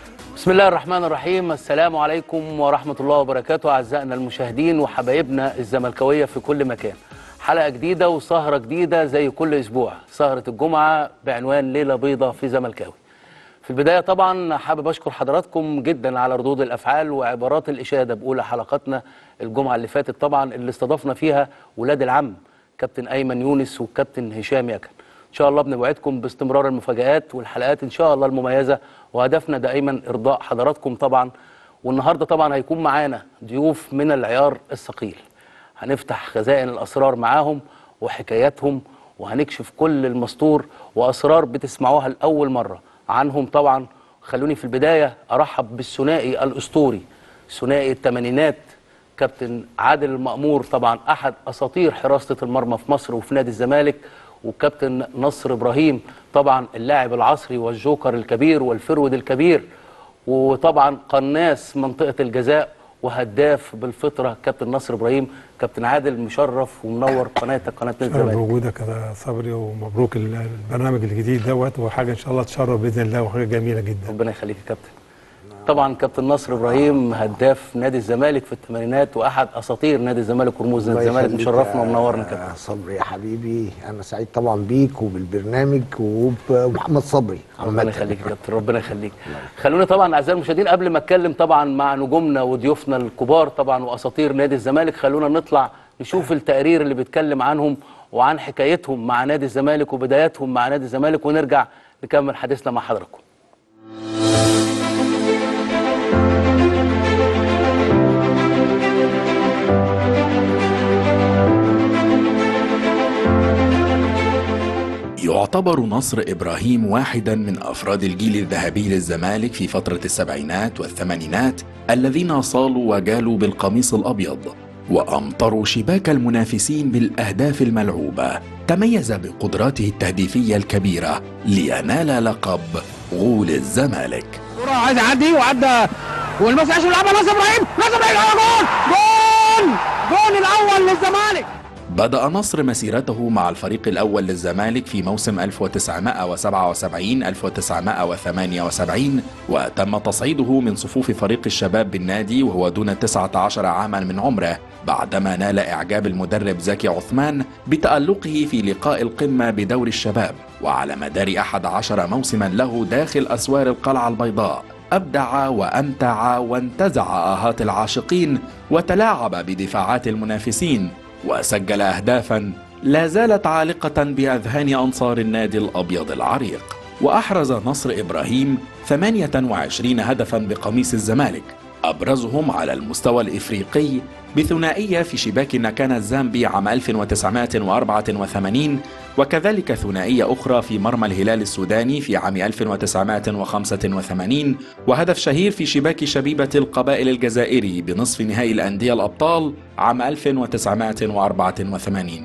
بسم الله الرحمن الرحيم. السلام عليكم ورحمة الله وبركاته أعزائنا المشاهدين وحبايبنا الزملكاوية في كل مكان. حلقة جديدة وسهرة جديدة زي كل أسبوع، سهرة الجمعة بعنوان ليلة بيضة في زملكاوي. في البداية طبعا حابب أشكر حضراتكم جدا على ردود الأفعال وعبارات الإشادة بأولى حلقاتنا الجمعة اللي فاتت، طبعا اللي استضفنا فيها ولاد العم كابتن أيمن يونس وكابتن هشام يكن. إن شاء الله بنوعدكم باستمرار المفاجآت والحلقات إن شاء الله المميزة، وهدفنا دائما إرضاء حضراتكم طبعا. والنهاردة طبعا هيكون معانا ضيوف من العيار الثقيل، هنفتح خزائن الأسرار معاهم وحكاياتهم، وهنكشف كل المستور وأسرار بتسمعوها لأول مرة عنهم طبعا. خلوني في البداية أرحب بالثنائي الأسطوري، ثنائي الثمانينات، كابتن عادل المأمور طبعا أحد أساطير حراسة المرمى في مصر وفي نادي الزمالك، وكابتن نصر إبراهيم طبعا اللاعب العصري والجوكر الكبير والفرود الكبير، وطبعا قناص منطقة الجزاء وهداف بالفطرة كابتن نصر إبراهيم. كابتن عادل مشرف ومنور قناتك، قناة نادي الزمالك. بوجودك يا صبري، ومبروك البرنامج الجديد دوت، وحاجه ان شاء الله تشرف باذن الله، وحاجه جميله جدا. ربنا يخليك يا كابتن. طبعا كابتن نصر ابراهيم هداف نادي الزمالك في الثمانينات واحد اساطير نادي الزمالك ورموز نادي الزمالك، مشرفنا ومنورنا كابتن صبري يا حبيبي. انا سعيد طبعا بيك وبالبرنامج وبمحمد صبري. ربنا يخليك يا كابتن، ربنا يخليك. خلونا طبعا اعزائي المشاهدين قبل ما اتكلم طبعا مع نجومنا وضيوفنا الكبار طبعا واساطير نادي الزمالك، خلونا نطلع نشوف التقرير اللي بيتكلم عنهم وعن حكايتهم مع نادي الزمالك وبداياتهم مع نادي الزمالك، ونرجع نكمل حديثنا مع حضراتكم. يعتبر نصر إبراهيم واحدا من أفراد الجيل الذهبي للزمالك في فترة السبعينات والثمانينات، الذين صالوا وجالوا بالقميص الأبيض وأمطروا شباك المنافسين بالأهداف الملعوبة. تميز بقدراته التهديفية الكبيرة لينال لقب غول الزمالك. كرة عايز يعدي وعدى والمساش بيلعبها نصر إبراهيم، نصر إبراهيم جول جول الأول للزمالك. بدأ نصر مسيرته مع الفريق الأول للزمالك في موسم 1977-1978، وتم تصعيده من صفوف فريق الشباب بالنادي وهو دون 19 عاما من عمره، بعدما نال إعجاب المدرب زكي عثمان بتألقه في لقاء القمة بدور الشباب. وعلى مدار 11 موسما له داخل أسوار القلعة البيضاء، أبدع وأمتع وانتزع آهات العاشقين وتلاعب بدفاعات المنافسين، وسجل أهدافا لا زالت عالقة بأذهان أنصار النادي الأبيض العريق. وأحرز نصر إبراهيم 28 هدفا بقميص الزمالك، أبرزهم على المستوى الإفريقي بثنائية في شباك نكانا الزامبي عام 1984، وكذلك ثنائية أخرى في مرمى الهلال السوداني في عام 1985، وهدف شهير في شباك شبيبة القبائل الجزائري بنصف نهائي الأندية الأبطال عام 1984.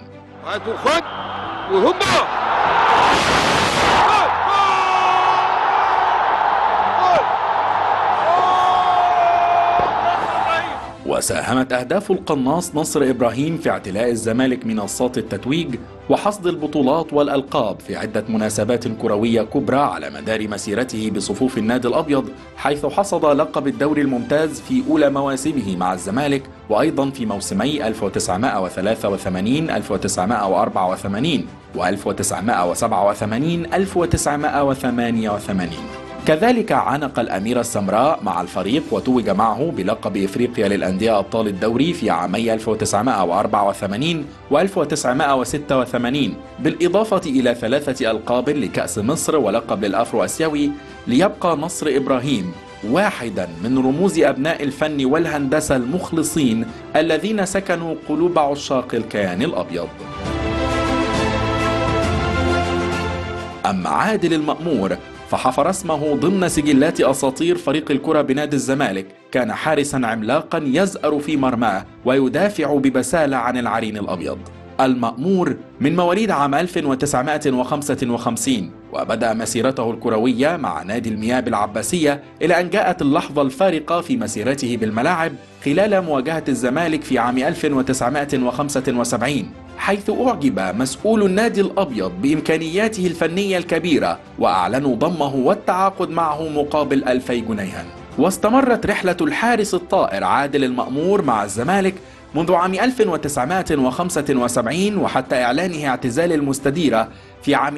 وساهمت أهداف القناص نصر إبراهيم في اعتلاء الزمالك منصات التتويج وحصد البطولات والألقاب في عدة مناسبات كروية كبرى على مدار مسيرته بصفوف النادي الأبيض، حيث حصد لقب الدوري الممتاز في أولى مواسمه مع الزمالك، وأيضا في موسمي 1983 1984 و 1987 1988. كذلك عانق الأميرة السمراء مع الفريق وتوج معه بلقب إفريقيا للأندية أبطال الدوري في عامي 1984 و 1986، بالإضافة إلى 3 ألقاب لكأس مصر ولقب للأفرو أسيوي، ليبقى نصر إبراهيم واحدا من رموز أبناء الفن والهندسة المخلصين الذين سكنوا قلوب عشاق الكيان الأبيض. أما عادل المأمور فحفر اسمه ضمن سجلات أساطير فريق الكرة بنادي الزمالك. كان حارسا عملاقا يزأر في مرماه ويدافع ببسالة عن العرين الأبيض. المأمور من مواليد عام 1955، وبدأ مسيرته الكروية مع نادي المياه بالعباسية إلى أن جاءت اللحظة الفارقة في مسيرته بالملاعب خلال مواجهة الزمالك في عام 1975، حيث أعجب مسؤول النادي الأبيض بإمكانياته الفنية الكبيرة وأعلنوا ضمه والتعاقد معه مقابل 2000 جنيها. واستمرت رحلة الحارس الطائر عادل المأمور مع الزمالك منذ عام 1975 وحتى إعلانه اعتزال المستديرة في عام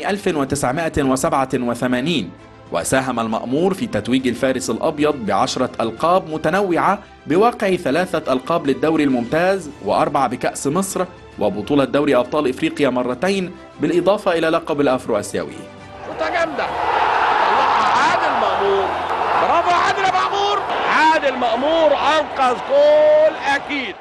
1987. وساهم المأمور في تتويج الفارس الأبيض ب10 ألقاب متنوعة بواقع 3 ألقاب للدوري الممتاز و4 بكأس مصر وبطولة دوري أبطال إفريقيا مرتين، بالإضافة إلى لقب الأفرو آسيوي. شوطة جامدة طلعها عادل مأمور، برافو عادل مأمور، عادل مأمور أنقذ جول أكيد.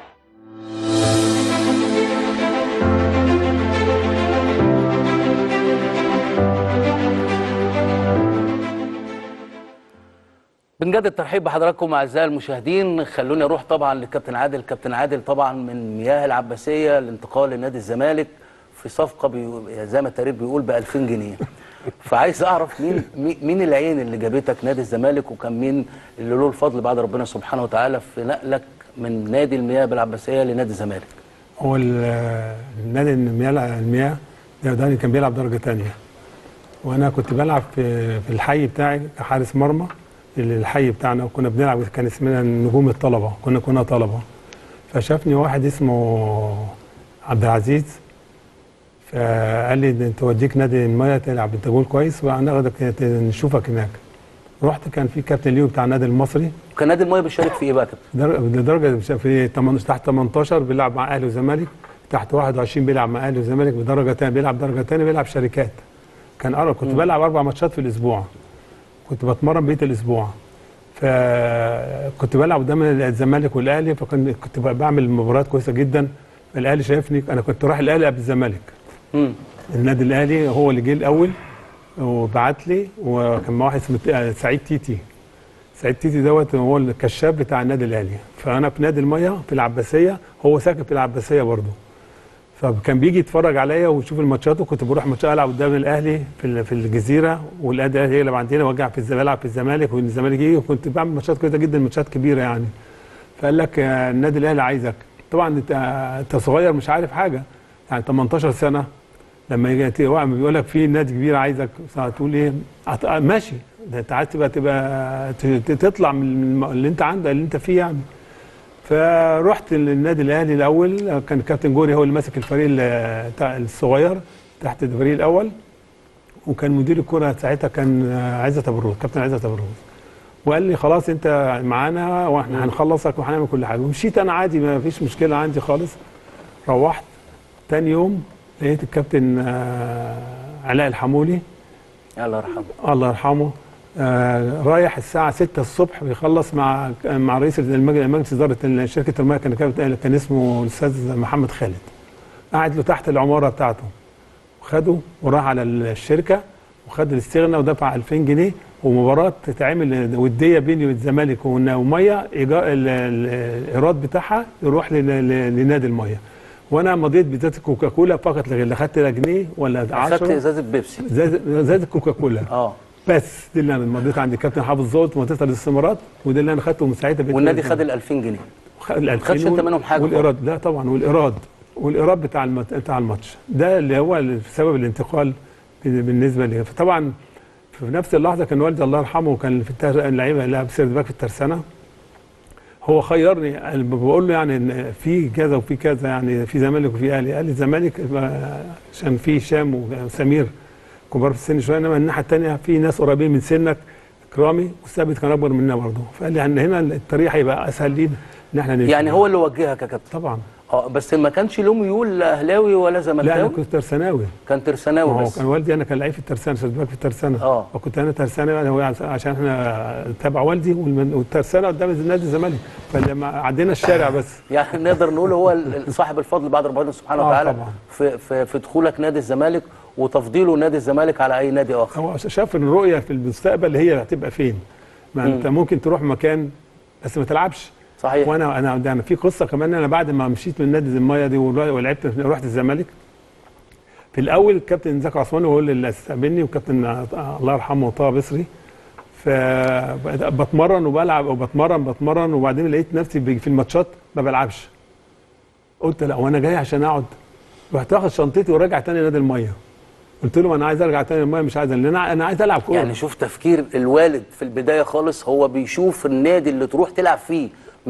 بنجدد الترحيب بحضراتكم اعزائي المشاهدين. خلوني اروح طبعا للكابتن عادل. كابتن عادل طبعا من مياه العباسيه الانتقال لنادي الزمالك في صفقه زي ما التاريخ بيقول ب 2000 جنيه. فعايز اعرف مين العين اللي جابتك نادي الزمالك، وكان مين اللي له الفضل بعد ربنا سبحانه وتعالى في نقلك من نادي المياه بالعباسيه لنادي الزمالك؟ هو النادي المياه ده كان بيلعب درجه ثانيه، وانا كنت بلعب في الحي بتاعي كحارس مرمى الحي بتاعنا، وكنا بنلعب كان اسمنا نجوم الطلبه، كنا طلبه. فشافني واحد اسمه عبد العزيز، فقال لي انت توديك نادي المياه تلعب، انت جول كويس وهناخدك نشوفك هناك. رحت، كان في كابتن ليو بتاع النادي المصري. كان نادي المياه بيشارك في ايه بقى كابتن؟ لدرجه في تحت 18 بيلعب مع اهلي وزمالك، تحت 21 بيلعب مع اهلي وزمالك، بدرجه ثانيه بيلعب درجه ثانيه، بيلعب شركات. كنت بلعب 4 ماتشات في الاسبوع، كنت بتمرن بقيه الاسبوع. فكنت بلعب قدام الزمالك والاهلي، فكنت بعمل مباريات كويسه جدا. الاهلي شايفني، انا كنت رايح الاهلي قبل الزمالك. النادي الاهلي هو اللي جه الاول وبعت لي، وكان مع واحد اسمه سعيد تيتي. سعيد تيتي دوت هو الكشاف بتاع النادي الاهلي. فانا في نادي المياه في العباسيه، هو ساكن في العباسيه برضه. فكان بيجي يتفرج عليا ويشوف الماتشات، وكنت بروح ماتشات العب قدام الاهلي في الجزيره، والاهلي يلعب عندنا، وارجع بلعب في الزمالك، والزمالك يجي، وكنت بعمل ماتشات كويسه جدا، ماتشات كبيره يعني. فقال لك النادي الاهلي عايزك. طبعا انت صغير مش عارف حاجه، يعني 18 سنه، لما يجي واحد بيقول لك في نادي كبير عايزك، هتقول ايه؟ ماشي، ده انت عايز تبقى تطلع من اللي انت عندك اللي انت فيه يعني. فرحت للنادي الاهلي الاول، كان كابتن جوري هو اللي ماسك الفريق الصغير تحت الفريق الاول، وكان مدير الكره ساعتها كان عزت ابو الروس، كابتن عزت ابو الروس. وقال لي خلاص انت معانا واحنا هنخلصك وهنعمل كل حاجه. ومشيت انا عادي، ما فيش مشكله عندي خالص. روحت تاني يوم لقيت الكابتن علاء الحمولي، الله يرحمه، الله يرحمه، رايح الساعة 6 الصبح بيخلص مع رئيس مجلس إدارة شركة المياه، كان اسمه الأستاذ محمد خالد. قعد له تحت العمارة بتاعته، وخده وراح على الشركة وخد الاستغنى ودفع 2000 جنيه، ومباراة تتعمل ودية بيني والزمالك ومياه، الإيراد بتاعها يروح لنادي المياه. وانا مضيت بازازه كوكاكولا فقط لا غير، لا خدت لا جنيه ولا 10. خدت ازازه بيبسي، ازازه كوكاكولا. بس دي اللي انا مضيت عند الكابتن حافظ زوت ومضيت الاستمارات، وده اللي انا خدته من ساعتها. والنادي خد ال 2000 جنيه. ما خدش انت منهم حاجه؟ والايراد، لا طبعا، والايراد بتاع الماتش ده اللي هو سبب الانتقال بالنسبه لي. فطبعا في نفس اللحظه كان والدي الله يرحمه كان في اللعيبه اللي سيرد باك في الترسانه، هو خيرني. بقول له يعني ان في كذا وفي كذا، يعني في زمالك وفي اهلي. قال لي الزمالك عشان في هشام وسمير كبار في السن شويه، انما الناحيه الثانيه في ناس قريبين من سنك، كرامي وثابت كان اكبر مننا برضه. فقال لي يعني هنا الطريق هيبقى اسهل لينا ان احنا نمشي. يعني هو اللي وجهك يا كابتن؟ طبعا. بس ما كانش له ميول لا اهلاوي ولا زملكاوي؟ لا انا كنت ترساناوي. كان ترساناوي بس؟ كان والدي انا كان لعيب في الترسانه، سيرد باك في الترسانه. وكنت انا ترسانه عشان احنا تابع والدي، والترسانه قدام نادي الزمالك، فلما عدينا الشارع بس. يعني نقدر نقول هو صاحب الفضل بعد ربنا سبحانه وتعالى طبعا. في دخولك نادي الزمالك وتفضيله نادي الزمالك على اي نادي اخر. هو شاف الرؤيه في المستقبل هي هتبقى فين. ما انت ممكن تروح مكان بس ما تلعبش. صحيح. وانا في قصه كمان، انا بعد ما مشيت من نادي المياه دي ولعبت رحت الزمالك، في الاول الكابتن زكي عثمان هو اللي استقبلني، وكابتن الله يرحمه طه بصري. فبتمرن وبلعب وبتمرن وبعدين لقيت نفسي في الماتشات ما بلعبش. قلت لا، وانا جاي عشان اقعد. رحت واخد شنطتي وراجع تاني نادي الميه. قلت له انا عايز ارجع تاني الميه، مش عايز، لان انا عايز العب كوره. يعني شوف تفكير الوالد في البدايه خالص، هو بيشوف النادي اللي تروح تلعب فيه،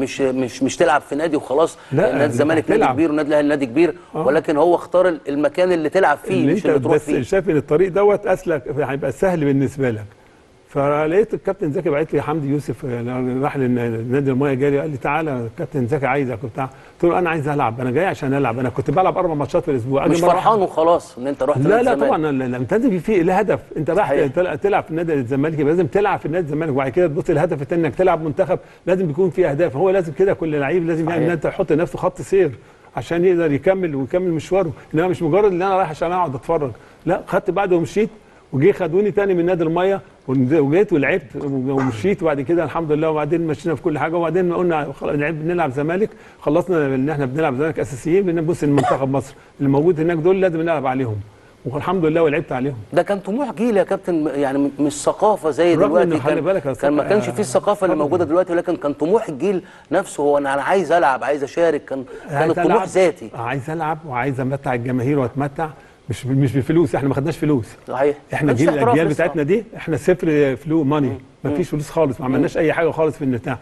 مش تلعب في نادي وخلاص. نادي الزمالك نادي كبير ونادي الاهلي نادي كبير، ولكن هو اختار المكان اللي تلعب فيه مش اللي تروح فيه. بس شايف ان الطريق دوت اسلك، هيبقى سهل بالنسبه لك. فلقيت الكابتن زكي بعت لي حمدي يوسف، راح لنادي الميه، جالي قال لي تعالى الكابتن زكي عايزك وبتاع. قلت له انا عايز العب، انا جاي عشان العب. انا كنت بلعب 4 ماتشات في الاسبوع. مش فرحان وخلاص ان انت رحت نادي الزمالك؟ لا طبعا، انت لازم في له هدف. انت رايح تلعب في نادي الزمالك، لازم تلعب في نادي الزمالك، وبعد كده تبص الهدف الثاني انك تلعب منتخب. لازم يكون في اهداف. هو لازم كده، كل لعيب لازم يعني انت يحط لنفسه خط سير عشان يقدر يكمل مشواره. انما مش مجرد ان انا رايح عشان اقعد اتفرج. لا، خدت بعده ومشيت، وجي خدوني تاني من نادي الميه، وجيت ولعبت ومشيت، وبعد كده الحمد لله. وبعدين مشينا في كل حاجه، وبعدين قلنا نلعب زمالك. خلصنا ان احنا بنلعب زمالك اساسيين، لان بص المنتخب مصر اللي موجود هناك دول لازم نلعب عليهم، والحمد لله ولعبت عليهم. ده كان طموح جيل يا كابتن، يعني مش ثقافه زي دلوقتي. كان ما كانش فيه الثقافه اللي موجوده دلوقتي، ولكن كان طموح الجيل نفسه هو انا عايز العب، عايز اشارك. كان الطموح ذاتي، عايز العب وعايز امتع الجماهير واتمتع. مش بفلوس، احنا ما خدناش فلوس. صحيح. احنا الاجيال بتاعتنا دي احنا صفر ماني، ما فيش فلوس خالص، ما عملناش اي حاجه خالص في البتاع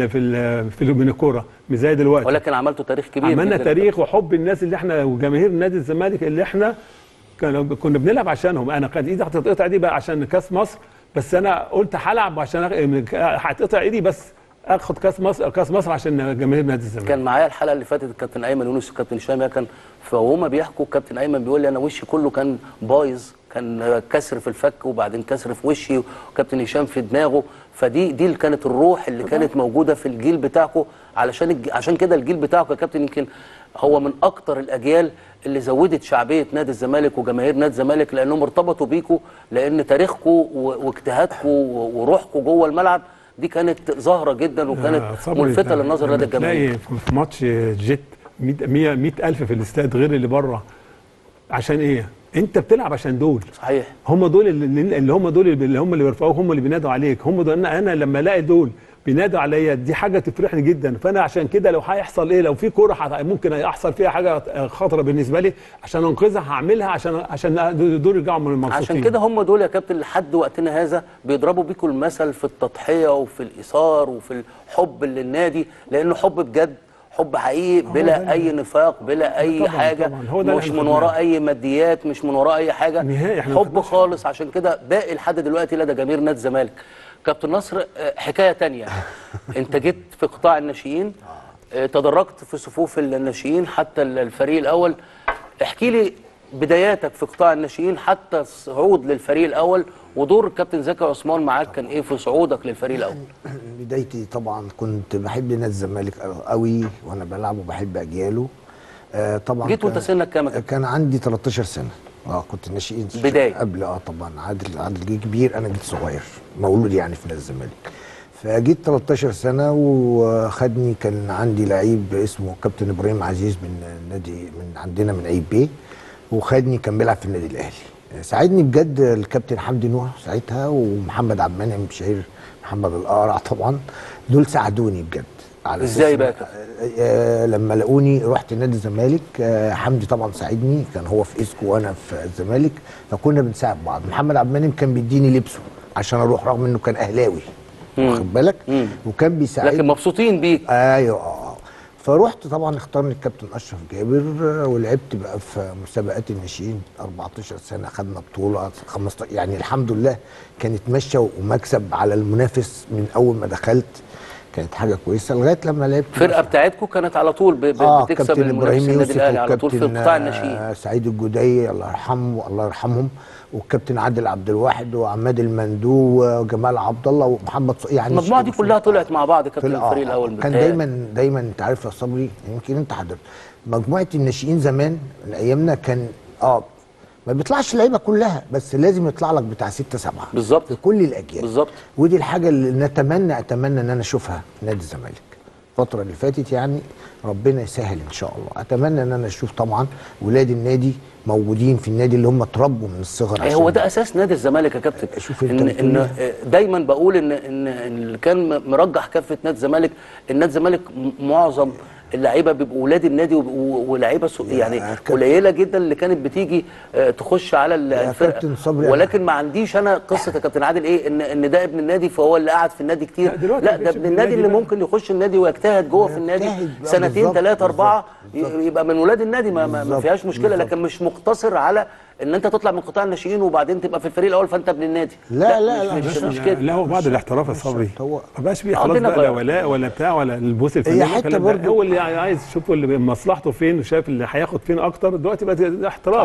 في من الكوره، مش زي دلوقتي. ولكن عملتوا تاريخ كبير. عملنا تاريخ وحب الناس اللي احنا وجماهير نادي الزمالك اللي احنا كنا بنلعب عشانهم. انا كانت ايدي هتتقطع دي بقى عشان كاس مصر، بس انا قلت هلعب عشان هتقطع ايدي بس اخد كاس مصر عشان جماهير نادي الزمالك. كان معايا الحلقه اللي فاتت الكابتن ايمن يونس والكابتن هشام، كان فهما بيحكوا الكابتن ايمن بيقول لي انا وشي كله كان بايظ، كان كسر في الفك وبعدين كسر في وشي، وكابتن هشام في دماغه. فدي اللي كانت الروح اللي كانت موجوده في الجيل بتاعكم. عشان كده الجيل بتاعكم يا كابتن يمكن هو من اكتر الاجيال اللي زودت شعبيه نادي الزمالك وجماهير نادي الزمالك، لانهم ارتبطوا بيكم، لان تاريخكم واجتهادكم وروحكم جوه الملعب دي كانت ظاهره جدا وكانت ملفته للنظر لدى الجماهير. في ماتش جيت 100,000 في الاستاد غير اللي بره. عشان ايه؟ انت بتلعب عشان دول. صحيح. هم دول اللي بيرفعوك، هم اللي بينادوا عليك، هم دول. انا لما الاقي دول بينادوا عليا دي حاجه تفرحني جدا. فانا عشان كده لو هيحصل ايه، لو في كوره ممكن يحصل فيها حاجه خطره بالنسبه لي، عشان انقذها هعملها عشان دول يرجعوا من المبسوطين. عشان كده هم دول يا كابتن لحد وقتنا هذا بيضربوا بيكم المثل في التضحيه وفي الايثار وفي الحب للنادي، لانه حب بجد، حب حقيقي بلا اي نفاق، بلا اي حاجه. مش من وراء اي ماديات، مش من وراء اي حاجه، حب خالص. عشان كده باقي لحد دلوقتي لدى جماهير نادي الزمالك. كابتن نصر، حكايه تانية. انت جيت في قطاع الناشئين، تدرجت في صفوف الناشئين حتى الفريق الاول. احكي لي بداياتك في قطاع الناشئين حتى الصعود للفريق الاول، ودور الكابتن زكي عثمان معاك كان ايه في صعودك للفريق الاول؟ بدايتي طبعا كنت بحب نادي الزمالك قوي وانا بلعب وبحب اجياله. طبعا جيت وانت سنك كام؟ كان عندي 13 سنه. كنت ناشئين بدايه قبل. طبعا عادل جه كبير، انا جيت صغير مولود يعني في نادي الزمالك. فجيت 13 سنه وخدني، كان عندي لعيب اسمه كابتن ابراهيم عزيز من عندنا من عيب بيه، وخدني كان بيلعب في النادي الاهلي. ساعدني بجد الكابتن حمدي نوح ساعتها، ومحمد عبد المنعم شهير، محمد القارع طبعا. دول ساعدوني بجد. ازاي بقى؟ لما لقوني رحت نادي الزمالك، حمدي طبعا ساعدني، كان هو في اسكو وانا في الزمالك، فكنا بنساعد بعض. محمد عبد المنعم كان بيديني لبسه عشان اروح، رغم انه كان اهلاوي، واخد بالك، وكان بيساعدني، لكن مبسوطين بيك. ايوه. فروحت طبعا، اختارني الكابتن اشرف جابر، ولعبت بقى في مسابقات الناشئين 14 سنه، خدنا بطوله 15، يعني الحمد لله كانت ماشيه ومكسب على المنافس من اول ما دخلت. كانت حاجه كويسه لغايه لما لعبت. الفرقه بتاعتكم كانت على طول بتكسب المنافسين النادي الاهلي على طول في قطاع الناشئين. سعيد الجدي الله يرحمه الله يرحمهم، والكابتن عادل عبد الواحد وعماد المندو وجمال عبد الله ومحمد يعني المجموعه دي كلها طلعت مع بعض كابتن الفريق الاول. كان دايما انت عارف يا صبري، يمكن انت حضرت مجموعه الناشئين زمان من ايامنا، كان ما بيطلعش اللعيبه كلها، بس لازم يطلع لك بتاع 6 7 بالظبط في كل الاجيال بالظبط. ودي الحاجه اللي اتمنى ان انا اشوفها في نادي الزمالك. الفتره اللي فاتت يعني ربنا يسهل ان شاء الله. اتمنى ان انا اشوف طبعا ولاد النادي موجودين في النادي اللي هم اتربوا من الصغر. هو ده اساس نادي الزمالك يا كابتن. شوف انت ان دايما بقول ان اللي كان مرجح كفه نادي الزمالك، النادي الزمالك معظم اللعيبه بيبقوا ولاد النادي ولاعيبه يعني قليله جدا اللي كانت بتيجي تخش على الفرقه. ولكن ما عنديش انا قصه يا كابتن عادل ايه ان ده ابن النادي فهو اللي قاعد في النادي كتير. لا ده ابن النادي اللي ممكن يخش النادي ويجتهد جوه في النادي سنتين 3 4 يبقى من ولاد النادي ما فيهاش مشكله. لكن مش مقتصر على ان انت تطلع من قطاع الناشئين وبعدين تبقى في الفريق الاول فانت ابن النادي. لا مش كده. لا هو بعد الاحتراف يا صبري ما بقاش فيه خلاص بقى لا ولاء ولا بتاع ولا البوس الفني. هي حتى برضه هو اللي عايز يشوف اللي مصلحته فين وشايف اللي هياخد فين اكتر. دلوقتي بقت احتراف.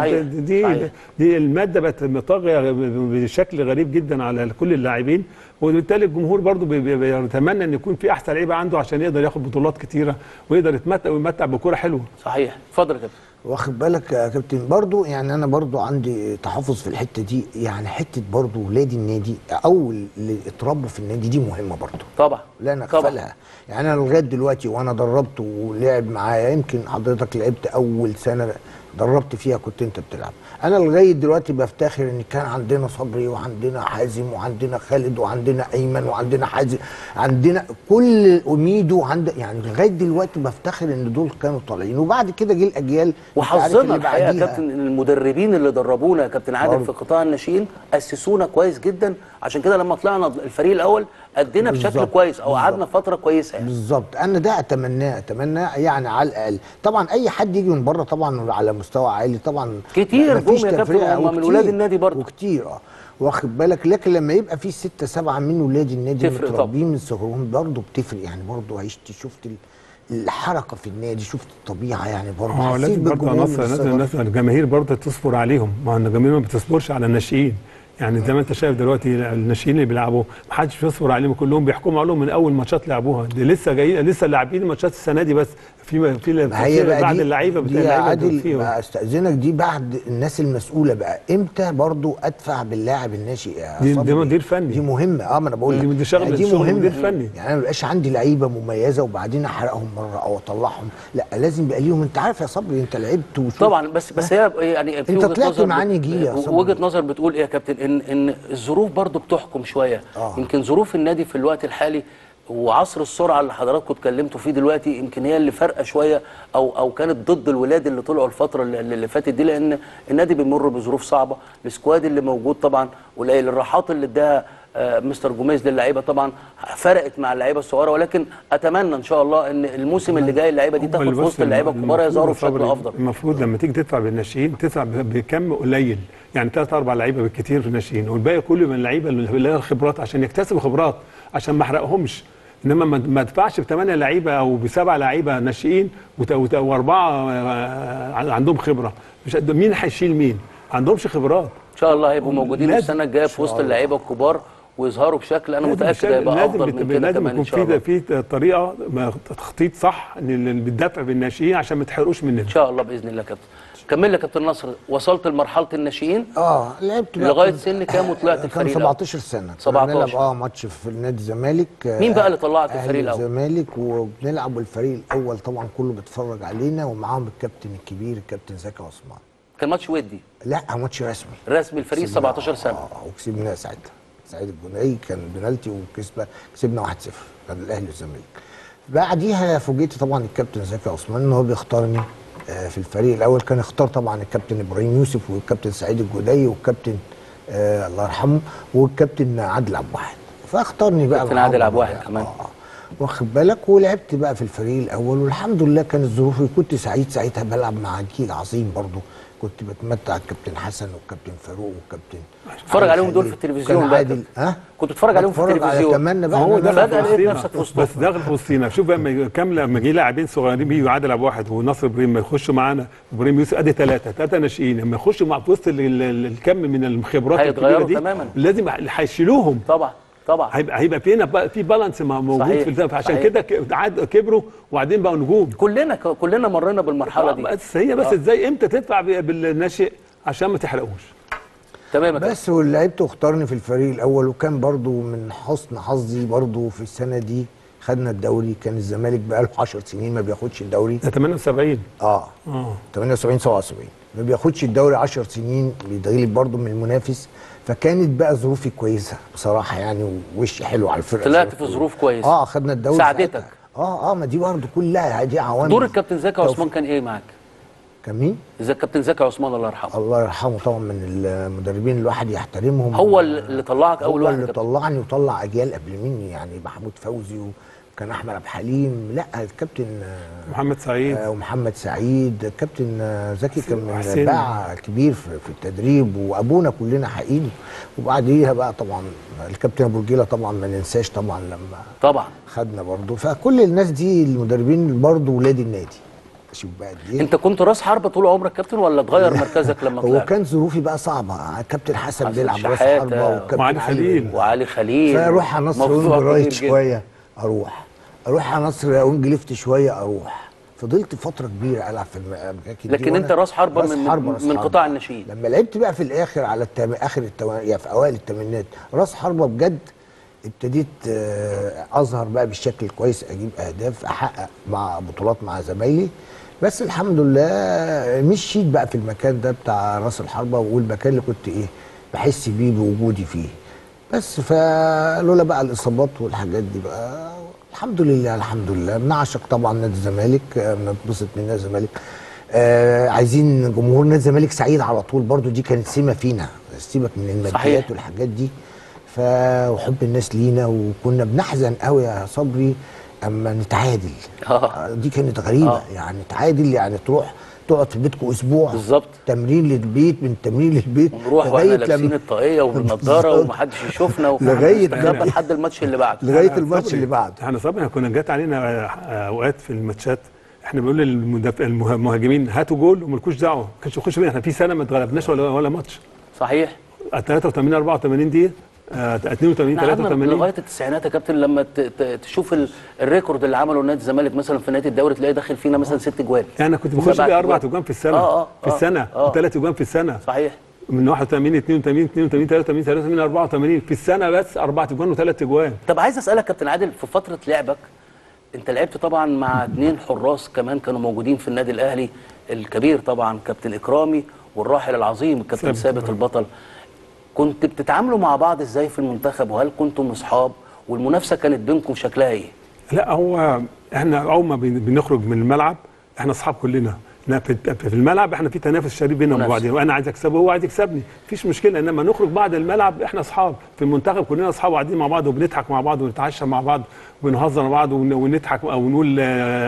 دي الماده بقت طاغيه بشكل غريب جدا على كل اللاعبين، وبالتالي الجمهور برضه بيتمنى ان يكون في احسن لعيبه عنده عشان يقدر ياخد بطولات كتيره ويقدر يتمتع بكوره حلوه. صحيح. اتفضل يا كابتن. واخد بالك يا كابتن برضو يعني انا برضو عندي تحفظ في الحته دي، يعني حته برضو ولاد النادي او اللي اتربوا في النادي دي مهمه برضو طبعا لا نغفلها. يعني انا لغايه دلوقتي وانا دربت ولعب معايا، يمكن حضرتك لعبت اول سنه دربت فيها كنت انت بتلعب، انا لغايه دلوقتي بفتخر ان كان عندنا صبري وعندنا حازم وعندنا خالد وعندنا ايمن وعندنا حازم، عندنا كل اميدو يعني لغايه دلوقتي بفتخر ان دول كانوا طالعين. وبعد كده جه الاجيال وحظنا الحقيقه يا كابتن المدربين اللي دربونا يا كابتن عادل في قطاع الناشئين اسسونا كويس جدا، عشان كده لما طلعنا الفريق الاول ادينا بشكل كويس او قعدنا فتره كويسه يعني. بالظبط. انا ده اتمناه يعني على الاقل. طبعا اي حد يجي من بره طبعا على مستوى عالي طبعا كتير جم يا كابتن هم من ولاد النادي برضه وكتير واخد بالك. لكن لما يبقى في 6 7 من ولاد النادي متربيين من صغرهم برضه بتفرق يعني. برضه عشت شفت الحركه في النادي، شفت الطبيعه يعني برضه حسيت بالجمهور. الناس الجماهير برضه تصبر عليهم، ما الجماهير ما بتصبرش على الناشئين. يعني زي ما انت شايف دلوقتي الناشئين اللي بيلعبوا ما حدش بيصبر عليهم، كلهم بيحكموا عليهم من اول ماتشات لعبوها. دي لسه جايين لسه لاعبين ماتشات السنه دي بس في بعد اللعيبه عادل بقى استاذنك دي بعد الناس المسؤوله بقى امتى برضو ادفع باللاعب الناشئ يا دي مدير فني. دي مهمه ما انا بقول لك دي شغل دي مهمه مدير فني. يعني انا ما بقاش عندي لعيبه مميزه وبعدين احرقهم مره او اطلعهم، لا لازم يبقى ليهم. انت عارف يا صبري انت لعبت وشوف طبعا بس هي يعني في انت طلعت معاني جيل يا صبري. وجهه نظر بتقول ايه يا كابتن ان الظروف برضو بتحكم شويه. يمكن ظروف النادي في الوقت الحالي وعصر السرعه اللي حضراتكم اتكلمتوا فيه دلوقتي يمكن هي اللي فارقه شويه او كانت ضد الولاد اللي طلعوا الفتره اللي فاتت دي، لان النادي بيمر بظروف صعبه. السكواد اللي موجود طبعا قليل، الراحات اللي اداها مستر جوميز للعيبه طبعا فرقت مع اللعيبه الصغيره. ولكن اتمنى ان شاء الله ان الموسم اللي جاي اللعيبه دي تاخد وسط اللعيبه الكبار يظهروا بشكل افضل. المفروض لما تيجي تدفع بالناشئين تدفع بكم قليل، يعني 3 4 لعيبه بالكثير في الناشئين، والباقي كله من اللعيبه اللي لها خبرات عشان يكتسبوا خبرات عشان ما احرقهمش. انما ما ادفعش ب8 لعيبه او ب7 لعيبه ناشئين و4 عندهم خبره. مش مين هيشيل مين؟ ما عندهمش خبرات. ان شاء الله هيبقوا موجودين السنه الجايه في وسط اللعيبه الكبار ويظهروا بشكل انا متاكد هيبقى افضل من كده كمان ان شاء الله. في طريقه تخطيط صح للدفع بالناشئين عشان ما تحرقوش مننا ان شاء الله باذن الله. كابتن كمل لي كابتن نصر، وصلت لمرحله الناشئين لعبت لغايه سن كام وطلعت الفريق؟ كان 17 سنه 17 بنلعب ماتش في نادي الزمالك. مين بقى اللي طلعك الفريق الاول؟ الزمالك، وبنلعب الفريق الاول طبعا كله بيتفرج علينا ومعاهم الكابتن الكبير الكابتن زكي عثمان. كان ماتش ودي؟ لا ماتش رسمي الفريق 17 سنه. وكسبنا ساعتها سعيد الجناي كان بنالتي وكسبنا 1-0 كان الاهلي والزمالك. بعديها فوجئت طبعا الكابتن زكي عثمان ان هو بيختارني في الفريق الاول. كان اختار طبعا الكابتن ابراهيم يوسف والكابتن سعيد الجدي والكابتن الله يرحمه والكابتن عادل عبد الواحد، فاختارني بقى كابتن عادل عبد الواحد كمان. واخد بالك. ولعبت بقى في الفريق الاول والحمد لله كانت ظروفي. كنت سعيد ساعتها بلعب مع جيل عظيم برضه، كنت بتمتع الكابتن حسن والكابتن فاروق والكابتن اتفرج عليهم دول في التلفزيون بقى. كنت بتتفرج عليهم في التلفزيون. اتمنى بقى هو ده فجاه لقيت نفسك في وسطهم. بس داخل في وسطينا. شوف بقى كام لما جه لاعبين صغيرين بيجوا عادل عبد الواحد ونصر ابراهيم ما يخشوا معانا ابراهيم يوسف ادي 3 ناشئين لما يخشوا مع في وسط الكم من الخبرات الكبيره دي تماما. لازم هيشيلوهم طبعا هيبقى فينا في بالانس موجود في الدفاع. عشان كده كبروا وبعدين بقوا نجوم. كلنا مرينا بالمرحله دي. بس هي ازاي امتى تدفع بالناشئ عشان ما تحرقوش. تمام. بس ولعبت واختارني في الفريق الاول، وكان برضو من حسن حظي برضو في السنه دي خدنا الدوري. كان الزمالك بقاله 10 سنين ما بياخدش الدوري. ده 78. 78 77 ما بياخدش الدوري 10 سنين، بيتغلب برضه من المنافس. فكانت بقى ظروفي كويسه بصراحه يعني، ووشي حلو على الفرقه. طلعت في ظروف كويسه. خدنا الدوري ساعدتك. ما دي برضه كلها دي عوامل. دور الكابتن زكي عثمان كان ايه معاك؟ كان مين؟ الكابتن زكي عثمان الله يرحمه. الله يرحمه طبعا، من المدربين الواحد يحترمهم. هو اللي طلعك اول واحد؟ هو اللي طلعني وطلع اجيال قبل مني، يعني محمود فوزي وكان احمد عبد الحليم. لا الكابتن محمد سعيد ومحمد سعيد. الكابتن زكي كان من باع كبير في التدريب، وابونا كلنا حقيقي. وبعديها بقى طبعا الكابتن ابو رجيله طبعا ما ننساش طبعا لما طبعا خدنا برضه. فكل الناس دي المدربين برضه ولاد النادي. شوف بقى دي. انت كنت راس حربه طول عمرك كابتن ولا اتغير مركزك لما طلعت؟ هو كان ظروفي بقى صعبه. كابتن حسن بيلعب راس حربه وعلي خليل فاروح على نصر وينج رايت شويه اروح على نصر وينج ليفت شويه اروح. فضلت فتره كبيره العب في الاماكن دي. لكن انت راس حربه من قطاع الناشئين. لما لعبت بقى في الاخر على يعني في اوائل الثمانينات راس حربه بجد، ابتديت اظهر بقى بالشكل الكويس، اجيب اهداف، احقق مع بطولات مع زمايلي. بس الحمد لله مشيت بقى في المكان ده بتاع راس الحربه، والمكان اللي كنت بحس بيه بوجودي فيه. بس فلولا بقى الاصابات والحاجات دي بقى الحمد لله بنعشق طبعا نادي الزمالك، بنتبسط من نادي الزمالك. عايزين جمهور نادي الزمالك سعيد على طول، برضو دي كانت سمه فينا، سيبك من الماديات والحاجات دي. وحب الناس لينا، وكنا بنحزن قوي يا صبري اما نتعادل. دي كانت غريبه. يعني نتعادل يعني تروح تقعد في بيتكم اسبوع بالظبط، تمرين للبيت، من تمرين للبيت نروح واحنا لابسين الطاقيه وبالنضاره ومحدش يشوفنا لغايه لحد الماتش اللي بعده. لغايه الماتش اللي بعده. احنا صبري كنا جات علينا اوقات في الماتشات احنا بنقول للمهاجمين هاتوا جول ومالكوش دعوه، ما كانش يخش بينا. احنا في سنه ما اتغلبناش ولا ماتش. صحيح. 83 84 دي 82 83 لغايه التسعينات يا كابتن، لما تشوف الريكورد اللي عمله نادي الزمالك مثلا في نهايه الدوري تلاقي داخل فينا مثلا 6 جوان. يعني انا كنت بخش بيه 4 اجوان في السنه. في السنه و3 اجوان في السنه. صحيح. من 81 82 82 83 83 84 في السنه بس 4 اجوان و3 اجوان. طب عايز اسالك كابتن عادل، في فتره لعبك انت لعبت طبعا مع 2 حراس كمان كانوا موجودين في النادي الاهلي الكبير طبعا، كابتن اكرامي والراحل العظيم الكابتن ثابت البطل. كنت بتتعاملوا مع بعض ازاي في المنتخب، وهل كنتم اصحاب والمنافسه كانت بينكم شكلها ايه؟ لا هو احنا اول ما بنخرج من الملعب احنا اصحاب كلنا. في الملعب احنا في تنافس شريف بيننا وبين بعض، وانا عايز اكسبه وهو عايز يكسبني، مفيش مشكله. انما نخرج بعد الملعب احنا اصحاب. في المنتخب كلنا اصحاب وقاعدين مع بعض وبنضحك مع بعض ونتعشى مع بعض ونهزر مع بعض ونضحك او نقول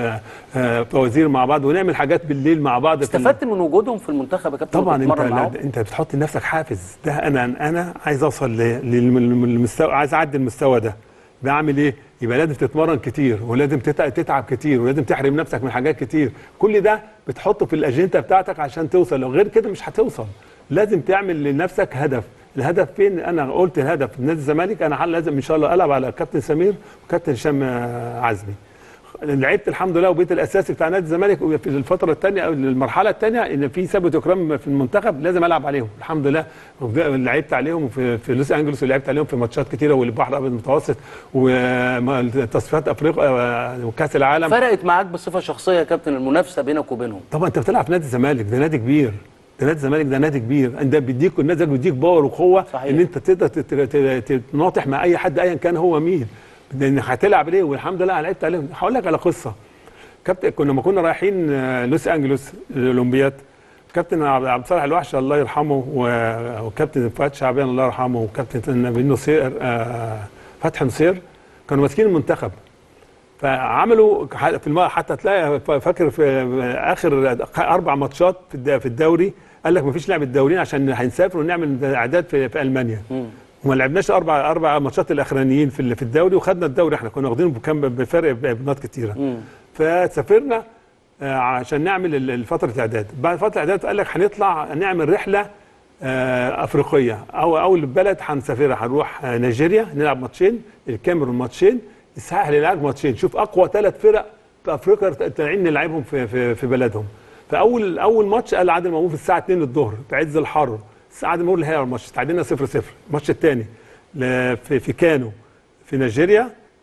فوازير مع بعض ونعمل حاجات بالليل مع بعض. استفدت من وجودهم في المنتخب يا كابتن؟ طبعا انت بتحط لنفسك حافز. ده انا عايز اوصل للمستوى، عايز اعدي المستوى ده. بعمل ايه؟ يبقى لازم تتمرن كتير، ولازم تتعب كتير، ولازم تحرم نفسك من حاجات كتير. كل ده بتحطه في الاجنده بتاعتك عشان توصل، لو غير كده مش هتوصل. لازم تعمل لنفسك هدف. الهدف فين؟ انا قلت الهدف في نادي الزمالك انا لازم ان شاء الله العب على كابتن سمير وكابتن هشام عزمي. لعبت الحمد لله وبقيت الاساسي بتاع نادي الزمالك. وفي الفتره الثانيه او المرحله الثانيه ان في ثابت اكرام في المنتخب لازم العب عليهم الحمد لله. لعبت عليهم في لوس انجلوس، ولعبت عليهم في ماتشات كتيره والبحر الابيض المتوسط وتصفيات افريقيا وكاس العالم. فرقت معاك بصفه شخصيه يا كابتن المنافسه بينك وبينهم؟ طبعا انت بتلعب في نادي الزمالك، ده نادي كبير. ده نادي الزمالك ده نادي كبير، انت بيديك النادي بيديك باور وقوه. صحيح. ان انت تقدر تناطح مع اي حد ايا كان هو مين، لان هتلعب ليه. والحمد لله لعبت عليهم. هقول لك على قصه. كابتن لما رايحين لوس انجلوس الاولمبياد، كابتن عبد الصالح الوحش الله يرحمه وكابتن فؤاد شعبان الله يرحمه وكابتن نبيل نصير فتحي نصير كانوا ماسكين المنتخب. فعملوا حتى تلاقي فاكر في اخر 4 ماتشات في الدوري قال لك مفيش لعب الدورين عشان هنسافر ونعمل اعداد في المانيا. وما لعبناش 4 ماتشات الاخرانيين في الدوري، وخدنا الدوري. احنا كنا واخدينه بفرق بنقاط كتيره. فسافرنا عشان نعمل فتره اعداد. بعد فتره الاعداد قال لك هنطلع نعمل رحله افريقيه، اول بلد هنسافرها هنروح نيجيريا نلعب ماتشين، الكاميرون ماتشين، الساحل يلعب ماتشين. شوف اقوى 3 فرق في افريقيا طالعين نلعبهم في بلدهم. فاول ماتش قال عادل مامون في الساعه 2 الظهر في عز الحر. عادل مامون اللي هي الماتش تعادلنا 0-0. الماتش الثاني في كانو في نيجيريا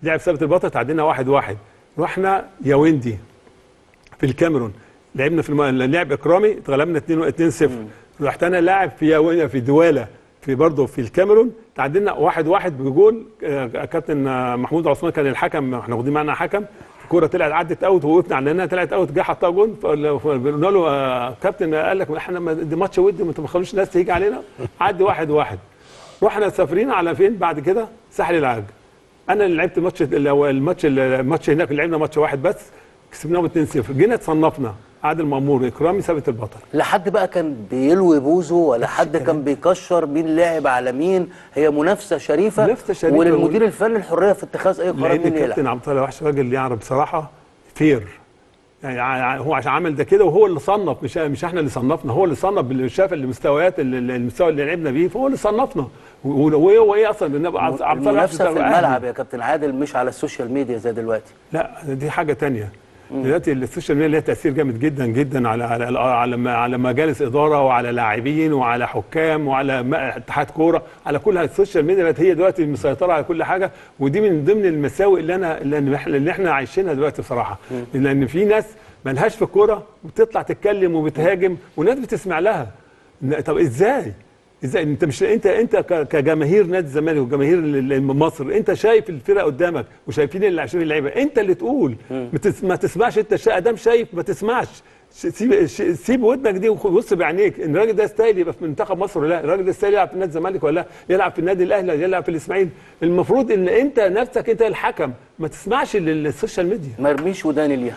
لعب ثابت البطل تعادلنا 1-1. رحنا ياوندي في الكاميرون، لعبنا في لعب اكرامي اتغلبنا 2-0. رحت انا لاعب في ياوندي في دواله في برضه في الكاميرون، تعادلنا 1-1 بجول. كابتن محمود عثمان كان الحكم، احنا واخدين معانا حكم، الكوره طلعت عدت اوت ووقفنا على انها طلعت اوت، جه حطها جول. فقلنا له كابتن قال لك احنا دي ماتش ودي، ما تخلوش الناس تيجي علينا، عدي 1-1. رحنا سافرين على فين بعد كده؟ ساحل العاج. انا اللي لعبت الماتش هناك، اللي لعبنا ماتش واحد بس، كسبناهم 2-0. جينا اتصنفنا عادل مامور اكرامي ثابت البطل. لا حد بقى كان بيلوي بوزه ولا حد كان بيكشر مين لاعب على مين، هي منافسه شريفه وللمدير الفني الحريه في اتخاذ اي قرار. لان الكابتن عبد الله وحش راجل يعرف بصراحه فير، يعني هو عشان عمل ده كده، وهو اللي صنف، مش احنا اللي صنفنا، هو اللي صنف اللي شاف المستويات المستوى اللي لعبنا بيه، فهو اللي صنفنا. وهو ايه اصلا المنافسه في الملعب يا كابتن عادل، مش على السوشيال ميديا زي دلوقتي. لا دي حاجه ثانيه. دلوقتي السوشيال ميديا لها تاثير جامد جدا جدا على مجالس اداره وعلى لاعبين وعلى حكام وعلى اتحاد كوره، على كل السوشيال ميديا هي دلوقتي مسيطره على كل حاجه. ودي من ضمن المساوئ اللي احنا عايشينها دلوقتي بصراحه. لان في ناس مالهاش في الكوره وبتطلع تتكلم وبتهاجم والناس بتسمع لها. طب ازاي انت مش انت كجماهير نادي الزمالك وجماهير مصر، انت شايف الفرقه قدامك وشايفين اللي 20 لعيبه، انت اللي تقول، ما تسمعش. انت ادام شايف ما تسمعش، سيب ودنك دي وبص بعينيك ان الراجل ده يستاهل يبقى في منتخب مصر ولا لا، الراجل ده يستاهل يلعب في نادي الزمالك ولا لا، يلعب في النادي الاهلي ولا يلعب في الاسماعيلي. المفروض ان انت نفسك انت الحكم، ما تسمعش السوشيال ميديا. ما ارميش وداني ليها.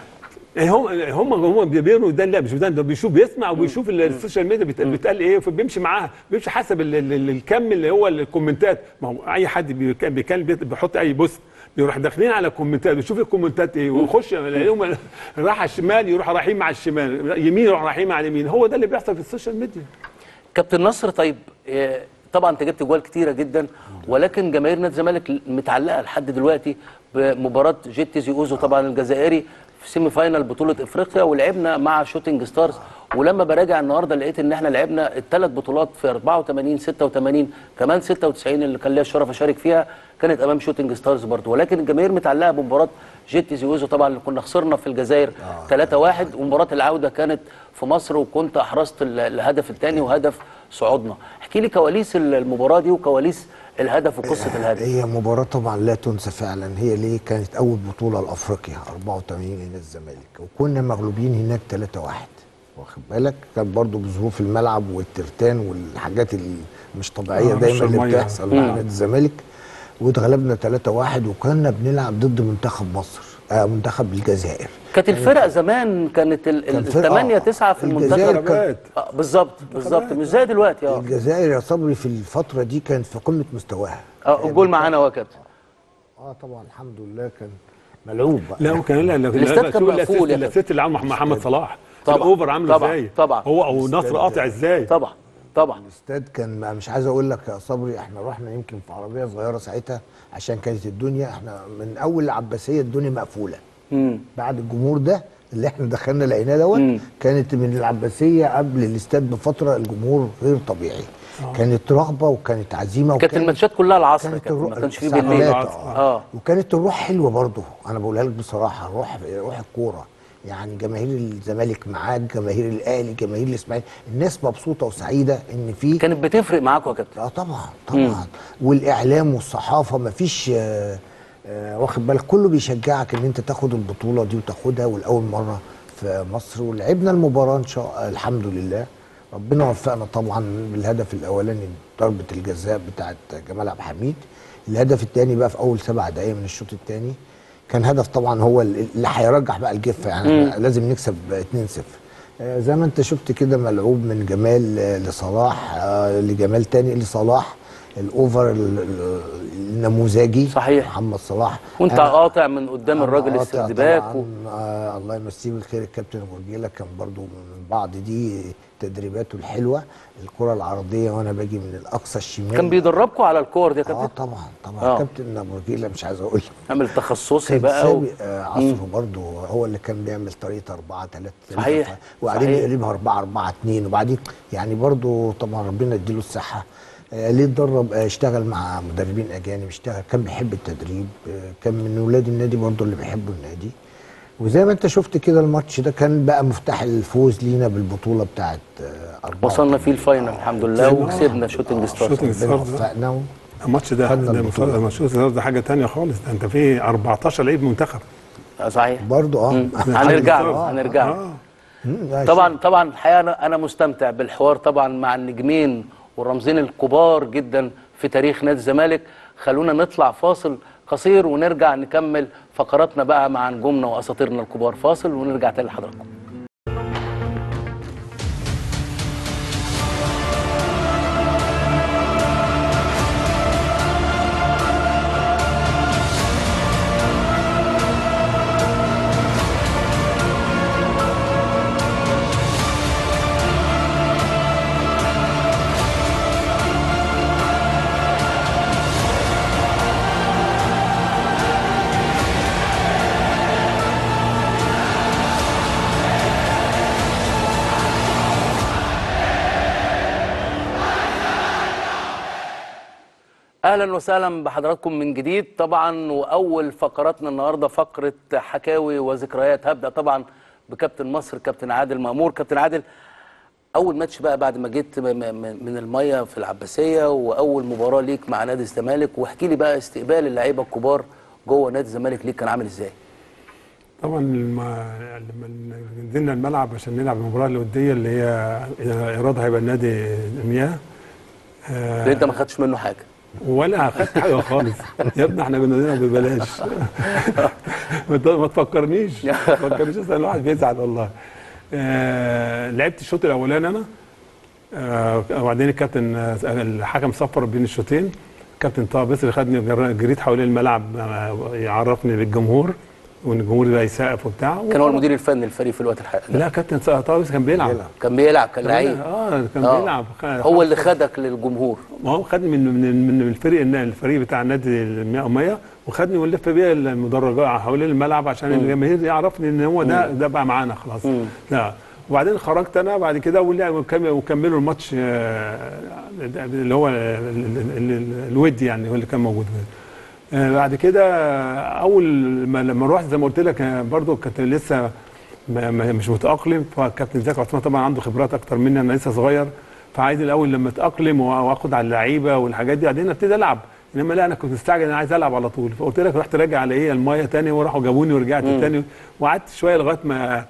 هم بيبينوا ده، لا مش ده بيشوف، بيسمع وبيشوف السوشيال ميديا بيتقال ايه، فبيمشي معاها، بيمشي حسب الكم اللي هو الكومنتات. ما هو اي حد بيحط اي بوست بيروح داخلين على الكومنتات، بيشوف الكومنتات ايه ويخش يلاقيهم راح على الشمال يروح رايحين مع الشمال، يمين يروح رايحين مع اليمين. هو ده اللي بيحصل في السوشيال ميديا. كابتن نصر، طيب طبعا انت جبت جوال كتيره جدا، ولكن جماهير نادي الزمالك متعلقه لحد دلوقتي بمباراه جيتي زيوزو طبعا الجزائري في سيمي فاينال بطوله افريقيا، ولعبنا مع شوتنج ستارز. ولما براجع النهارده لقيت ان احنا لعبنا الثلاث بطولات في 84 86 كمان 96 اللي كان ليا الشرف اشارك فيها كانت امام شوتنج ستارز برضه. ولكن الجماهير متعلقه بمباراه جيتي زيوزو طبعا اللي كنا خسرنا في الجزائر 3-1، ومباراه العوده كانت في مصر وكنت احرزت الهدف الثاني وهدف صعودنا. احكي لي كواليس المباراه دي وكواليس الهدف وقصه الهدف. هي مباراه طبعا لا تنسى فعلا. هي ليه كانت اول بطوله لافريقيا 84 هنا الزمالك، وكنا مغلوبين هناك 3-1، واخد بالك؟ كان برضو بظروف الملعب والترتان والحاجات اللي مش طبيعيه دايما اللي بتحصل مع نادي الزمالك، واتغلبنا 3-1. وكنا بنلعب ضد منتخب مصر، منتخب الجزائر. كانت الفرق زمان كانت 8-9 في المنتخب. بالظبط مش زي دلوقتي. الجزائر يا صبري في الفتره دي كانت في قمه مستواها. الجول معانا هو كابتن. طبعا الحمد لله كان ملعوب بقى. لا وكان الاستاد كان مقفول. الاسيست اللي عمل محمد صلاح طبعا، الاوفر عامل ازاي طبعا هو او نصر قاطع ازاي. طبعا الاستاد كان مش عايز اقول لك يا صبري، احنا رحنا يمكن في عربيه صغيره ساعتها عشان كانت الدنيا، احنا من اول العباسيه الدنيا مقفوله. بعد الجمهور ده اللي احنا دخلنا لقيناه دوت، كانت من العباسيه قبل الاستاد بفتره الجمهور غير طبيعي. كانت رغبه وكانت عزيمه، كانت الماتشات كلها العصر، ما كانش فيه بالليل. وكانت الروح حلوه برضه، انا بقولها لك بصراحه، روح الكوره. يعني جماهير الزمالك معاك، جماهير الاهلي، جماهير الاسماعيلي، الناس مبسوطه وسعيده ان في كانت بتفرق معاكم يا كابتن. طبعا. والاعلام والصحافه مفيش واخد بالك، كله بيشجعك ان انت تاخد البطوله دي وتاخدها، والاول مره في مصر. ولعبنا المباراه ان شاء الله الحمد لله، ربنا وفقنا طبعا بالهدف الاولاني ضربه الجزاء بتاعت جمال عبد الحميد. الهدف الثاني بقى في اول 7 دقائق من الشوط الثاني كان هدف طبعا هو اللي هيرجح بقى الجفه، يعني لازم نكسب 2-0. زي ما انت شفت كده، ملعوب من جمال لصلاح، لجمال تاني لصلاح، الاوفر النموذجي صحيح محمد صلاح، وانت قاطع من قدام الراجل السردباك الله يمسيه بالخير الكابتن ابو رجيله، كان برضو من بعض دي تدريباته الحلوه، الكره العرضيه وانا باجي من الاقصى الشمال. كان بيدربكم على الكور دي يا كابتن؟ طبعا كابتن ابو رجيله مش عايز اقول عامل تخصصي بقى عصره برضو، هو اللي كان بيعمل طريقه 4-3 صحيح، وبعدين يقلبها 4-4-2، وبعدين يعني برضو طبعا ربنا يديله الصحه. ليه اتدرب، اشتغل مع مدربين اجانب، كان بيحب التدريب، كان من ولاد النادي برضه اللي بيحبوا النادي. وزي ما انت شفت كده الماتش ده كان بقى مفتاح الفوز لينا بالبطوله بتاعت 4. وصلنا فيه الفاينل الحمد لله وكسبنا شوتنج ستارز. وفقنا. الماتش ده ده حاجه ثانيه خالص، ده انت في 14 لعيب منتخب. صحيح برضه هنرجع طبعا الحقيقه انا مستمتع بالحوار طبعا مع النجمين والرمزين الكبار جدا في تاريخ نادي الزمالك. خلونا نطلع فاصل قصير ونرجع نكمل فقراتنا بقى مع نجومنا واساطيرنا الكبار. فاصل ونرجع تاني لحضراتكم. اهلا وسهلا بحضراتكم من جديد طبعا. واول فقراتنا النهارده فقره حكاوي وذكريات. هبدا طبعا بكابتن مصر كابتن عادل مأمور. كابتن عادل، اول ماتش بقى بعد ما جيت من الميه في العباسيه واول مباراه ليك مع نادي الزمالك، واحكي لي بقى استقبال اللعيبه الكبار جوه نادي الزمالك ليك كان عامل ازاي؟ طبعا لما نزلنا الملعب عشان نلعب المباراه الوديه اللي هي ايراد هيبقى النادي المياه، انت ما خدتش منه حاجه ولا اخدت حاجه خالص يا ابني، احنا بنقولها ببلاش ما تفكرنيش اصلا الواحد بيزعل والله. لعبت الشوط الاولاني انا، وبعدين الكابتن الحكم صفر بين الشوطين. الكابتن طه بس خدني جريت حوالين الملعب يعرفني للجمهور والجمهور بقى يسقف وبتاع. كان هو المدير الفني للفريق في الوقت الحالي؟ لا كابتن طه بس كان بيلعب كان لعيب. كان بيلعب. هو اللي خدك للجمهور؟ ما هو خدني من الفريق بتاع النادي المياه، وخدني ولف بيها المدرجات حوالين الملعب عشان الجماهير يعرفني ان هو ده بقى معانا خلاص. لا وبعدين خرجت انا بعد كده وكملوا الماتش اللي هو الودي يعني هو اللي كان موجود. بعد كده اول لما رحت زي ما قلت لك برضو كنت لسه مش متاقلم، فالكابتن زكي عثمان طبعا عنده خبرات اكتر مني، انا لسه صغير، فعايز الاول لما اتاقلم واخد على اللعيبه والحاجات دي بعدين ابتدي العب. انما لا انا كنت مستعجل، انا عايز العب على طول، فقلت لك رحت راجع على المايه تاني وراحوا جابوني ورجعت تاني وقعدت شويه لغايه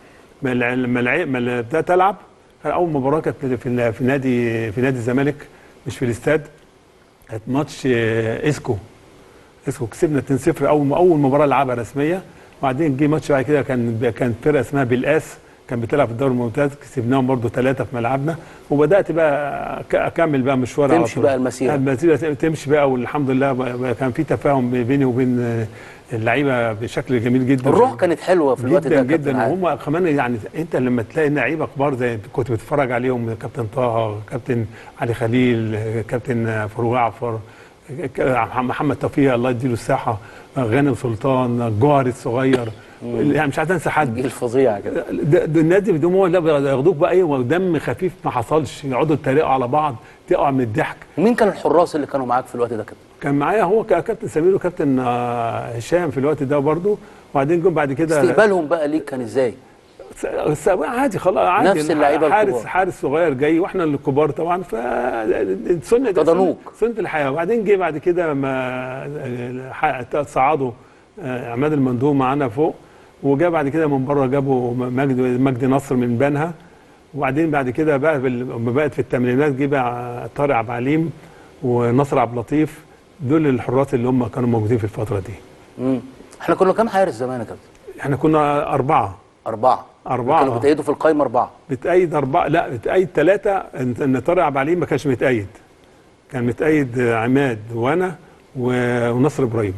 ما بدات العب. اول مباراه كانت في نادي الزمالك مش في الاستاد، كانت ماتش اسكو كسبنا 2-0 اول مباراه لعبها رسميه. وبعدين جه ماتش بعد كده كان فرقه اسمها بالقاس كان بتلعب في الدوري الممتاز، كسبناهم برده 3 في ملعبنا. وبدات بقى اكمل بقى مشوار، تمشي بقى المسيره تمشي بقى، والحمد لله كان في تفاهم بيني وبين اللعيبه بشكل جميل جدا. الروح كانت حلوه في الوقت ده جدا وهم كمان يعني انت لما تلاقي لعيبه كبار زي كنت بتتفرج عليهم، كابتن طه، كابتن علي خليل، كابتن فاروق جعفر، محمد توفيق الله يديله الصحه، غانم سلطان، الجوهري الصغير، يعني مش عايز انسى حد. جيل فظيع كده. النادي بدون هو ياخدوك بقى ودم خفيف ما حصلش، يقعدوا يتريقوا على بعض تقع من الضحك. ومين كان الحراس اللي كانوا معاك في الوقت ده كده؟ كان معايا هو كابتن سمير وكابتن هشام في الوقت ده برضه. وبعدين جم بعد كده استقبالهم بقى ليك كان ازاي؟ عادي خلاص، عادي، نفس اللعيبه الكبار، حارس صغير جاي واحنا الكبار طبعا، فسنه الحياه. وبعدين جه بعد كده لما صعدوا عماد المندوب معانا فوق، وجا بعد كده من بره جابوا مجدي نصر من بنها. وبعدين بعد كده بقى لما بقت في الثمانينات جه بقى طارق عبد العليم ونصر عبد اللطيف، دول الحراس اللي هم كانوا موجودين في الفتره دي. احنا كنا كام حارس زمان يا كابتن؟ احنا كنا 4 كانوا بتأيدوا في القايمه 4 بتأيد 4 لا بتأيد 3. ان طارق عبد العليم ما كانش متأيد، كان متأيد عماد وانا ونصر ابراهيم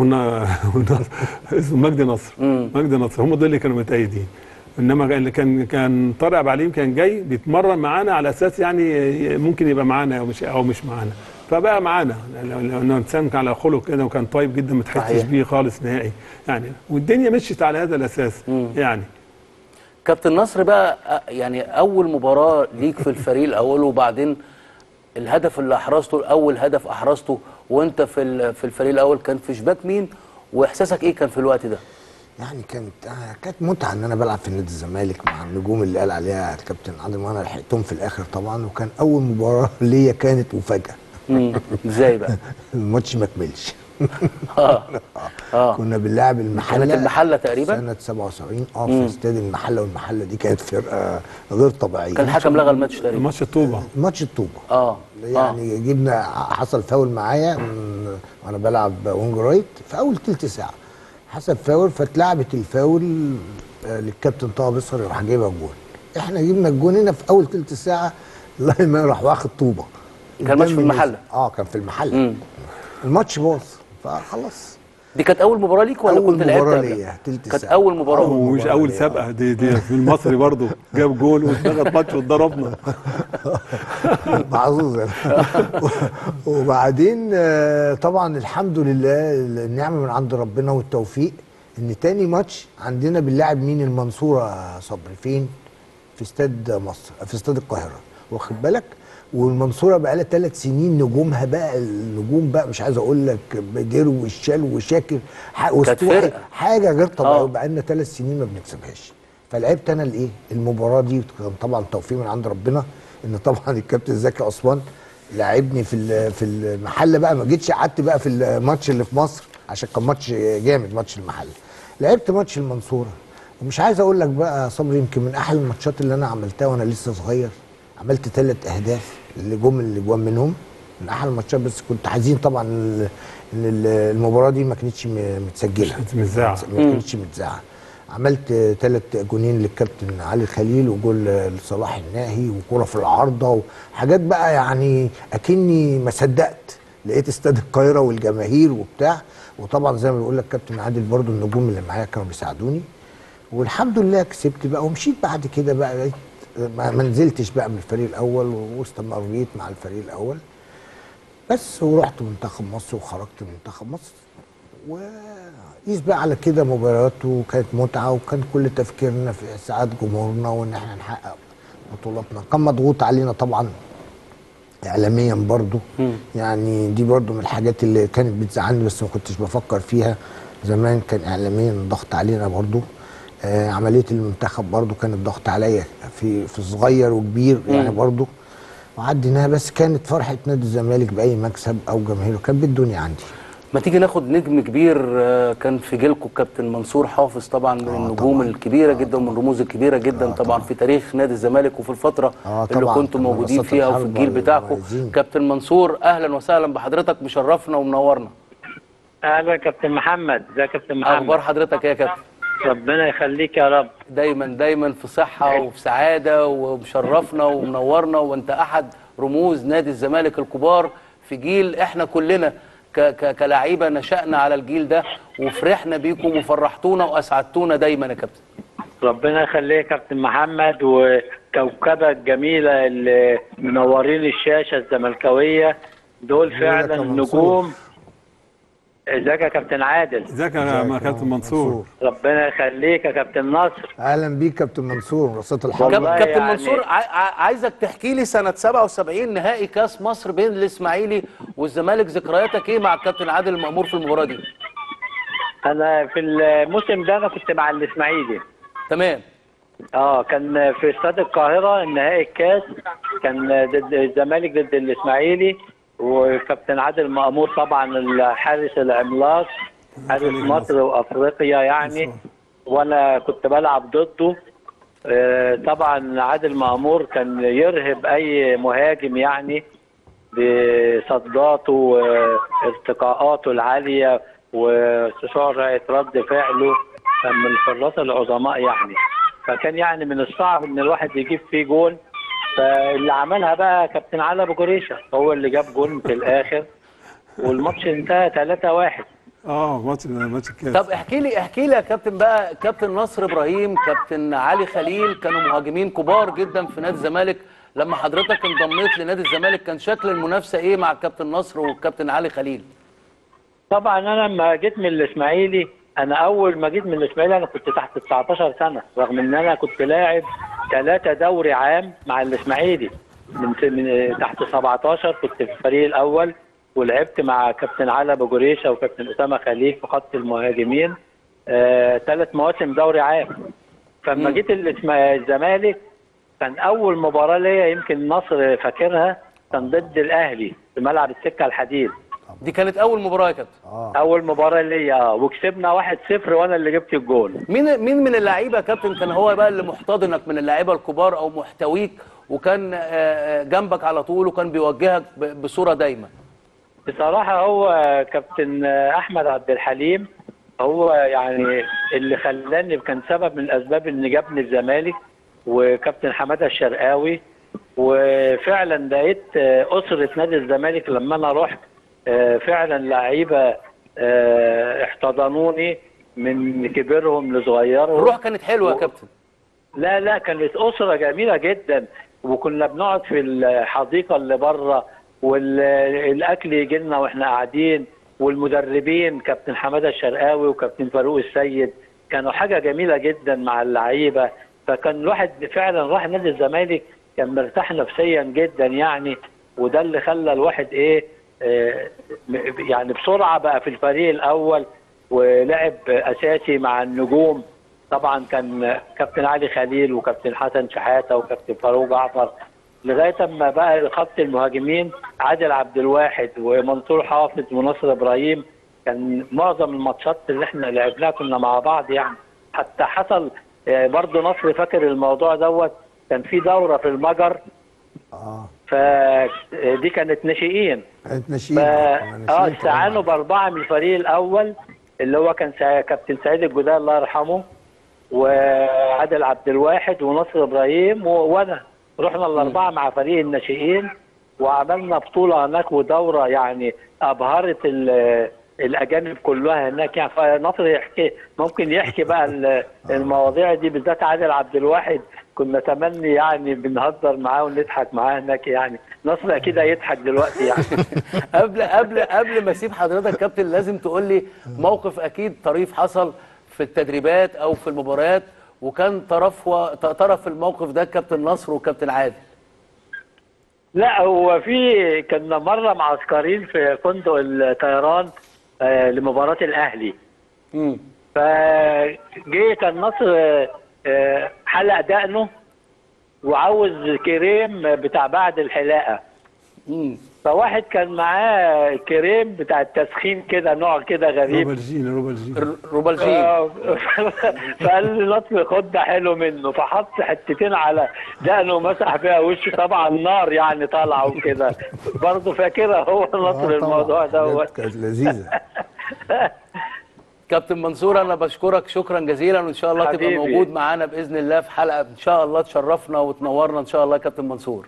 اسمه مجدي نصر، هم دول اللي كانوا متأيدين. انما اللي كان طارق عبد العليم كان جاي بيتمرن معانا على اساس يعني ممكن يبقى معانا او مش معانا، فبقى معانا لانه انسان كان على خلق كده وكان طيب جدا ما تحسش بيه خالص نهائي يعني، والدنيا مشيت على هذا الاساس. يعني كابتن نصر بقى يعني اول مباراه ليك في الفريق الاول، وبعدين الهدف اللي احرزته، اول هدف احرزته وانت في الفريق الاول، كان في شباك مين؟ واحساسك ايه كان في الوقت ده؟ يعني كانت متعه ان انا بلعب في نادي الزمالك مع النجوم اللي قال عليها الكابتن عادل، وانا لحقتهم في الاخر طبعا. وكان اول مباراه ليا كانت مفاجاه. ازاي بقى؟ الماتش ما كملش. اه كنا بنلعب المحله، كانت المحله تقريبا سنه 77 في استاد المحله، والمحله دي كانت فرقه غير طبيعيه. كان الحكم لغى الماتش تقريبا. ماتش الطوبه. ماتش الطوبه. يعني جبنا، حصل فاول معايا وانا بلعب وينج رايت في اول تلت ساعه، حصل فاول، فاتلعبت الفاول للكابتن طه بيصر، راح جايبها الجون. احنا جبنا الجون هنا في اول تلت ساعه، الله ما راح واخد طوبه. كان ماتش في المحله. كان في المحله. الماتش باظ فخلاص. دي كانت اول مباراه ليك ولا كنت لعبت اول مباراه ليا تلت ساعه؟ كانت اول مباراه ومش اول سابقه دي في المصري برضو جاب جول واشتغل ماتش واتضربنا. محظوظ. وبعدين طبعا الحمد لله النعمه من عند ربنا والتوفيق، ان تاني ماتش عندنا بنلاعب مين؟ المنصوره صبري. فين؟ في استاد مصر، في استاد القاهره، واخد بالك؟ والمنصوره بقى لها 3 سنين نجومها بقى، النجوم بقى مش عايز اقول لك بدير والشال وشاكر حاجه غير طبيعيه. بقى لنا 3 سنين ما بنكسبهاش. فلعبت انا الايه؟ المباراه دي كان طبعا توفيق من عند ربنا، ان طبعا الكابتن زكي عثمان لاعبني في المحله بقى. ما جيتش قعدت بقى في الماتش اللي في مصر عشان كان ماتش جامد، ماتش المحله. لعبت ماتش المنصوره، ومش عايز اقول لك بقى صبري، يمكن من احلى الماتشات اللي انا عملتها وانا لسه صغير. عملت 3 اهداف اللي جوان منهم، من احلى الماتشات. بس كنت حزين طبعا ان المباراه دي ما كانتش متسجله، متذاعه، ما كانتش متذاعه. عملت 3 جونين للكابتن علي خليل، وجول لصلاح الناهي، وكوره في العارضه، وحاجات بقى يعني اكني ما صدقت. لقيت استاد القاهره والجماهير وبتاع. وطبعا زي ما بقول لك كابتن عادل برضو، النجوم اللي معايا كانوا بيساعدوني، والحمد لله كسبت بقى. ومشيت بعد كده بقى، ما نزلتش بقى من الفريق الاول، واستمريت مع الفريق الاول بس. ورحت منتخب مصر وخرجت من منتخب مصر، وقيس بقى على كده مباريات، وكانت متعه، وكان كل تفكيرنا في اسعاد جمهورنا وان احنا نحقق بطولاتنا. كان مضغوط علينا طبعا اعلاميا برضو. يعني دي برضو من الحاجات اللي كانت بتزعلني، بس ما كنتش بفكر فيها. زمان كان اعلاميا ضغط علينا برضو. عمليه المنتخب برضو كانت ضغط عليا في صغير وكبير يعني برضو، وعديناها. بس كانت فرحه نادي الزمالك باي مكسب او جماهيره كانت بالدنيا عندي. ما تيجي ناخد نجم كبير كان في جيلكم، كابتن منصور حافظ، طبعا من النجوم الكبيره جدا ومن الرموز الكبيره جدا طبعا في تاريخ نادي الزمالك، وفي الفتره اللي كنتم موجودين فيها وفي الجيل بتاعكم. كابتن منصور اهلا وسهلا بحضرتك، مشرفنا ومنورنا. اهلا كابتن محمد. ازيك يا كابتن محمد؟ اخبار حضرتك يا كابتن؟ ربنا يخليك يا رب. دايما في صحه وفي سعاده، ومشرفنا ومنورنا، وانت احد رموز نادي الزمالك الكبار في جيل احنا كلنا كلاعيبه نشأنا على الجيل ده، وفرحنا بيكم وفرحتونا واسعدتونا دايما يا كابتن. ربنا يخليك يا كابتن محمد، وكوكبه الجميله اللي منورين الشاشه الزملكاويه دول فعلا نجوم. ازيك يا كابتن عادل؟ ازيك يا كابتن منصور؟ ربنا يخليك يا كابتن نصر. اهلا بيك كابتن منصور، رصيد الحرب. كابتن يعني منصور، عايزك تحكي لي سنه 77 نهائي كاس مصر بين الاسماعيلي والزمالك، ذكرياتك ايه مع الكابتن عادل المأمور في المباراه دي؟ انا في الموسم ده انا كنت مع الاسماعيلي. تمام. كان في استاد القاهره النهائي الكاس، كان ضد الزمالك ضد الاسماعيلي، وكابتن عادل مأمور طبعا الحارس العملاق، حارس مصر وافريقيا يعني، وانا كنت بلعب ضده. طبعا عادل مأمور كان يرهب اي مهاجم يعني بصداته وارتقاءاته العاليه وسرعه رد فعله. كان من الحراس العظماء يعني، فكان يعني من الصعب ان الواحد يجيب فيه جول. فاللي عملها بقى كابتن علي ابو جريشه، هو اللي جاب جول في الاخر، والماتش انتهى 3-1. ماتش الكاس. طب احكي لي يا كابتن بقى، كابتن نصر ابراهيم، كابتن علي خليل، كانوا مهاجمين كبار جدا في نادي الزمالك. لما حضرتك انضميت لنادي الزمالك كان شكل المنافسه ايه مع الكابتن نصر والكابتن علي خليل؟ طبعا انا لما جيت من الاسماعيلي، انا اول ما جيت من الاسماعيلي انا كنت تحت 19 سنه، رغم ان انا كنت لاعب 3 دوري عام مع الاسماعيلي. من تحت 17 كنت في الفريق الاول، ولعبت مع كابتن علي ابو جريشه وكابتن اسامه خليل في خط المهاجمين 3 مواسم دوري عام. فلما جيت الزمالك كان اول مباراه ليا يمكن النصر فاكرها، كان ضد الاهلي في ملعب السكه الحديد. دي كانت اول مباراه يا كابتن؟ اول مباراه ليا وكسبنا 1-0 وانا اللي جبت الجول. مين من اللعيبه يا كابتن كان هو بقى اللي محتضنك من اللعيبه الكبار او محتويك وكان جنبك على طول وكان بيوجهك بصوره دايما؟ بصراحه هو كابتن احمد عبد الحليم، هو يعني اللي خلاني، كان سبب من الاسباب اللي جابني الزمالك، وكابتن حماده الشرقاوي. وفعلا لقيت اسره نادي الزمالك لما انا رحت فعلا لعيبه احتضنوني من كبيرهم لصغيرهم. الروح كانت حلوه يا كابتن؟ لا كانت اسره جميله جدا، وكنا بنقعد في الحديقه اللي بره، والاكل يجي لنا واحنا قاعدين، والمدربين كابتن حماده الشرقاوي وكابتن فاروق السيد كانوا حاجه جميله جدا مع اللعيبه. فكان الواحد فعلا راح نادي الزمالك كان مرتاح نفسيا جدا يعني، وده اللي خلى الواحد يعني بسرعه بقى في الفريق الاول ولعب اساسي مع النجوم. طبعا كان كابتن علي خليل وكابتن حسن شحاته وكابتن فاروق جعفر، لغايه اما بقى خط المهاجمين عادل عبد الواحد ومنصور حافظ ونصر ابراهيم. كان معظم الماتشات اللي احنا لعبناها كنا مع بعض يعني. حتى حصل برضه نصر فاكر الموضوع دوت، كان في دوره في المجر فدي كانت ناشئين. كانت ناشئين استعانوا باربعه من الفريق الاول اللي هو كان كابتن سعيد الجدال الله يرحمه وعادل عبد الواحد ونصر ابراهيم وانا، رحنا الاربعه مع فريق الناشئين وعملنا بطوله هناك ودوره يعني ابهرت الاجانب كلها هناك يعني. فنصر ممكن يحكي بقى المواضيع دي، بالذات عادل عبد الواحد كنا تمني يعني بنهزر معاه ونضحك معاه هناك يعني. نصر اكيد هيضحك دلوقتي يعني. قبل ما اسيب حضرتك كابتن لازم تقول لي موقف اكيد طريف حصل في التدريبات او في المباريات وكان طرف الموقف ده كابتن نصر وكابتن عادل. لا هو كنا مره معسكرين في فندق الطيران لمباراه الاهلي. فجه كان نصر حلق دقنه وعاوز كريم بتاع بعد الحلاقه. فواحد كان معاه كريم بتاع التسخين كده، نوع كده غريب، روبالجين. فقال لي نصر خد ده حلو منه، فحط حتتين على دقنه ومسح فيها وشه، طبعا نار يعني طالعه وكده. برضه فاكرها هو نصر الموضوع دوت، كانت لذيذه. كابتن منصور انا بشكرك شكرا جزيلا، وان شاء الله تبقى موجود معانا باذن الله في حلقه ان شاء الله تشرفنا وتنورنا ان شاء الله. كابتن منصور،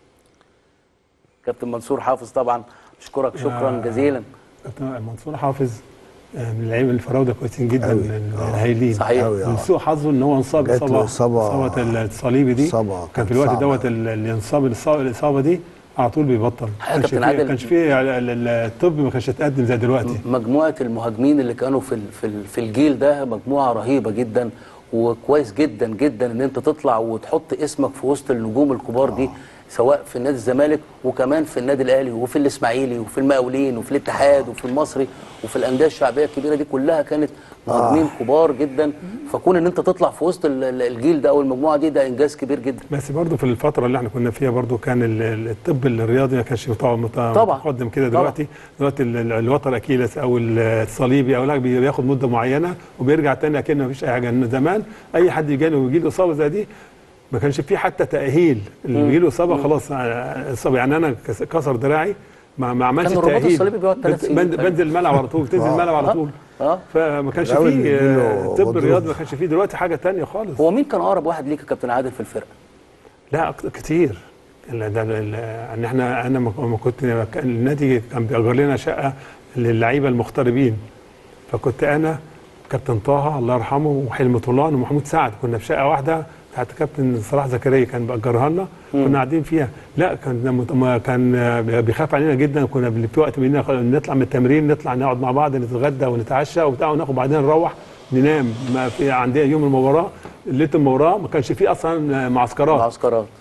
كابتن منصور حافظ طبعا بشكرك شكرا جزيلا. كابتن منصور حافظ من اللعيبه الفراوده كويسين جدا، الهايلين. صحيح. من سوء حظه ان هو انصاب اصابه الصليبي دي. كان في الوقت دوت اللي ينصاب الاصابه دي على طول بيبطل. ما كانش فيه الطب ما كانش يتقدم زي دلوقتي. مجموعه المهاجمين اللي كانوا في الجيل ده مجموعه رهيبه جدا، وكويس جدا جدا ان انت تطلع وتحط اسمك في وسط النجوم الكبار دي، سواء في نادي الزمالك وكمان في النادي الاهلي وفي الاسماعيلي وفي المقاولين وفي الاتحاد وفي المصري وفي الانديه الشعبيه الكبيره دي كلها كانت مهاجمين كبار جدا. فكون ان انت تطلع في وسط الجيل ده او المجموعه دي ده انجاز كبير جدا. بس برضه في الفتره اللي احنا كنا فيها برضه كان الطب الرياضي ما كانش متقدم كده. دلوقتي الوتر اكيلس او الصليبي او لا بياخد مده معينه وبيرجع تاني اكنه ما فيش اي حاجه. زمان اي حد يجي له اصابه زي دي ما كانش فيه حتى تأهيل، اللي بيجي له اصابه خلاص اصابه. يعني انا كسر دراعي ما عملش تأهيل، الرباط الصليبي بيقعد 3 سنين بنزل الملعب على طول، تنزل الملعب على طول. فما كانش فيه طب رياضي، ما كانش فيه. دلوقتي حاجه ثانيه خالص. هو مين كان اقرب واحد ليك يا كابتن عادل في الفرقه؟ لا كتير. ان احنا انا لما كنت النادي كان بيأجر لنا شقه للعيبه المغتربين، فكنت انا كابتن طه الله يرحمه وحلمي طولان ومحمود سعد كنا في شقه واحده بتاعت كابتن صلاح زكريا كان بيأجرها لنا. كنا قاعدين فيها. لا كان بيخاف علينا جدا. كنا في وقت نطلع من التمرين نطلع نقعد مع بعض نتغدى ونتعشى وبتاع وناخد بعدين نروح ننام. ما في عندنا يوم المباراه ليله المباراه ما كانش فيه اصلا معسكرات.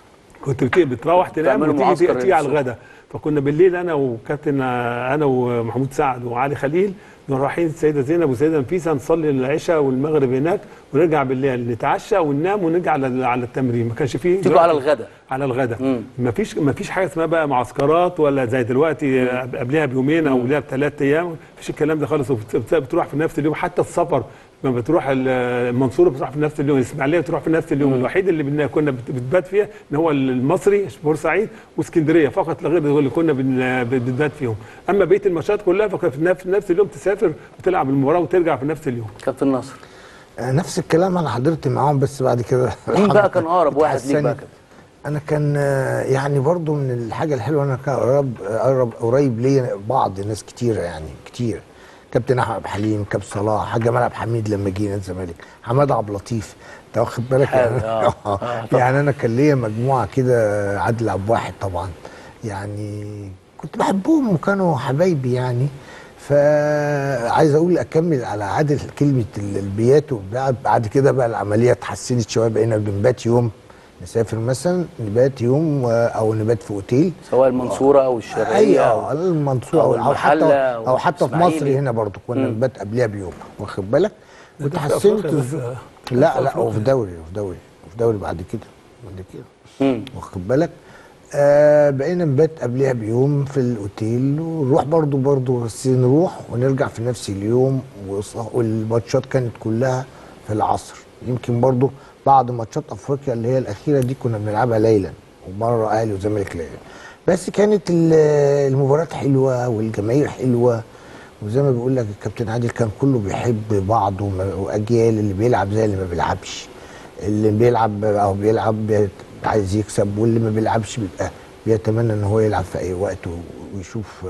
كنت بتروح تنام تعملوا وتيجي معسكر تيجي على للصبح. الغداء. فكنا بالليل انا وكابتن انا ومحمود سعد وعلي خليل نروح رايحين السيده زينب والسيده نفيسه نصلي العشاء والمغرب هناك، ونرجع بالليل نتعشى وننام ونرجع على التمرين. ما كانش فيه تيجوا على الغداء. على الغداء. ما فيش حاجه اسمها بقى معسكرات ولا زي دلوقتي قبلها بيومين او قبلها ب3 ايام. ما فيش الكلام ده خالص. بتروح في نفس اليوم. حتى السفر لما بتروح المنصوره بتروح في نفس اليوم، الاسماعيليه بتروح في نفس اليوم. الوحيد اللي كنا بتبات فيها ان هو المصري بورسعيد واسكندريه فقط لا غير، اللي كنا بنبات فيهم. اما بقيه الماتشات كلها فكان في نفس اليوم تسافر وتلعب المباراه وترجع في نفس اليوم. كابتن ناصر نفس الكلام انا حضرت معاهم، بس بعد كده مين بقى كان اقرب واحد ليك بقى كده؟ انا كان يعني برضو من الحاجه الحلوه انا كان قريب ليا بعض ناس كتيره، يعني كتير. كابتن احمد عبد الحليم، كابتن صلاح، جمال عبد الحميد لما جينا الزمالك، حماد عبد اللطيف، انت واخد بالك يعني. يعني انا كان ليا مجموعه كده، عادل عبد الواحد طبعا، يعني كنت بحبهم وكانوا حبايبي يعني. فعايز اقول اكمل على عادل كلمه البيات وبتاع. بعد كده بقى العمليه اتحسنت شويه، بقينا بنبات يوم، نسافر مثلا نبات يوم او نبات في اوتيل، سواء المنصوره او الشرقيه. ايوه المنصوره او حتى في مصر هنا برضو كنا نبات قبلها بيوم، واخد بالك. وتحسنت. لا وفي دوري بعد كده واخد بالك. بقينا نبات قبلها بيوم في الاوتيل، ونروح برضو بس نروح ونرجع في نفس اليوم. والماتشات كانت كلها في العصر. يمكن برضو بعض ماتشات افريقيا اللي هي الاخيره دي كنا بنلعبها ليلا، ومره اهلي وزمالك ليلا. بس كانت المباريات حلوه والجماهير حلوه، وزي ما بيقول لك الكابتن عادل كان كله بيحب بعضه، واجيال اللي بيلعب زي اللي ما بيلعبش، اللي بيلعب او بيلعب عايز يكسب، واللي ما بيلعبش بيبقى بيتمنى ان هو يلعب في اي وقت ويشوف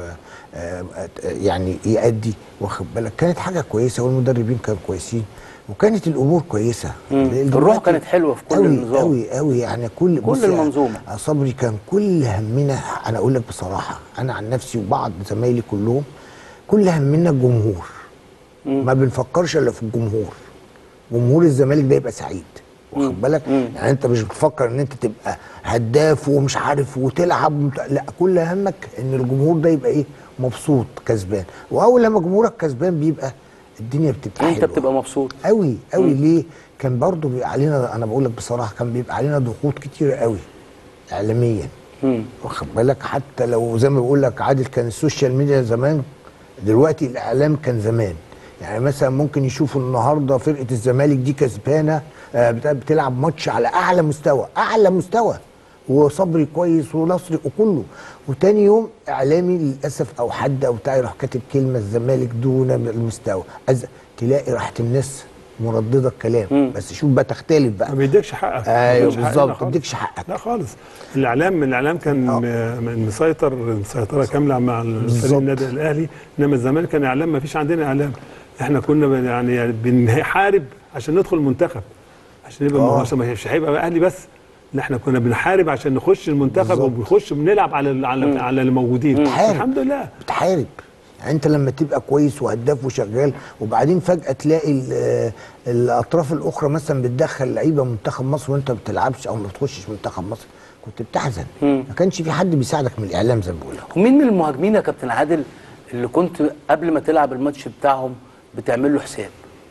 يعني يأدي، واخد بالك. كانت حاجه كويسه، والمدربين كانوا كويسين، وكانت الامور كويسه. الروح كانت حلوه في كل النظام قوي يعني. كل المنظومه. صبري كان كل همنا، انا اقول لك بصراحه، انا عن نفسي وبعض زمايلي كلهم كل همنا الجمهور. ما بنفكرش الا في الجمهور. جمهور الزمالك ده يبقى سعيد، واخد بالك. يعني انت مش بتفكر ان انت تبقى هداف ومش عارف وتلعب لا، كل همك ان الجمهور ده يبقى ايه، مبسوط كسبان. واول لما جمهورك كسبان بيبقى الدنيا بتبقى حلوه، انت بتبقى مبسوط قوي ليه؟ كان برضو بيبقى علينا، انا بقول لك بصراحه، كان بيبقى علينا ضغوط كتيره قوي اعلاميا، واخد بالك. حتى لو زي ما بقول لك عادل، كان السوشيال ميديا زمان، دلوقتي الاعلام كان زمان. يعني مثلا ممكن يشوفوا النهارده فرقه الزمالك دي كسبانه، بتلعب ماتش على اعلى مستوى، وصبري كويس ونصري وكله، وتاني يوم اعلامي للاسف او حد او بتاع يروح كاتب كلمه الزمالك دون المستوى، تلاقي راحت الناس مردده الكلام. بس شوف بقى، تختلف بقى، ما بيديكش حقك. ايوه بالظبط، ما بيديكش حقك. لا خالص. الاعلام كان مسيطره كامله مع فريق النادي الاهلي، انما الزمالك كان اعلام، ما فيش عندنا اعلام. احنا كنا يعني بنحارب عشان ندخل المنتخب، عشان يبقى مش هيبقى اهلي بس، احنا كنا بنحارب عشان نخش المنتخب، وبنخش بنلعب على الموجودين. الحمد لله بتحارب. يعني انت لما تبقى كويس وهداف وشغال، وبعدين فجاه تلاقي الاطراف الاخرى مثلا بتدخل لعيبه منتخب مصر وانت ما بتلعبش او ما بتخشش منتخب مصر، كنت بتحزن. ما كانش في حد بيساعدك من الاعلام زي ما بقول لك. ومين من المهاجمين يا كابتن عادل اللي كنت قبل ما تلعب الماتش بتاعهم بتعمل له حساب؟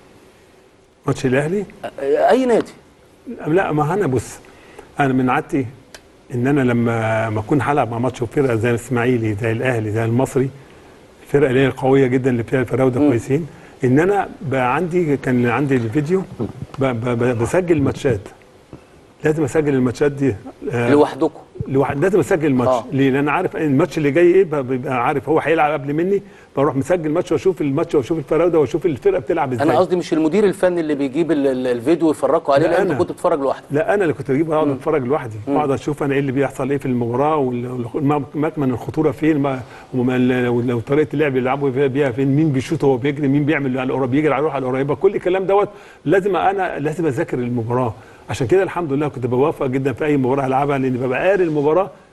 ماتش الاهلي؟ اي نادي؟ لا، ما انا بص، انا من عادتي ان انا لما اكون هلعب مع ماتش فرقه زي الاسماعيلي، زي الاهلي، زي المصري، الفرقه اللي هي القويه جدا اللي فيها الفراوده كويسين، ان انا بقى كان عندي الفيديو بسجل الماتشات. لازم اسجل الماتشات دي لوحدكم. لازم اسجل الماتش. ليه؟ لان انا عارف الماتش اللي جاي ايه، بيبقى عارف هو هيلعب قبل مني، بروح مسجل الماتش واشوف الماتش واشوف الفراوده واشوف الفرقه بتلعب ازاي. انا قصدي مش المدير الفني اللي بيجيب الفيديو ويفرجوا عليه، لا انت كنت بتتفرج لوحدك. لا، انا اللي كنت بجيب، اقعد اتفرج لوحدي، اقعد اشوف انا ايه اللي بيحصل ايه في المباراه، ومكمن الخطوره فين، ولو طريقه اللعب اللي بيلعبوا بيها فين، مين بيشوط هو بيجري، مين بيعمل على القريب، بيجري على القريبه، كل الكلام دوت لازم اذاكر المباراه. عشان كده الحمد لله كنت بوافق جدا في اي مباراه العبها، لان ببقى قاري المباراه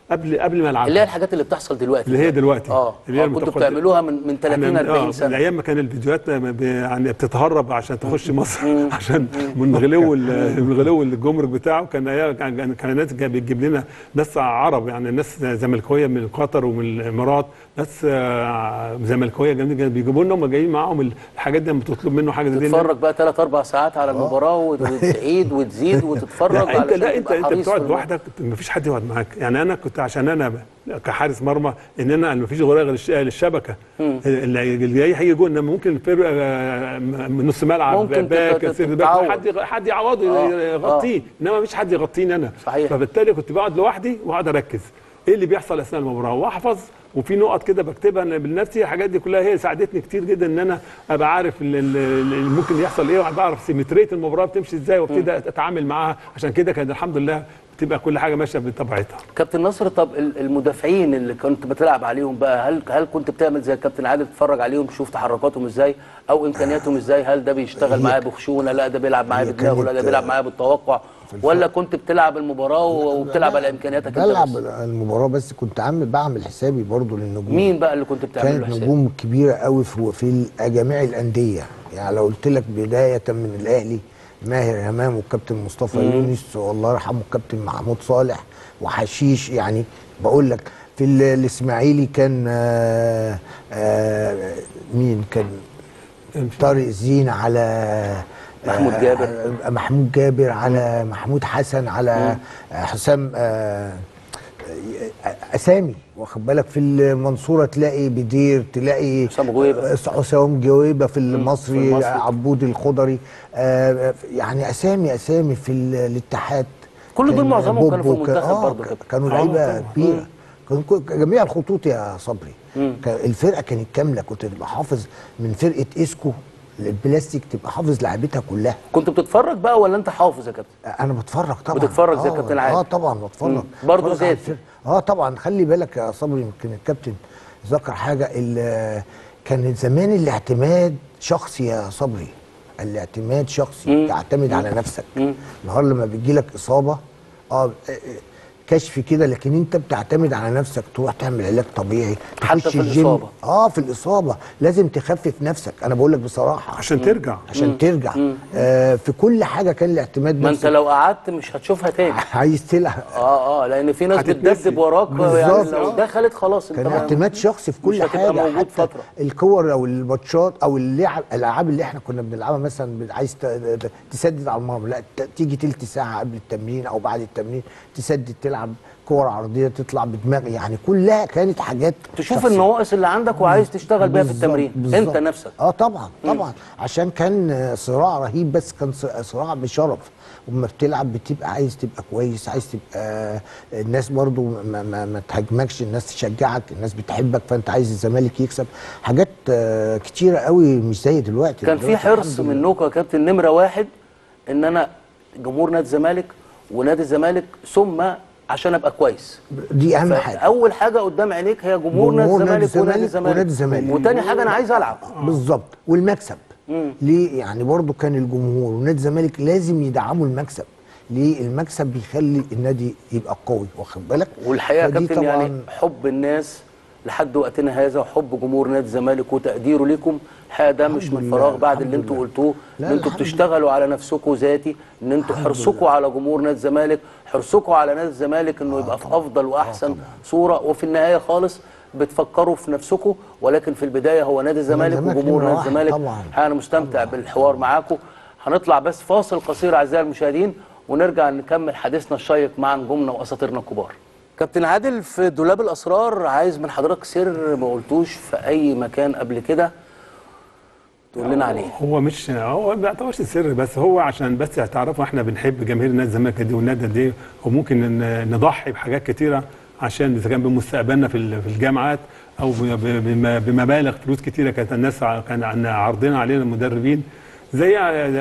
قبل ما العب، اللي هي الحاجات اللي بتحصل دلوقتي، اللي هي دلوقتي اللي هي كنتوا بتعملوها من 30 40 سنه. الايام ما كان الفيديوهات يعني بتتهرب عشان تخش مصر عشان من غلو الجمرك بتاعه. كان الناس بتجيب لنا ناس عرب، يعني ناس زملكاويه من قطر ومن الامارات، ناس زملكاويه جامدين بيجيبوا لنا، هم جايين معاهم الحاجات دي، بتطلب منه حاجه زي دي تتفرج بقى 3 4 ساعات على المباراه وتعيد وتزيد وتتفرج. لا انت بتقعد لوحدك، مفيش حد يقعد معاك. يعني انا كنت عشان انا كحارس مرمى ان انا مفيش غير الشبكه اللي جاي هيجي جول، انما ممكن الفرقه من نص ملعب باك حد يعوضه يغطيه، انما مفيش حد يغطيني انا. صحيح. فبالتالي كنت بقعد لوحدي واقعد اركز ايه اللي بيحصل اثناء المباراه واحفظ، وفي نقط كده بكتبها بنفسي. الحاجات دي كلها هي ساعدتني كتير جدا ان انا ابقى عارف اللي ممكن يحصل ايه، وبعرف سيمتريه المباراه بتمشي ازاي، وابتدي اتعامل معاها. عشان كده كان الحمد لله تبقى كل حاجه ماشيه بطبيعتها. كابتن نصر، طب المدافعين اللي كنت بتلعب عليهم بقى، هل كنت بتعمل زي الكابتن عادل تتفرج عليهم تشوف تحركاتهم ازاي او امكانياتهم ازاي؟ هل ده بيشتغل معايا بخشونه، لا ده بيلعب معايا بدماغه، لا ده بيلعب معايا بالتوقع، ولا كنت بتلعب المباراه وبتلعب على امكانياتك انت؟ بلعب المباراه بس كنت بعمل حسابي برضو للنجوم. مين بقى اللي كنت بتعمل له حساب؟ كانت نجوم كبيره قوي في جميع الانديه. يعني لو قلت لك بدايه من الاهلي ماهر همام والكابتن مصطفى يونس والله يرحمه الكابتن محمود صالح وحشيش. يعني بقول لك في الاسماعيلي كان مين كان؟ طارق زين، على محمود جابر على محمود حسن، على حسام، اسامي واخد بالك. في المنصوره تلاقي بدير، تلاقي حسام جويبه، في المصري عبود الخضري، يعني اسامي في الاتحاد. كل دول معظمهم كانوا في المنتخب برضه، كانوا لعيبه كبيره، كانوا جميع الخطوط يا صبري. الفرقه كانت كامله، كنت تبقى حافظ من فرقه اسكو البلاستيك، تبقى حافظ لعبتها كلها. كنت بتتفرج بقى ولا انت حافظ يا كابتن؟ انا بتفرج طبعا. بتتفرج زي الكابتن عادل؟ طبعا بتفرج برضه زاد. طبعا. خلي بالك يا صبري، يمكن الكابتن ذكر حاجه، كان زمان الاعتماد شخصي يا صبري، الاعتماد شخصي، تعتمد على نفسك. النهارده لما بيجي لك اصابه كشف كده، لكن انت بتعتمد على نفسك، تروح تعمل علاج طبيعي، حتى في الاصابه. في الاصابه لازم تخفف نفسك. انا بقول لك بصراحه عشان ترجع في كل حاجه كان الاعتماد ما انت لو قعدت مش هتشوفها تاني. عايز تلعب لان في ناس بتدبدب وراك، يعني لو دخلت خلاص كان اعتماد شخصي في كل حاجه. موجود حتى فتره الكور او الماتشات او الالعاب اللي احنا كنا بنلعبها، مثلا عايز تسدد على المرمى، لا تيجي تلت ساعه قبل التمرين او بعد التمرين تسدد، تلعب كور عرضيه تطلع بدماغ. يعني كلها كانت حاجات تشوف النواقص اللي عندك وعايز تشتغل بيها في التمرين انت نفسك. طبعا عشان كان صراع رهيب، بس كان صراع بشرف. وما بتلعب بتبقى عايز تبقى كويس، عايز تبقى الناس برضو ما تهاجمكش، الناس تشجعك، الناس بتحبك، فانت عايز الزمالك يكسب. حاجات كتيره قوي مش زي دلوقتي. كان في حرص منكم يا كابتن نمره واحد ان انا جمهور نادي الزمالك ونادي الزمالك، ثم عشان ابقى كويس. دي اهم حاجه. اول حاجه قدام عينيك هي جمهور نادي الزمالك ونادي الزمالك، وتاني حاجه انا عايز العب. بالظبط. والمكسب. ليه؟ يعني برضو كان الجمهور ونادي الزمالك لازم يدعموا المكسب. ليه؟ المكسب بيخلي النادي يبقى قوي، واخد بالك؟ والحقيقه يا كابتن يعني حب الناس لحد وقتنا هذا وحب جمهور نادي الزمالك وتقديره ليكم، الحقيقه ده مش من فراغ بعد اللي انتوا قلتوه، ان انتوا بتشتغلوا على نفسكم ذاتي، ان انتوا حرصكم على جمهور نادي الزمالك، حرصكم على نادي الزمالك انه يبقى في افضل واحسن صوره، وفي النهايه خالص بتفكروا في نفسكم، ولكن في البدايه هو نادي الزمالك وجمهور نادي الزمالك. انا مستمتع بالحوار معاكم. هنطلع بس فاصل قصير اعزائي المشاهدين، ونرجع نكمل حديثنا الشيق مع نجومنا واساطيرنا الكبار. كابتن عادل، في دولاب الاسرار عايز من حضرتك سر ما قلتوش في اي مكان قبل كده تقول لنا عليه. هو ما بيعتبرش سر، بس هو عشان بس تعرفوا احنا بنحب جماهير نادي الزمالك دي والنادي دي، وممكن نضحي بحاجات كتيره عشان اذا كان بمستقبلنا في الجامعات او بمبالغ فلوس كتيره. كانت الناس كان عارضين علينا المدربين، زي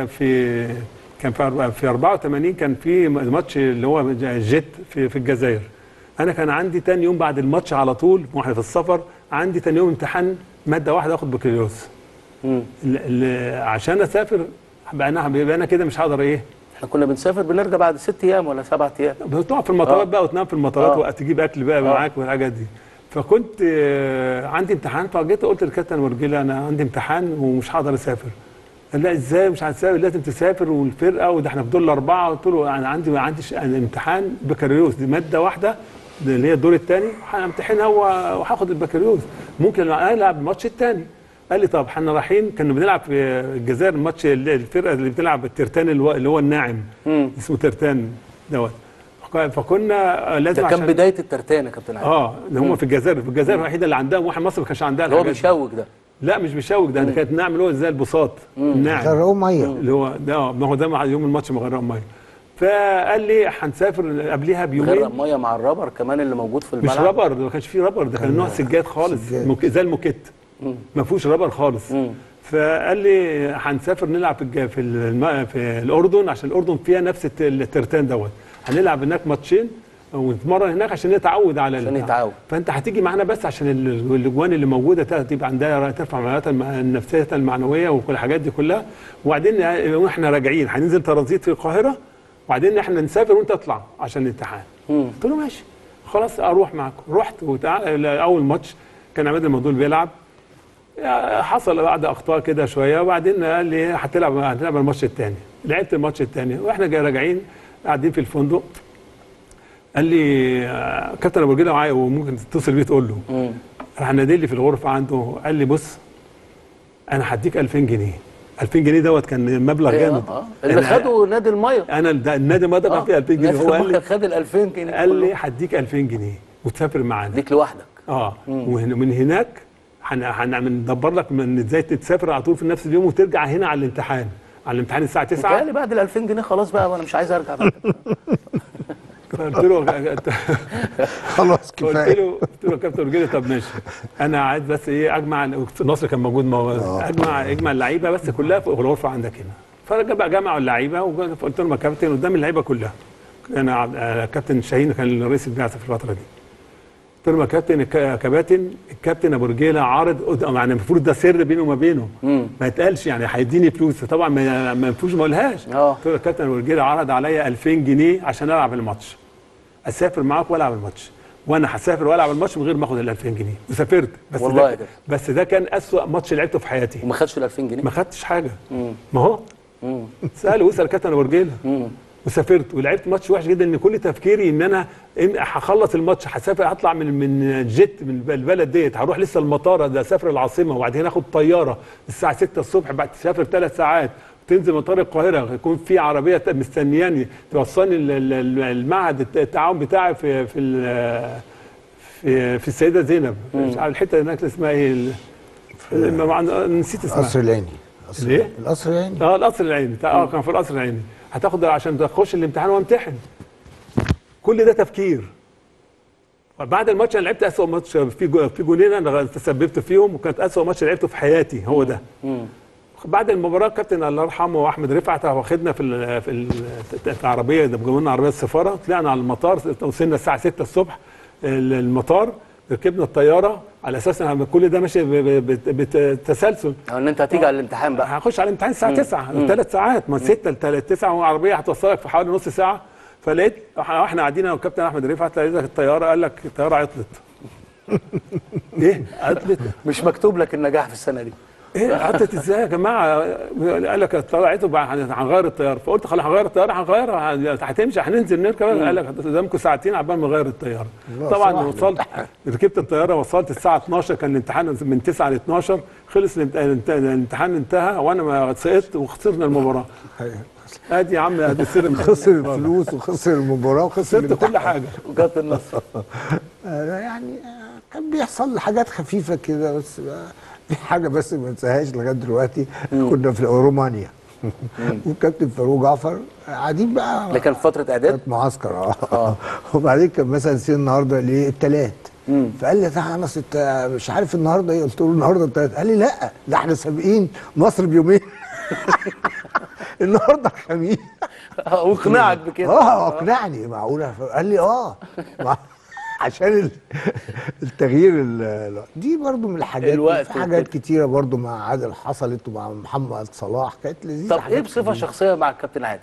كان في 84 كان في ماتش اللي هو الجيت في الجزائر. انا كان عندي تاني يوم بعد الماتش على طول واحنا في السفر، عندي تاني يوم امتحان ماده واحده اخد بكالوريوس. عشان اسافر بقى انا كده مش هقدر احنا كنا بنسافر بنرجع بعد 6 ايام ولا 7 ايام. بتقعد في المطارات بقى وتنام في المطارات وتجيب اكل بقى معاك والحاجات دي. فكنت عندي امتحان، فجيت قلت للكابتن ورجيله انا عندي امتحان ومش هقدر اسافر. قال لا ازاي مش هتسافر؟ لازم تسافر والفرقه وده احنا في دور الاربعه. قلت له انا عندي ما عنديش امتحان بكالوريوس، دي ماده واحده اللي هي الدور الثاني همتحنها وهاخد البكالوريوس، ممكن العب الماتش الثاني. قال لي طب احنا رايحين، كنا بنلعب في الجزائر الماتش الفرقه اللي بتلعب الترتان اللي هو الناعم اسمه ترتان دوت. فكنا لازم ده كان بدايه الترتان يا كابتن علي. اللي هم في الجزائر الوحيده اللي عندها، واحد مصر ما كانش عندها اللي هو بيشوك ده. لا مش بيشوك ده كانت ناعم اللي هو زي البساط الناعم غرقوا ميه اللي هو ده، ما هو ده مع يوم الماتش مغرق ميه. فقال لي هنسافر قبلها بيومين. غرق ميه مع الرابر كمان اللي موجود في الملعب. مش رابر، ما كانش فيه رابر، ده كان نوع سجاد خالص زي الموكيت، ما فيهوش رابر خالص. فقال لي هنسافر نلعب في الاردن، عشان الاردن فيها نفس الترتان دوت، هنلعب هناك ماتشين ونتمرن هناك عشان نتعود على عشان يتعود. فانت هتيجي معانا بس عشان الاجوان اللي موجوده تبقى عندها ترفع معنوياتها النفسيه المعنويه وكل الحاجات دي كلها. وبعدين احنا راجعين هننزل ترانزيت في القاهره، وبعدين احنا نسافر وانت اطلع عشان الامتحان. قلت له ماشي خلاص اروح معاكم. رحت اول ماتش كان عماد الموضوع بيلعب، حصل بعد اخطاء كده شويه، وبعدين قال لي هتلعب الماتش الثاني. لعبت الماتش الثاني واحنا راجعين قاعدين في الفندق، قال لي كابتن ابو رجيله معايا وممكن تتصل بيه تقول له. راح نادي لي في الغرفه عنده، قال لي بص انا هديك 2000 جنيه. 2000 جنيه دوت كان مبلغ جامد. اللي خده نادي الميه. انا النادي الميه ده كان فيه 2000 جنيه. هو قال لي خد ال 2000 جنيه قال لي هديك 2000 جنيه وتسافر معانا. ديك لوحدك. ومن هناك هندبر لك من ازاي تسافر على طول في نفس اليوم وترجع هنا على الامتحان. الساعه 9. قال لي بعد ال 2000 جنيه خلاص بقى وانا مش عايز ارجع بقى. قلت له خلاص كفايه. قلت له كابتن رجيله طب ماشي، انا عايز بس اجمع، نصر كان موجود اجمع اللعيبه بس كلها في الغرفه عندك هنا. فجمعوا اللعيبه وقلت لهم يا كابتن قدام اللعيبه كلها. انا كابتن شاهين كان رئيس البعثه في الفتره دي. قلت لهم يا كابتن الكابتن ابو رجيله عارض، يعني المفروض ده سر بينه وما بينه ما يتقالش، يعني هيديني فلوس طبعا ما ينفوش ما اقولهاش. قلت له الكابتن ابو رجيله عرض عليا 2000 جنيه عشان العب الماتش، اسافر معاك والعب الماتش، وانا هسافر والعب الماتش من غير ما اخد ال 2000 جنيه. وسافرت بس والله بس ده كان اسوأ ماتش لعبته في حياتي. وما خدش ال 2000 جنيه؟ ما خدتش حاجه. ما هو سأله واسال الكابتن ابو رجيله. وسافرت ولعبت ماتش وحش جدا، ان كل تفكيري ان انا هخلص الماتش هسافر، هطلع من جيت من البلد ديت، هروح لسه المطار ده اسافر العاصمه، وبعدين اخد طياره الساعه 6 الصبح، بعد تسافر 3 ساعات تنزل مطار القاهره، يكون في عربيه مستنياني توصلني المعهد التعاون بتاعي في السيده زينب. مش عارف الحته هناك اسمها ايه، نسيت اسمها. القصر العيني. ليه؟ القصر العيني. القصر العيني. كان في القصر العيني. هتاخد عشان تخش الامتحان وامتحن. كل ده تفكير. بعد الماتش انا لعبت اسوء ماتش، في جونين انا تسببت فيهم، وكانت اسوء ماتش لعبته في حياتي هو ده. بعد المباراه الكابتن الله يرحمه واحمد رفعت واخدنا في العربيه، جابوا لنا عربيه السفاره، طلعنا على المطار، وصلنا الساعه 6 الصبح المطار، ركبنا الطياره على اساس ان كل ده ماشي بتسلسل. ان انت هتيجي على الامتحان بقى. هخش على الامتحان الساعه 9 3 ساعات، من 6 ل 9 وعربيه هتوصلك في حوالي نص ساعه. فلقيت احنا قاعدين انا والكابتن احمد رفعت، لقيت الطياره قال لك الطياره عطلت. ايه عطلت؟ مش مكتوب لك النجاح في السنه دي. ايه عطلت ازاي يا جماعه؟ قال لك الطياره عطلت هنغير الطياره. فقلت خلاص هنغير الطياره، هنغيرها هتمشي هننزل نركب. قال لك قدامكم ساعتين عبال ما نغير الطياره. طبعا وصلت ركبت الطياره، وصلت الساعه 12، كان الامتحان من 9 ل 12، خلص الامتحان انتهى وانا ما سقطت وخسرنا المباراه. ادي يا عم ادي سر خسر الفلوس وخسر المباراه وخسرت كل حاجه وجات النصر. يعني كان بيحصل حاجات خفيفه كده، بس في حاجه بس ما انساهاش لغايه دلوقتي. كنا في رومانيا والكابتن فاروق جعفر قاعدين بقى، ده كان في فتره اعداد، كانت معسكر. وبعدين كان مثلا سين النهارده ليه الثلاث، فقال لي تعالى انس انت مش عارف النهارده ايه؟ قلت له النهارده الثلاث. قال لي لا ده احنا سابقين مصر بيومين. النهارده الخميس. واقنعك بكده؟ اقنعني. معقوله؟ قال لي عشان التغيير دي برضو من الحاجات. في حاجات كتيره برضو مع عادل حصلت، ومع محمد صلاح كانت لذيذه. طب ايه بصفه شخصيه مع الكابتن عادل؟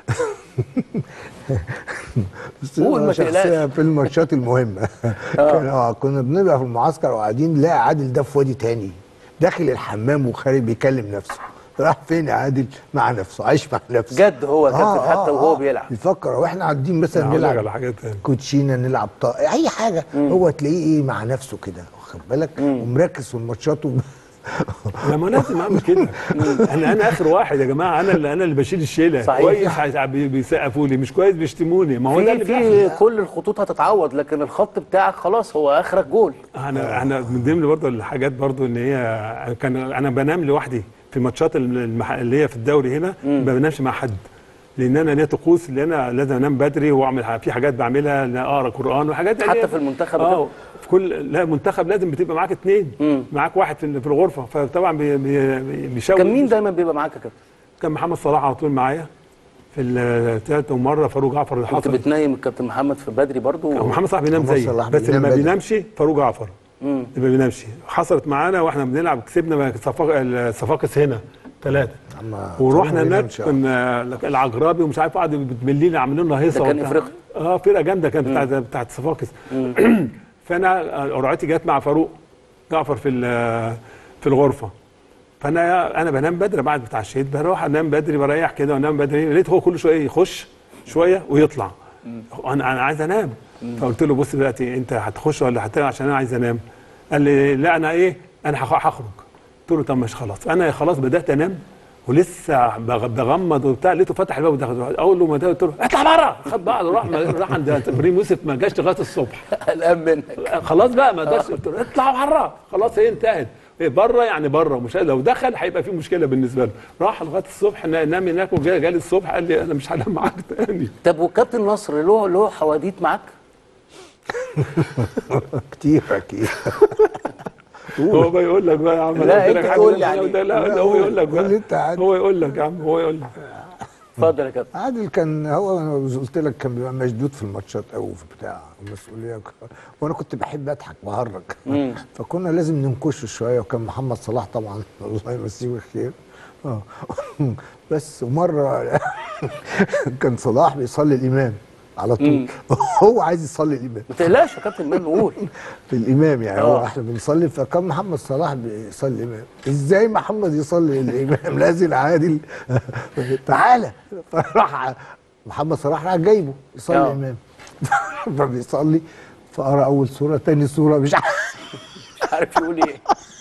بس قول أنا ما شخصية تقلقش. في الماتشات المهمه. كنا بنبقى في المعسكر وقاعدين نلاقي عادل ده في وادي تاني، داخل الحمام وخارج بيكلم نفسه. راح فين يا عادل؟ مع نفسه، عايش مع نفسه جد هو كابتن حتى وهو بيلعب بيفكر. واحنا قاعدين مثلا هقول لك نلعب على حاجه تاني. كوتشينه، نلعب اي حاجه، هو تلاقيه ايه مع نفسه كده، واخد بالك، ومركز في الماتشات لما لازم اعمل كده. انا اخر واحد يا جماعه، انا اللي بشيل الشيله. صحيح. كويس بيسقفوا لي، مش كويس بيشتموني. ما هو ده اللي بيحصل. في كل الخطوط هتتعوض، لكن الخط بتاعك خلاص هو اخرك جول. انا من ضمن برضه الحاجات برضه ان هي انا بنام لوحدي في الماتشات اللي هي في الدوري هنا، ما بنامش مع حد، لان انا ليا طقوس اللي انا لازم انام بدري واعمل في حاجات بعملها، اقرا قران وحاجات حتى في المنتخب في كل منتخب لازم بتبقى معاك اثنين، معاك واحد في الغرفه، فطبعا بيشاور. كان مين دايما بيبقى معاك يا كابتن؟ كان محمد صلاح على طول معايا في الثالث، ومره فاروق جعفر اللي كنت حصل. بتنيم الكابتن محمد في بدري برضو؟ محمد صلاح بينام زيي، بس اللي ما بينامش فاروق جعفر. اللي ما بينامش. حصلت معانا واحنا بنلعب، كسبنا صفاقس هنا 3، ورحنا هناك كنا العجرابي ومش عارف، قعدوا بتملينا عاملين لنا هيصه. ده كان افريقيا. فرقه جامده كانت بتاعت صفاقس. فانا قرعتي جت مع فاروق جعفر في الغرفه، فانا بنام بدري بعد بتاع الشهيد، بروح انام بدري، بريح كده وانام بدري. لقيت هو كل شويه يخش شويه ويطلع، انا عايز انام. فقلت له بص دلوقتي انت هتخش ولا هتنام؟ عشان انا عايز انام. قال لي لا انا هخرج. قلت له طب ماشي خلاص. انا خلاص بدات انام ولسه بغمض وبتاع، لقيته فتح الباب ودخل. اول ما قلت له اطلع بره، خد بعضه راح عند ابراهيم يوسف، ما جاش لغايه الصبح. قلقان منك خلاص بقى ما قدرش. قلت له اطلع بره، خلاص هي انتهت. بره يعني بره، مش لو دخل هيبقى في مشكله بالنسبه له. راح لغايه الصبح نام هناك، وجالي الصبح قال لي انا مش هنام معاك تاني. طب وكابتن نصر له حواديت معاك؟ كتير اكيد. هو بيقول لك بقى يا عم. لا انت تقول لي عليه. لا هو يقول لك بقى. انت عادل. هو يقول لك يا عم، هو يقول لك. اتفضل يا كابتن. عادل كان هو، انا قلت لك كان بيبقى مشدود في الماتشات قوي، في بتاع المسؤوليه، وانا كنت بحب اضحك وهرج. فكنا لازم ننكشه شويه، وكان محمد صلاح طبعا الله يمسيه بالخير. بس مره كان صلاح بيصلي الامام على طول. هو عايز يصلي الامام. ما تقلقش يا كابتن، مين نقول في الامام يعني. هو احنا بنصلي، فكان محمد صلاح بيصلي الامام. ازاي محمد يصلي الامام؟ لازم عادل تعالى. فراح محمد صلاح راح جايبه يصلي الامام. فبيصلي، فقرا اول سوره، ثاني سوره مش عارف يقول ايه.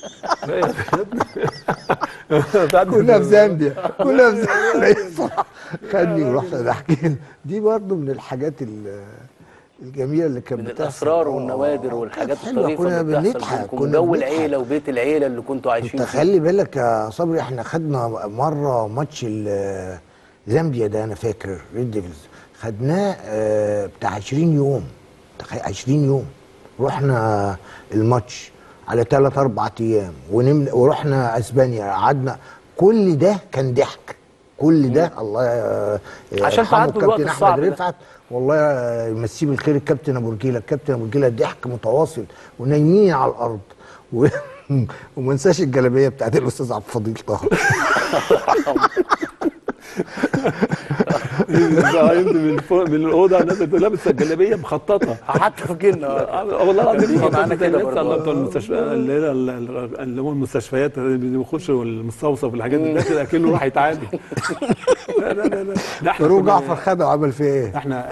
كلها في زامبيا، كلها في زامبيا. خدني ورحنا ضاحكين. دي برضو من الحاجات الجميله اللي كانت من بتحصل. الاسرار والنوادر والحاجات الطريفه كنا اللي بتحصل بنضحك، بينكم، كنا جو بنضحك. العيله وبيت العيله اللي كنتوا عايشين انت فيه. خلي بالك يا صبري، احنا خدنا مره ماتش زامبيا ده، انا فاكر ريد ديفلز، خدناه بتاع 20 يوم. 20 يوم رحنا الماتش على 3-4 ايام، ورحنا اسبانيا، قعدنا. كل ده كان ضحك، كل ده الله عشان تعدوا الوقت الكابتن الصعب احمد ده. رفعت، والله يمسيه بالخير، الكابتن ابو رجيله. الكابتن ابو رجيله ضحك متواصل، ونايمين على الارض وما انساش الجلابيه بتاعت الاستاذ عبد الفضيل طه. من الاوضه الناس لابسه الجلابيه مخططه حتى فاكرنا. والله العظيم معانا كده لسه برضه. بتوع المستشفى اللي هو المستشفيات اللي بيخشوا المستوصف والحاجات دي، داخل اكنه راح يتعالج. لا فاروق جعفر خدها وعمل فيها ايه؟ احنا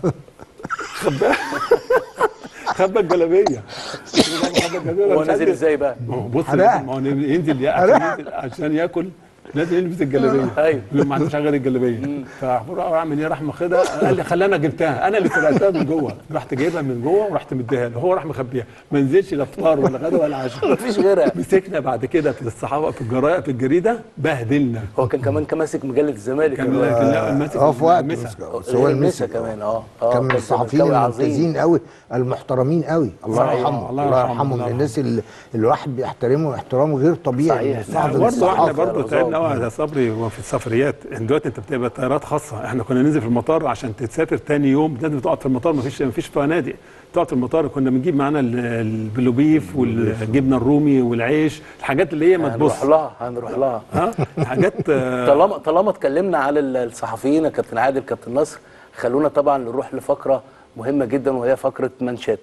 خبى الجلابيه. هو نازل ازاي بقى؟ بص، ما هو ينزل عشان ياكل لازم يلبس الجلابيه. ايوه، ما عندوش غير الجلابيه. فراح اعمل ايه؟ راح ماخدها، قال لي خلي انا جبتها، انا اللي سرقتها من جوه. رحت جايبها من جوه ورحت مديها له، هو راح مخبيها، ما نزلش لا فطار ولا غدا ولا عشاء. مفيش غيرها. مسكنا بعد كده في الصحافه، في الجرايد، في الجريده، بهدلنا. هو كان كمان ماسك مجله الزمالك. كان ماسك في وقت المسا. هو المسا كمان. كان من الصحفيين الممتازين قوي، المحترمين قوي. الله يرحمه، الله يرحمه، من الناس اللي الواحد بيحترمه احترام غير طبيعي. صحيح. صحفي برضه احنا الصحافة. برضه تعبنا لا ده صبري وفي السفريات. دلوقتي انت بتبقى طيارات خاصه، احنا كنا ننزل في المطار عشان تسافر تاني يوم لازم تقعد في المطار، مفيش فنادق، تقعد في المطار. كنا بنجيب معانا البلوبيف والجبنه الرومي والعيش، الحاجات اللي هي ما تبص. هنروح لها حاجات طالما اتكلمنا على الصحفيين يا كابتن عادل كابتن نصر، خلونا طبعا نروح لفقره مهمه جدا وهي فقره منشات.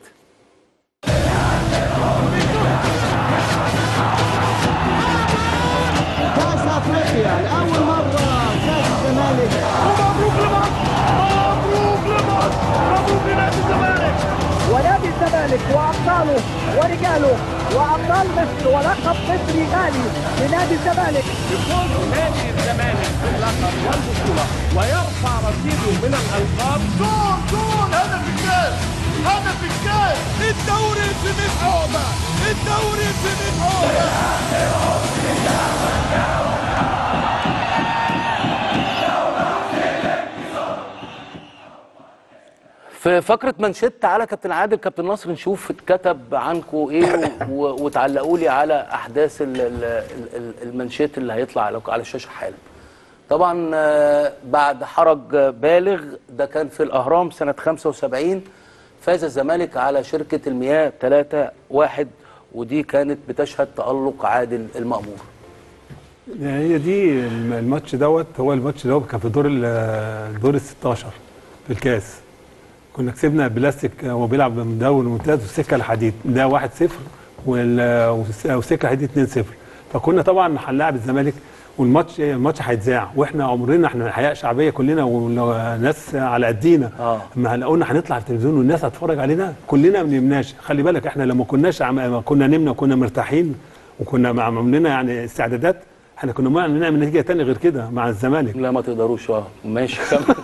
كاس افريقيا لاول مره كاس الزمالك، ومبروك لمصر، مبروك لمصر، مبروك لنادي الزمالك ونادي الزمالك وابطاله ورجاله وابطال مصر ولقب مصري غالي لنادي الزمالك. يفوز نادي الزمالك باللقب والبطوله ويرفع رصيده من الالقاب. جول هدف الكاس، هدف الكاس، الدوري في 100 عقبه، الدوري في 100 عقبه. في فقره منشات تعالى كابتن عادل كابتن نصر نشوف اتكتب عنكم ايه وتعلقوا لي على احداث المنشات اللي هيطلع على الشاشه حالا. طبعا بعد حرج بالغ ده كان في الاهرام سنه 75 فاز الزمالك على شركه المياه 3-1 ودي كانت بتشهد تألق عادل المأمور. هي دي الماتش دوت، هو الماتش دوت كان في دور ال 16 في الكاس. كنا كسبنا بلاستيك وهو بيلعب من دوري ممتاز والسكه الحديد ده 1-0 والسكه الحديد 2-0. فكنا طبعا هنلاعب الزمالك الماتش هيتذاع واحنا عمرنا احنا حياة شعبيه كلنا وناس على قدينا. اما قلنا هنطلع في التلفزيون والناس هتتفرج علينا كلنا ما نمناش. خلي بالك احنا لما كناش كنا نمنا وكنا مرتاحين وكنا عاملين يعني استعدادات، احنا كنا ما نعمل نتيجه ثانيه غير كده مع الزمالك. لا ما تقدروش. ماشي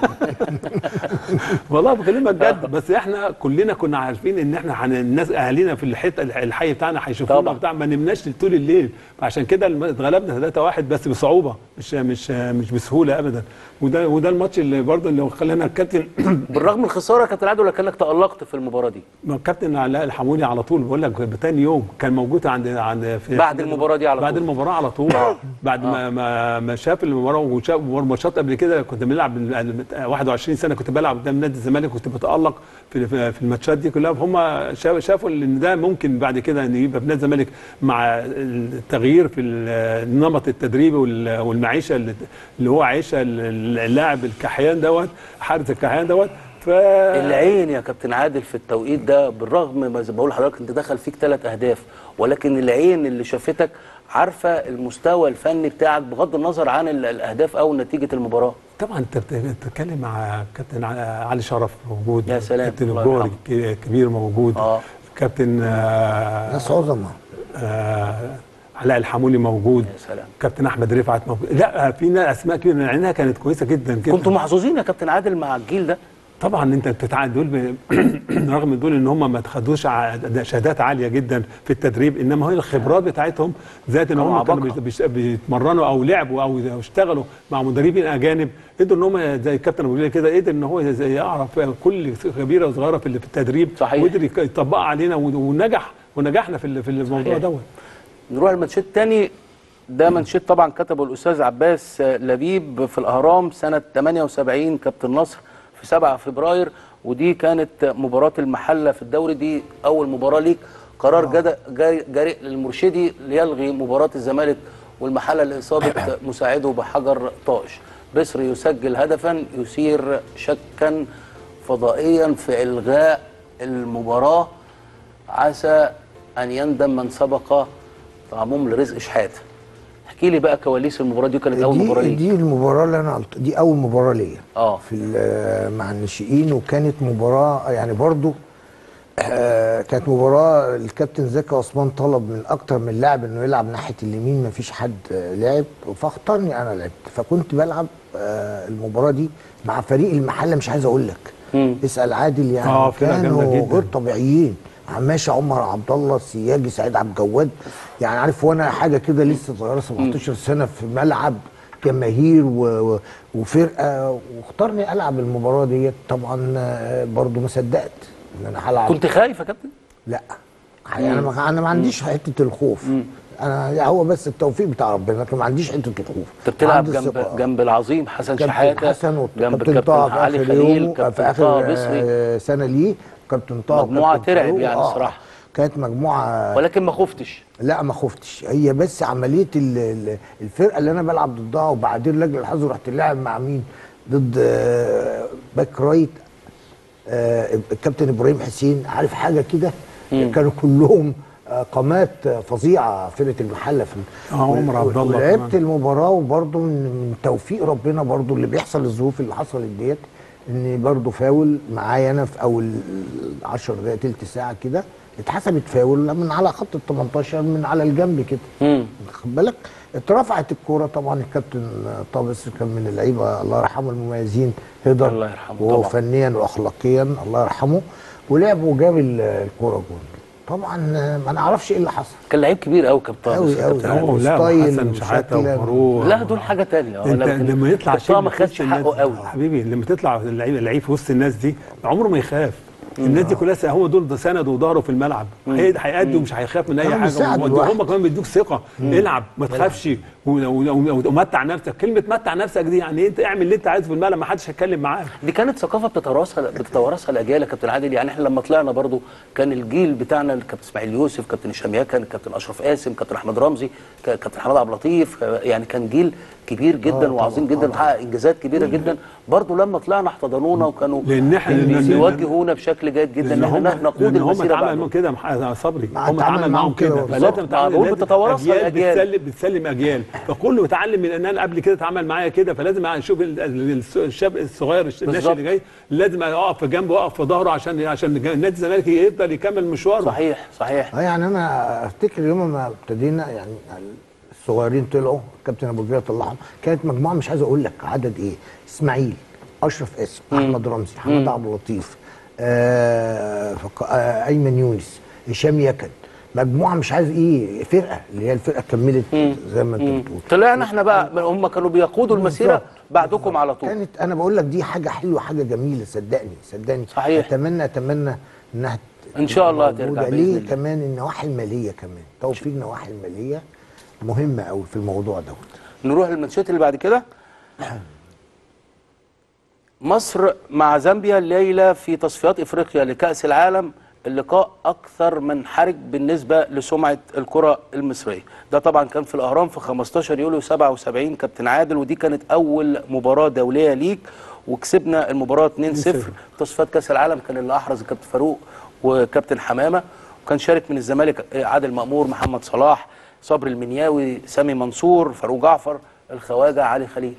والله بكلمك جد. بس احنا كلنا كنا عارفين ان احنا الناس اهالينا في الحته الحي بتاعنا هيشوفونا بتاع ما نمناش طول الليل. عشان كده اتغلبنا 3-1 بس بصعوبه مش بسهوله ابدا. وده الماتش اللي برضه اللي خلانا الكابتن بالرغم من الخساره كابتن عادل ولا كانك تألقت في المباراه دي؟ ما الكابتن علاء الحمولي على طول بقول لك ثاني يوم كان موجود عند بعد المباراه دي على طول. بعد المباراه على طول بعد ما شاف المباراه وشاف ماتشات قبل كده. كنت بنلعب 21 سنه كنت بلعب قدام نادي الزمالك كنت بتألق في الماتشات دي كلها. هم شافوا ان ده ممكن بعد كده ان يبقى في نادي الزمالك مع التغيير في النمط التدريبي والمعيشه اللي هو عايشها اللاعب الكحيان دوت حارس الكحيان دوت. العين يا كابتن عادل في التوقيت ده بالرغم ما زي ما بقول لحضرتك انت دخل فيك 3 أهداف ولكن العين اللي شافتك عارفه المستوى الفني بتاعك بغض النظر عن الاهداف او نتيجه المباراه. طبعا انت بتتكلم مع كابتن علي شرف موجود. يا سلام. كابتن الجوري كبير موجود. كابتن ناس عظمه. علاء الحمولي موجود. يا سلام. كابتن احمد رفعت موجود. لا في اسماء كبيره عينها كانت كويسه جدا جدا. كنتوا محظوظين يا كابتن عادل مع الجيل ده. طبعا انت بتتعاد دول رغم دول ان هم ما خدوش شهادات عاليه جدا في التدريب انما هي الخبرات بتاعتهم ذات ان هم كانوا بيتمرنوا او لعبوا او اشتغلوا مع مدربين اجانب قدروا ان هم زي الكابتن ابو كده قدر ان هو يعرف كل كبيره وصغيره في التدريب. صحيح. وقدر يطبقها علينا ونجحنا في الموضوع دوت. نروح الماتشات الثاني. ده منشط طبعا كتبه الاستاذ عباس لبيب في الاهرام سنه 78 كابتن نصر في 7 فبراير ودي كانت مباراة المحلة في الدوري. دي أول مباراة ليك. قرار جريء للمرشدي ليلغي مباراة الزمالك والمحلة لإصابة مساعده بحجر طائش. بصري يسجل هدفا يثير شكا فضائيا في إلغاء المباراة عسى أن يندم من سبق طعمهم لرزق شحات. احكي لي بقى كواليس المباراه دي. كانت اول مباراه ليك؟ دي المباراه اللي انا دي اول مباراه ليا في مع الناشئين وكانت مباراه يعني برضو كانت مباراه الكابتن زكي عثمان طلب من اكتر من لاعب انه يلعب ناحيه اليمين ما فيش حد لعب فاختارني انا لعبت. فكنت بلعب المباراه دي مع فريق المحله مش عايز اقول لك اسال عادل يعني كانوا غير طبيعيين. عماشه عمر عبد الله السياجي سعيد عبد الجواد يعني عارف وانا حاجه كده لسه صغيره 17 سنه في ملعب جماهير وفرقه واختارني العب المباراه ديت. طبعا برضو ما صدقت ان انا هلعب. كنت خايف يا كابتن؟ لا انا ما عنديش حته الخوف. انا هو بس التوفيق بتاع ربنا، لكن ما عنديش حته الخوف. انت بتلعب عندي الثقة. جنب العظيم حسن شحاته، حسن جنب كابتن طه الكابتن علي خليل، في كابتن اخر طه بصري، سنه ليه كابتن طه، مجموعه ترعب يعني الصراحه. كانت مجموعه، ولكن ما خفتش. لا ما خفتش، هي بس عمليه الفرقه اللي انا بلعب ضدها، وبعدين لاجل الحظ رحت لاعب مع مين ضد باك رايت الكابتن ابراهيم حسين، عارف حاجه كده، كانوا كلهم قامات فظيعه فرقه المحله في عمر عبد الله. ولعبت المباراه، وبرده من توفيق ربنا برده اللي بيحصل، الظروف اللي حصلت ديت، ان برده فاول معايا انا في اول 10 دقائق تلت ساعه كده، اتحسبت فاول من على خط ال 18 من على الجنب كده، واخد بالك؟ اترفعت الكوره، طبعا الكابتن طابس كان من اللعيبه الله يرحمه المميزين، هدر الله يرحمه وهو طبعا فنيا واخلاقيا الله يرحمه، ولعب وجاب الكوره جول. طبعا ما نعرفش ايه اللي حصل. كان لعيب كبير قوي كابتن قوي قوي، لا حسن شحاته وفاروق، لا دول حاجه ثانيه. انت لما يطلع شيء ما خدش حقه قوي حبيبي، لما تطلع اللعيب في وسط الناس دي عمره ما يخاف. الناس دي كلها هو دول سنده وظهره في الملعب، هيأدي ومش هيخاف من اي حاجه، هم كمان بيدوك ثقه، العب ما تخافش ومتع نفسك. كلمه متع نفسك دي يعني انت اعمل اللي انت عايزه في الملعب، ما حدش هيتكلم معاك. دي كانت ثقافه بتتوارثها الاجيال يا كابتن عادل. يعني احنا لما طلعنا برضو كان الجيل بتاعنا الكابتن اسماعيل يوسف، كابتن هشام يكن، كابتن اشرف قاسم، كابتن احمد رمزي، كابتن حماد عبد اللطيف، يعني كان جيل كبير جدا وعظيم جدا وحقق انجازات كبيره جدا. برضو لما طلعنا احتضنونا وكانوا بيوجهونا بشكل جيد جدا ان احنا نقود المسيره. هم اتعاملوا كده يا صبري، هم اتعاملوا معاهم كده، فلازم بتتوارثها الاجيال، بتسلم اجيال، فكله اتعلم من ان انا قبل كده اتعامل معايا كده، فلازم اشوف الشاب الصغير الناشئ اللي جاي لازم اقف في جنبه واقف في ظهره عشان نادي الزمالك يقدر يكمل مشواره. صحيح. يعني انا افتكر يوم ما ابتدينا، يعني الصغيرين طلعوا، الكابتن ابو جريده طلعهم، كانت مجموعه مش عايز اقول لك عدد ايه، اسماعيل، اشرف قاسم، احمد رمزي، حماد عبد اللطيف، ايمن يونس، هشام يكن، مجموعه مش عايز ايه، فرقه اللي هي الفرقه كملت زي ما انت بتقول. طلعنا احنا بقى، هم كانوا بيقودوا المسيره بعدكم على طول. كانت انا بقول لك دي حاجه حلوه، حاجه جميله، صدقني صحيح. اتمنى انها ان شاء الله ترجع باذن الله. كمان النواحي الماليه، كمان توفيق النواحي الماليه مهمه قوي في الموضوع دوت. نروح للماتشات اللي بعد كده. مصر مع زامبيا الليله في تصفيات افريقيا لكاس العالم، اللقاء اكثر من حرج بالنسبه لسمعه الكره المصريه. ده طبعا كان في الاهرام في 15 يوليو 77 كابتن عادل، ودي كانت اول مباراه دوليه ليك، وكسبنا المباراه 2-0. تصفيات كاس العالم كان اللي احرز الكابتن فاروق وكابتن حمامه، وكان شارك من الزمالك عادل مأمور، محمد صلاح، صبري المنياوي، سامي منصور، فاروق جعفر، الخواجه، علي خليل.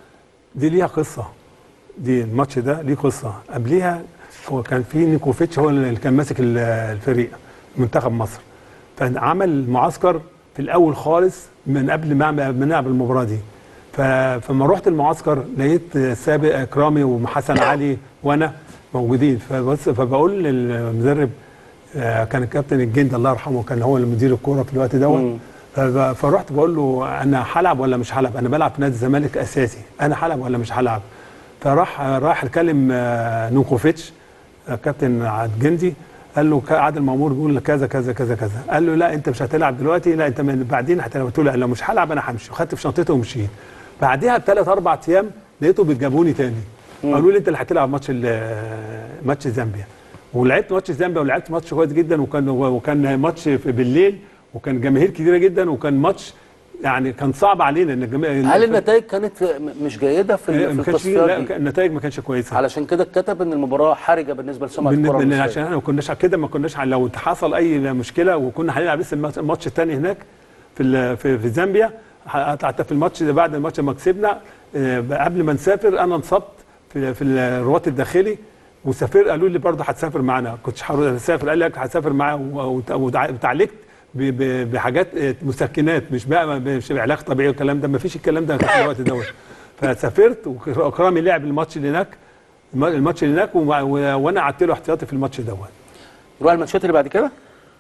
دي ليها قصه، دي الماتش ده ليه قصه. قبليها هو كان في نيكوفيتش هو اللي كان ماسك الفريق منتخب مصر، فعمل معسكر في الاول خالص من قبل ما نلعب المباراه دي. فلما رحت المعسكر لقيت سابق اكرامي وحسن علي وانا موجودين، فبقول للمدرب كان الكابتن الجندي الله يرحمه كان هو اللي مدير الكوره في الوقت دوت، فرحت بقول له انا هلعب ولا مش هلعب؟ انا بلعب في نادي الزمالك اساسي، انا هلعب ولا مش هلعب؟ راح يكلم نوكوفيتش كابتن الجندي، قال له عادل مأمور بيقول كذا كذا كذا كذا، قال له لا انت مش هتلعب دلوقتي، لا انت بعدين هتلعب. قلت له لو مش هلعب انا همشي، وخدت في شنطتي ومشيت. بعدها ب3-4 ايام لقيته بيجابوني تاني، قالوا لي انت اللي هتلعب ماتش زامبيا. ولعبت ماتش زامبيا، ولعبت ماتش كويس جدا، وكان ماتش بالليل، وكان جماهير كبيره جدا، وكان ماتش يعني كان صعب علينا ان الجماهير. هل النتائج كانت مش جيده في التصفيات دي؟ النتائج ما كانتش كويسه، علشان كده اتكتب ان المباراه حرجه بالنسبه لسمعه الكره المصريه. عشان احنا ما كناش لو حصل اي مشكله وكنا هنلعب لسه الماتش الثاني هناك في زامبيا، حتى في الماتش ده بعد الماتش ما كسبنا قبل ما نسافر انا انصبت في الرباط الداخلي، وسافر قالوا لي برضه هتسافر معانا، كنتش هسافر، قال لك هتسافر معاه، وتعالجت بحاجات مسكنات، مش علاج طبيعي والكلام ده، ما فيش الكلام ده في الوقت دوت. فسافرت، واكرامي لعب الماتش اللي هناك وانا قعدت له احتياطي في الماتش دوت. نروح الماتشات اللي بعد كده.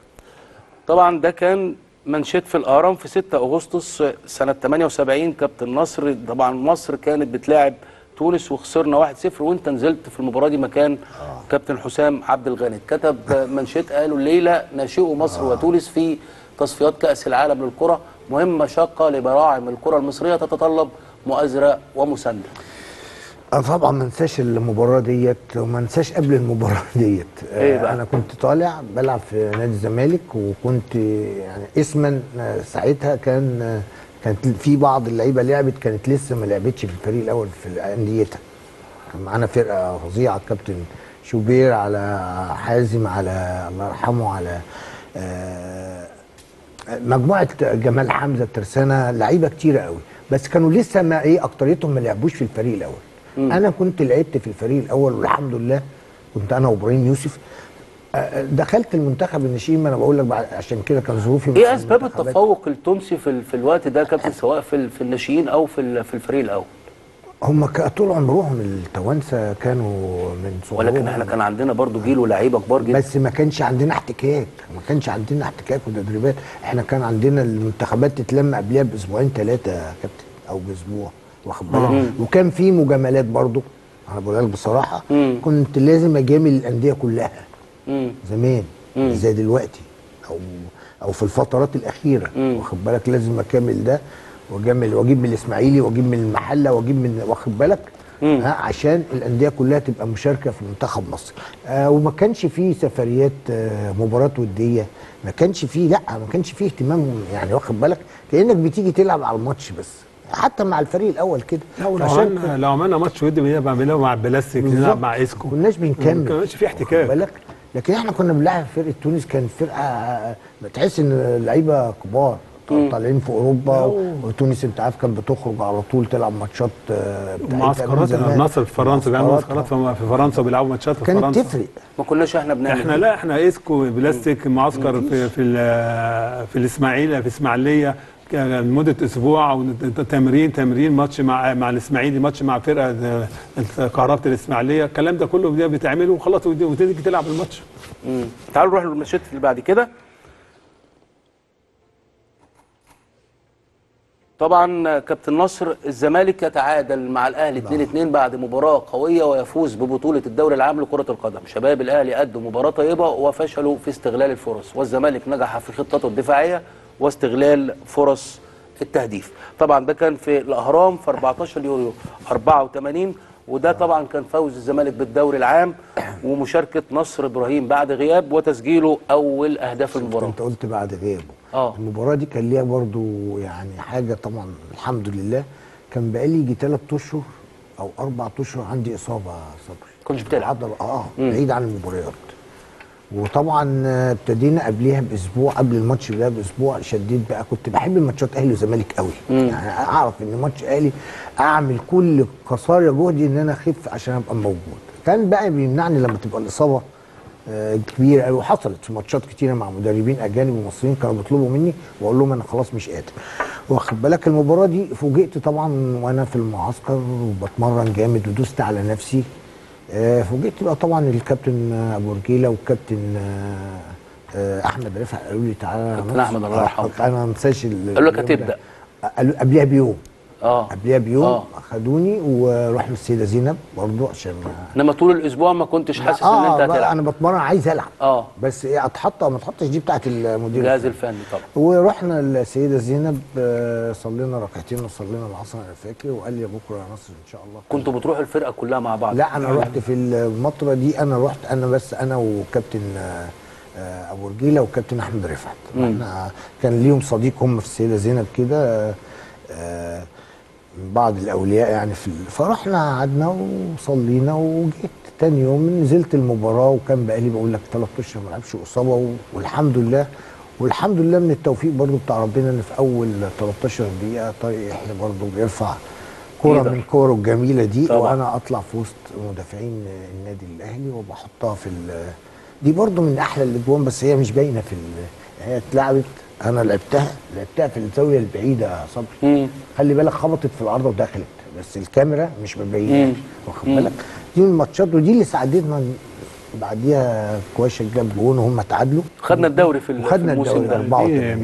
طبعا ده كان منشط في الاهرام في 6 اغسطس سنه 78 كابتن نصر. طبعا مصر كانت بتلاعب تونس وخسرنا 1-0، وانت نزلت في المباراه دي مكان كابتن حسام عبد الغني. كتب منشط قالوا الليله ناشئو مصر وتونس في تصفيات كأس العالم للكرة مهمة شاقة لبراعم الكرة المصرية تتطلب مؤازرة ومساندة. طبعا ما انساش المباراه ديت وما انساش قبل المباراه ديت. إيه بقى؟ انا كنت طالع بلعب في نادي الزمالك، وكنت يعني اسما ساعتها كانت في بعض اللعيبه لعبت، كانت لسه ما لعبتش في الفريق الاول في انديتها. كان معانا فرقه فظيعه، الكابتن شوبير، على حازم، على الله يرحمه، على مجموعه جمال حمزه، الترسانه، لعيبه كتيره قوي، بس كانوا لسه ما اكتريتهم ما لعبوش في الفريق الاول. انا كنت لعبت في الفريق الاول والحمد لله، كنت انا وابراهيم يوسف. دخلت المنتخب الناشئين، ما انا بقول لك عشان كده كان ظروفي. ايه اسباب التفوق التونسي في الوقت ده كابتن، سواء في الناشئين او في الفريق الاول؟ هم طول عمرهم التوانسه كانوا من صغرهم، ولكن احنا كان عندنا برضو جيل ولاعيبه كبار جدا، بس ما كانش عندنا احتكاك، وتدريبات. احنا كان عندنا المنتخبات تتلم قبلها باسبوعين 3 يا كابتن، او باسبوع، واخد بالك. وكان في مجاملات برضو، انا بقول لك بصراحه. كنت لازم اجامل الانديه كلها زمان، زي دلوقتي، او في الفترات الاخيره، واخد بالك. لازم اكمل ده واجيب من الاسماعيلي، واجيب من المحله، واجيب من، واخد بالك، عشان الانديه كلها تبقى مشاركه في منتخب مصر. وما كانش فيه سفريات، مباراه وديه، ما كانش فيه اهتمام، يعني واخد بالك، كانك بتيجي تلعب على الماتش بس، حتى مع الفريق الاول كده. لو عملنا ماتش ودي بنلعب مع بلاستيك، نلعب مع اسكو، ما كناش بنكمل، ما كانش في احتكاك. لكن احنا كنا بنلعب فرقه تونس، كانت فرقه تحس ان اللعيبه كبار طالعين في اوروبا. وتونس انت عارف كانت بتخرج على طول تلعب ماتشات معسكرات. النصر في فرنسا بيعملوا معسكرات في فرنسا، وبيلعبوا ماتشات في فرنسا. كانت تفرق. ما كناش احنا بنعمل احنا اسكو بلاستيك معسكر في الاسماعيليه، في اسماعيليه، لمده اسبوع، تمرين ماتش مع الاسماعيلي، ماتش مع فرقه كهرباء الاسماعيليه. الكلام ده كله بتعمله وخلاص، وتيجي تلعب الماتش. تعالوا نروح للماتشات اللي بعد كده. طبعا كابتن نصر، الزمالك يتعادل مع الاهلي 2-2 بعد مباراه قويه ويفوز ببطوله الدوري العام لكره القدم. شباب الاهلي قدوا مباراه طيبه وفشلوا في استغلال الفرص، والزمالك نجح في خطته الدفاعيه واستغلال فرص التهديف. طبعا ده كان في الاهرام في 14 يوليو 84، وده طبعا كان فوز الزمالك بالدوري العام ومشاركه نصر ابراهيم بعد غياب وتسجيله اول اهداف المباراه. انت قلت بعد غيابه. المباراه دي كان ليها برضو يعني حاجه، طبعا الحمد لله كان بقالي يجي 3 اشهر او 4 اشهر عندي اصابه صبري، كنتش بتلعب بعيد عن المباريات. وطبعا ابتدينا قبلها باسبوع، قبل الماتش ده باسبوع شديت بقى. كنت بحب الماتشات اهلي وزمالك قوي، يعني اعرف ان ماتش اهلي اعمل كل قصارى جهدي ان انا اخف عشان ابقى موجود. كان بقى بيمنعني لما تبقى الاصابه كبيره قوي، وحصلت في ماتشات كتيره مع مدربين اجانب ومصريين كانوا بيطلبوا مني واقول لهم انا خلاص مش قادر، واخد بالك. المباراه دي فوجئت طبعا وانا في المعسكر وبتمرن جامد ودوست على نفسي. فوجئت بقى طبعا الكابتن ابو رجيله والكابتن احمد رفعت قالوا لي تعالى. كابتن احمد الله يرحمه، انا ما انساش. قالوا لك هتبدا قبلها بيوم. قبلها بيوم اخدوني ورحنا السيده زينب برضه عشان انما طول الاسبوع ما كنتش حاسس ان انت هتلعب. انا بتمرن عايز العب بس ايه، اتحط او ما اتحطش دي بتاعت المدير الجهاز الفني طبعا. ورحنا السيده زينب، صلينا ركعتين وصلينا العصر انا فاكر، وقال لي بكره يا نصر ان شاء الله. كنتوا بتروحوا الفرقه كلها مع بعض؟ لا انا رحت في المطره دي، انا رحت انا وكابتن ابو رجيله وكابتن احمد رفعت. احنا كان ليهم صديق هم في السيده زينب كده، بعض الاولياء يعني فرحنا قعدنا وصلينا، وجيت تاني يوم نزلت المباراه، وكان بقالي بقول لك 3 اشهر ما لعبش اصابه، والحمد لله من التوفيق برضو بتاع ربنا ان في اول 13 دقيقه طارق يحيى برضو بيرفع كوره من كوره الجميله دي طبعا. وانا اطلع في وسط مدافعين النادي الاهلي وبحطها في دي برضو من احلى الاجوان، بس هي مش باينه هي اتلعبت، انا لعبتها في الزاويه البعيده يا صبري. خلي بالك خبطت في العارضه ودخلت، بس الكاميرا مش مبينه، واخد بالك. دي من الماتشات ودي اللي ساعدتنا. بعديها كويشة جاب جون وهم تعادلوا، خدنا الدوري في الموسم ده.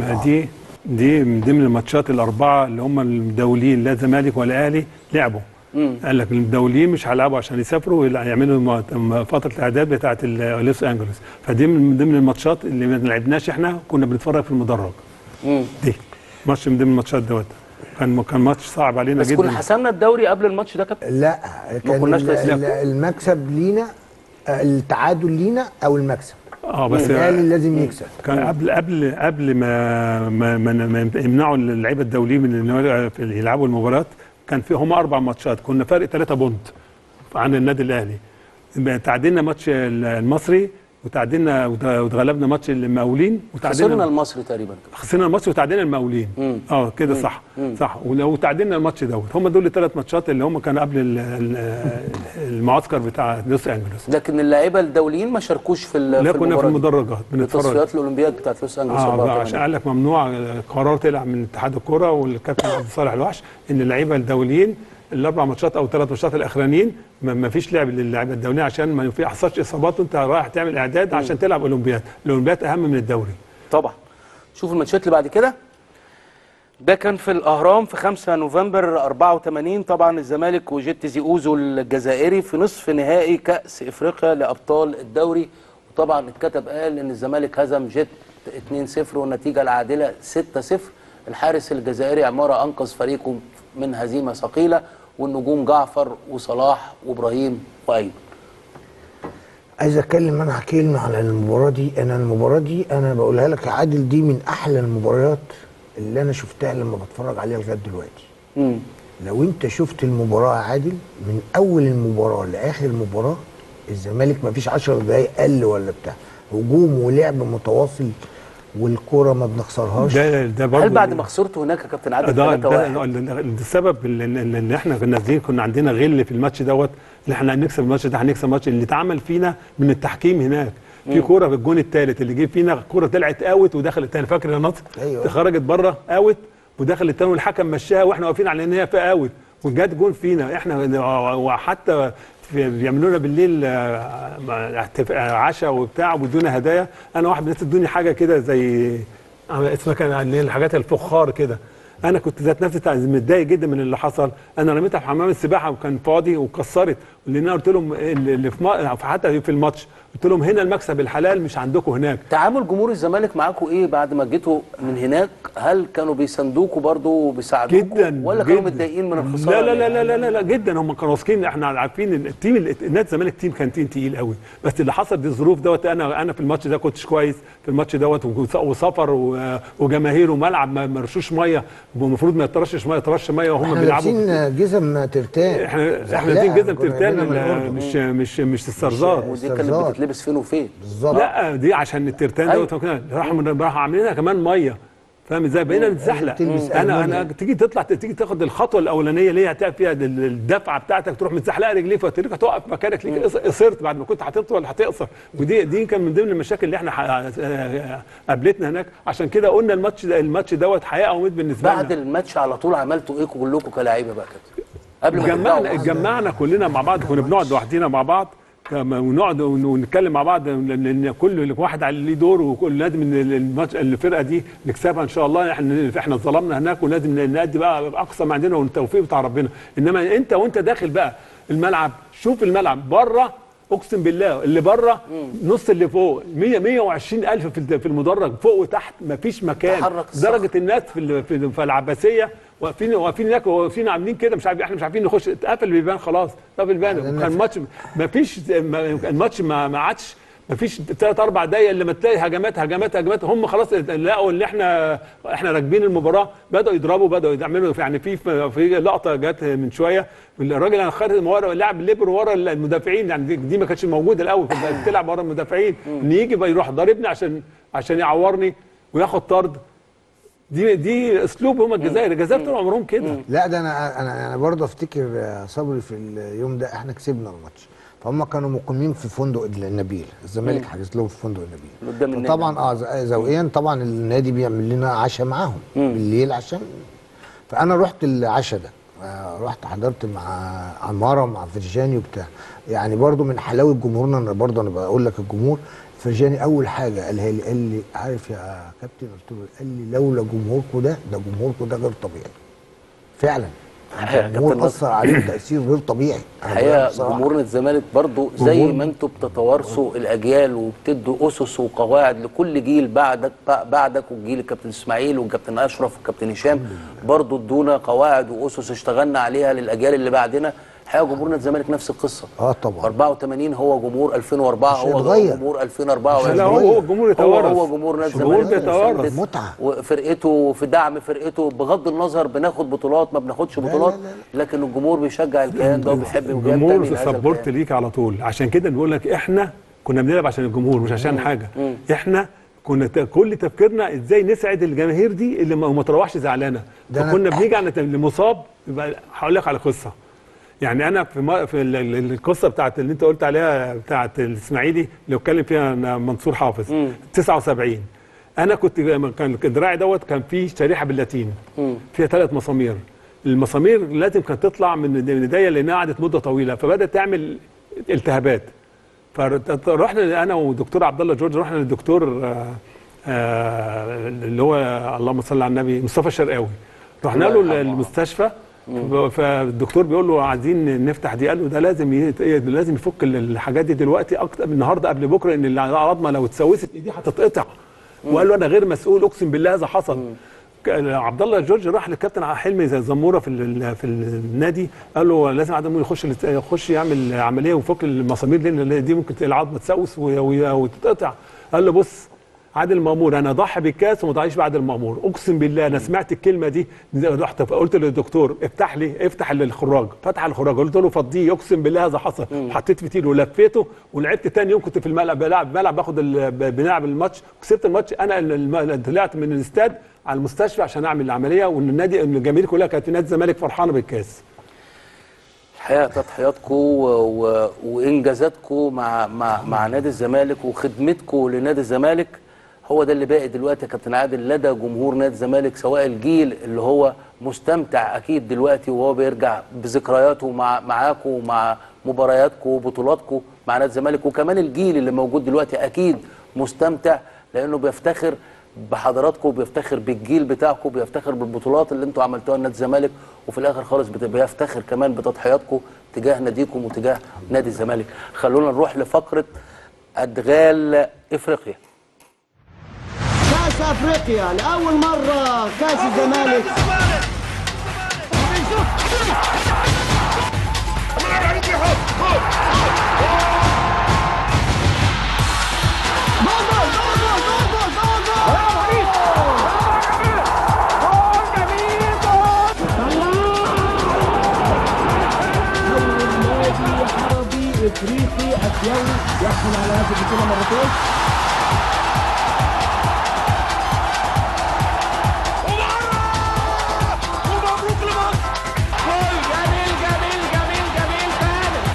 دي من ضمن الماتشات الاربعه اللي هم المدولين، لا زمالك ولا اهلي لعبوا. قال لك الدوليين مش هيلعبوا عشان يسافروا يعملوا فتره الاعداد بتاعه لوس انجلوس، فدي من ضمن الماتشات اللي ما لعبناش، احنا كنا بنتفرج في المدرج. دي ماتش من ضمن الماتشات دوت، كان ماتش صعب علينا بس جدا. كنا حسمنا الدوري قبل الماتش ده كابتن؟ لا، ما كناش كان المكسب لينا، التعادل لينا او المكسب. بس الاهلي لازم يكسب. كان قبل ما يمنعوا اللعيبه الدوليين من ان يلعبوا المباراه، كان في هم 4 ماتشات، كنا فرق 3 بونت عن النادي الاهلي. تعادلنا ماتش المصري، وتعادلنا واتغلبنا ماتش المقاولين، خسرنا المصري تقريبا. خسرنا المصري وتعادلنا المقاولين. كده صح. صح. ولو تعادلنا الماتش دوت، هم دول ال3 ماتشات اللي هم كانوا قبل المعسكر بتاع لوس انجلوس. لكن اللعيبه الدوليين ما شاركوش في لا، كنا في المدرجات بنتفرج تصفيات الاولمبياد بتاعت لوس انجلوس. عشان قال لك ممنوع، قرار طلع من اتحاد الكوره والكابتن عبد الصالح الوحش ان اللعيبه الدوليين ال4 ماتشات او 3 ماتشات الاخرانيين ما فيش لعب للاعيبه الدوليين، عشان ما يحصلش اصابات وانت رايح تعمل اعداد عشان تلعب اولمبياد. الاولمبياد اهم من الدوري طبعا. شوف الماتشات اللي بعد كده. ده كان في الاهرام في 5 نوفمبر 84. طبعا الزمالك وجيت زيوزو الجزائري في نصف نهائي كاس افريقيا لابطال الدوري، وطبعا اتكتب قال ان الزمالك هزم جيت 2-0 والنتيجه العادله 6-0. الحارس الجزائري عماره انقذ فريقه من هزيمه ثقيله، والنجوم جعفر وصلاح وابراهيم وايمن. عايز اتكلم انا كلمه على المباراه دي. المباراه دي انا بقولها لك يا عادل، دي من احلى المباريات اللي انا شفتها لما بتفرج عليها لغايه دلوقتي. لو انت شفت المباراه يا عادل من اول المباراه لاخر المباراه، الزمالك ما فيش 10 دقايق قل ولا بتاع، هجوم ولعب متواصل والكوره ما بنخسرهاش. ده برضه هل بعد ما خسرته هناك يا كابتن عادل 3-1 السبب اللي احنا كنا نازلين، كنا عندنا غل في الماتش دوت، اللي احنا هنكسب الماتش ده، هنكسب الماتش اللي اتعمل فينا من التحكيم هناك. في كوره في الجون الثالث اللي جه فينا، كوره طلعت اوت ودخلت تاني، فاكر يا نصر؟ ايوه، خرجت بره اوت ودخلت تاني، والحكم مشاها واحنا واقفين على ان هي في اوت وجت جون فينا احنا. وحتى بيعملوا لنا بالليل عشاء وبتاع وبدون هدايا. انا واحد من الناس ادوني حاجه كده زي اسمها كان الحاجات الفخار كده. انا كنت ذات نفسي متضايق جدا من اللي حصل. انا رميتها في حمام السباحه وكان فاضي وكسرت، لان انا قلت لهم اللي حتى في الماتش قلت لهم هنا المكسب الحلال مش عندكم هناك. تعامل جمهور الزمالك معاكم ايه بعد ما جيتوا من هناك؟ هل كانوا بيساندوكوا برضه وبيساعدوكوا جدا ولا كانوا متضايقين من الخساره؟ لا لا لا لا لا, لا جدا. هم كانوا واثقين، احنا عارفين ان التيم نادي الزمالك كان تيم تقيل قوي، بس اللي حصل دي الظروف دوت. انا في الماتش ده كنتش كويس في الماتش دوت، وسفر وجماهير وملعب ما رشوش ميه، المفروض ما يترشش ميه، يترش ميه وهم بيلعبوا. احنا لابسين جزم ترتان، احنا لابسين جزم ترتان مش السرزار. ودي كانت بتتلبس فين وفين بالظبط. لا دي عشان الترتان دوت راحوا عاملينها كمان ميه، فاهم ازاي؟ بقينا نتزحلق. انا تيجي تاخد الخطوه الاولانيه اللي هي هتعمل فيها الدفعه بتاعتك، تروح متزحلقه رجليك فتريك هتقف مكانك، ليك قصرت بعد ما كنت هتطول هتقصر. ودي كان من ضمن المشاكل اللي احنا قابلتنا هناك. عشان كده قلنا الماتش دوت حياه او موت بالنسبه لنا. بعد الماتش على طول عملتوا ايه كلكم كلاعيبه بقى كده؟ قبل ما اتجمعنا كلنا مع بعض، كنا بنقعد لوحدينا مع بعض ونقعد ونتكلم مع بعض، لان كل واحد على ليه دور، وكل لازم الماتش الفرقه دي نكسبها ان شاء الله. احنا ظلمنا هناك ولازم نأدي بقى اقصى ما عندنا، والتوفيق بتاع ربنا. انما انت وانت داخل بقى الملعب، شوف الملعب بره، اقسم بالله اللي بره نص اللي فوق 120,000 في المدرج فوق وتحت، مفيش مكان. درجه الناس في العباسيه واقفين هناك، واقفين عاملين كده، مش عارف، احنا مش عارفين نخش، اتقفل البيبان خلاص، اتقفل البيبان. كان الماتش مفيش، الماتش ما عادش، مفيش 3-4 دقايق الا ما تلاقي هجمات. هم خلاص لقوا ان احنا راكبين المباراه، بداوا يضربوا، بداوا يعملوا. يعني في لقطه جت من شويه، الراجل انا خارج ورا لاعب الليبر ورا المدافعين، يعني دي ما كانتش موجوده الاول، كانت بتلعب ورا المدافعين، ان يجي بقى يروح ضاربني عشان يعورني وياخد طرد. دي اسلوب هم الجزائر طول عمرهم كده. لا ده انا برضه افتكر صبري في اليوم ده احنا كسبنا الماتش، فهم كانوا مقيمين في فندق النبيل، الزمالك حجز لهم في فندق النبيل طبعا. ذوقيا طبعا النادي بيعمل لنا عشاء معاهم بالليل، عشان فانا رحت العشاء ده، رحت حضرت مع عماره ومع فرجاني وبتاع. يعني برضه من حلاوه جمهورنا، انا برضه انا بقول لك الجمهور، فرجاني اول حاجه قالها لي، قال لي عارف يا كابتن، قلت له، قال لي لولا جمهوركم ده جمهوركم ده غير طبيعي فعلا. الجمهور اثر عليه تاثير غير طبيعي. الحقيقه جمهور نادي الزمالك برضو زي ما انتم بتتوارثوا الاجيال وبتدوا اسس وقواعد لكل جيل بعدك وجيل الكابتن اسماعيل والكابتن اشرف والكابتن هشام، برضو ادونا قواعد واسس اشتغلنا عليها للاجيال اللي بعدنا. الحقيقه جمهور نادي الزمالك نفس القصه. طبعا 84 هو جمهور 2004 هو جمهور 2024. لا هو جمهور يتوارث، هو جمهور نادي الزمالك بيتوارث متعه وفرقته في دعم فرقته، بغض النظر بناخد بطولات ما بناخدش بطولات، لكن الجمهور بيشجع الكيان ده وبيحب الجمهور سبورت ليك على طول. عشان كده بنقول لك احنا كنا بنلعب عشان الجمهور مش عشان حاجه. احنا كنا كل تفكيرنا ازاي نسعد الجماهير دي اللي ما تروحش زعلانه. فكنا بنيجي على المصاب. هقول لك على قصه. يعني انا في القصه بتاعت اللي انت قلت عليها بتاعت الاسماعيلي اللي اتكلم فيها منصور حافظ 79. انا كان دراعي دوت كان فيه شريحه باللاتين فيها 3 مسامير. المسامير لازم كانت تطلع من ايديا لانها قعدت مده طويله فبدات تعمل التهابات. فرحنا انا ودكتور عبد الله جورج، رحنا للدكتور اللي هو اللهم صل على النبي مصطفى الشرقاوي. رحنا له المستشفى فالدكتور بيقول له عايزين نفتح دي. قال له ده لازم يفك الحاجات دي دلوقتي اكتر النهارده قبل بكره، ان العظمه لو اتسوست ايديه هتتقطع. وقال له انا غير مسؤول، اقسم بالله هذا حصل. عبد الله جورج راح للكابتن حلمي زي الزموره في النادي، قال له لازم عدم يخش يعمل عمليه ويفك المسامير لان دي ممكن العظمه تسوس وتتقطع. قال له بص عادل مامور انا ضحي بالكاس وما ضحيش بعد المامور. اقسم بالله انا سمعت الكلمه دي، رحت قلت للدكتور افتح الخراج. فتح الخراج قلت له فضيه، اقسم بالله هذا حصل. حطيت فتيل ولفيته ولعبت تاني يوم. كنت في الملعب بلعب بنلعب الماتش وكسبت الماتش. انا طلعت من الاستاد على المستشفى عشان اعمل العمليه، والنادي الجماهير كلها كانت في نادي الزمالك فرحانه بالكاس. الحقيقه تضحياتكم وانجازاتكم مع نادي الزمالك وخدمتكم لنادي الزمالك هو ده اللي باقي دلوقتي يا كابتن عادل لدى جمهور نادي الزمالك، سواء الجيل اللي هو مستمتع اكيد دلوقتي وهو بيرجع بذكرياته معاكم ومع مبارياتكم وبطولاتكم مع نادي الزمالك، وكمان الجيل اللي موجود دلوقتي اكيد مستمتع لانه بيفتخر بحضراتكم وبيفتخر بالجيل بتاعكم، بيفتخر بالبطولات اللي انتوا عملتوها لنادي الزمالك، وفي الاخر خالص بيفتخر كمان بتضحياتكم تجاه ناديكم وتجاه نادي الزمالك. خلونا نروح لفقره ادغال افريقيا. كاس افريقيا لاول مره كاس الزمالك. افريقي اسيوي يحصل على هذه البطوله مرتين. ومبروك لمصر. جميل جميل جميل جميل كامل.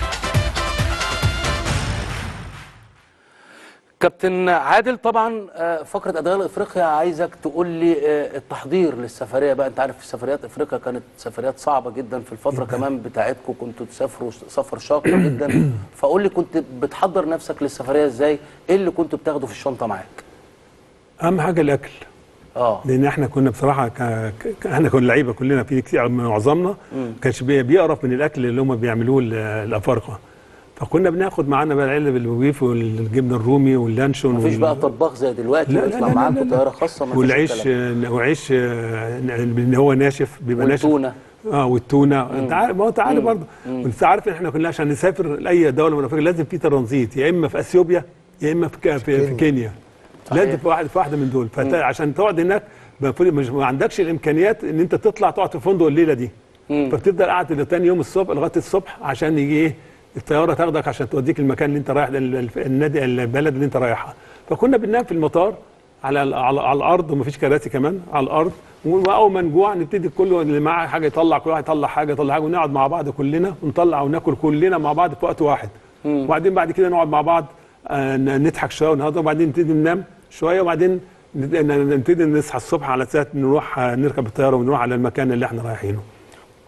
كابتن عادل طبعا فقره ادغال افريقيا عايزك تقول لي التحضير للسفريه بقى. انت عارف سفريات افريقيا كانت سفريات صعبه جدا في الفتره كمان بتاعتكم، كنتوا تسافروا سفر شاق جدا. فقول لي كنت بتحضر نفسك للسفريه ازاي؟ ايه اللي كنت بتاخده في الشنطه معاك؟ اهم حاجه الاكل. لان احنا كنا بصراحه احنا كنا لعيبه كلنا في كتير معظمنا ما كانش بيقرف من الاكل اللي هم بيعملوه الافارقه. فكنا بناخد معانا بقى العلب الويف والجبنه الرومي واللانشون. مفيش بقى طباخ زي دلوقتي ويطلع معاكم طياره خاصه. والعيش وعيش اللي هو ناشف بيبقى ناشف. والتونه. والتونه. انت عارف ما هو انت عارف برضه. وانت عارف ان احنا كنا عشان نسافر لاي دوله من افريقيا لازم في ترانزيت، يا اما في اثيوبيا يا اما في كينيا. لازم في واحده من دول. فعشان تقعد هناك ما عندكش الامكانيات ان انت تطلع تقعد في فندق الليله دي. فبتفضل قاعد ثاني يوم الصبح لغايه الصبح عشان يجي ايه الطياره تاخدك عشان توديك المكان اللي انت رايح النادي البلد اللي انت رايحها. فكنا بننام في المطار على الارض ومفيش كراسي كمان على الارض. واول ما نجوع نبتدي كله اللي معاه حاجه يطلع، كل واحد يطلع حاجه ونقعد مع بعض كلنا ونطلع وناكل كلنا مع بعض في وقت واحد. وبعدين بعد كده نقعد مع بعض نضحك شويه ونهضر وبعدين نبتدي ننام شويه وبعدين نبتدي نصحى الصبح على اساس نروح نركب الطياره ونروح على المكان اللي احنا رايحينه.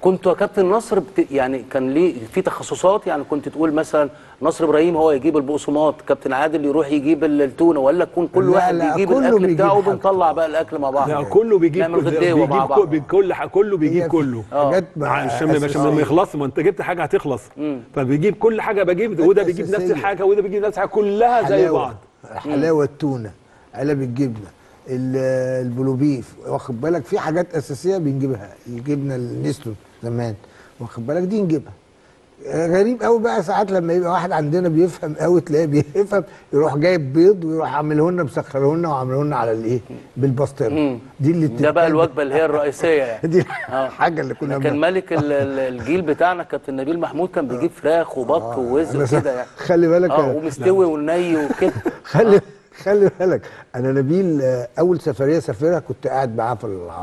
كنتوا يا كابتن نصر يعني كان ليه في تخصصات؟ يعني كنت تقول مثلا نصر ابراهيم هو يجيب البقسماط، كابتن عادل يروح يجيب التونه، ولا يكون كل واحد بيجيب الاكل بتاعه وبنطلع بقى الاكل مع بعض؟ لا كله بيجيب كله بيجيب كله عشان ما يخلص. ما انت جبت حاجه هتخلص، فبيجيب كل حاجه، بجيب وده بيجيب نفس الحاجه وده بيجيب نفس الحاجه، كلها زي بعض. حلاوه التونه، علب الجبنه، البلوبيف، واخد بالك في حاجات اساسيه بنجيبها، الجبنه النستون زمان واخد بالك دي نجيبها. غريب قوي بقى ساعات لما يبقى واحد عندنا بيفهم قوي تلاقيه بيفهم يروح جايب بيض ويروح عامله لنا مسخره لنا وعامله لنا على الايه بالبسطرمه. دي اللي ده بقى الوجبه اللي هي الرئيسيه يعني. دي الحاجه اللي كنا كان ملك الجيل بتاعنا كابتن نبيل محمود كان بيجيب فراخ وبط ووز كده يعني. خلي بالك ومستوي وني وكده. خلي بالك انا نبيل اول سفريه سافرها كنت قاعد معاه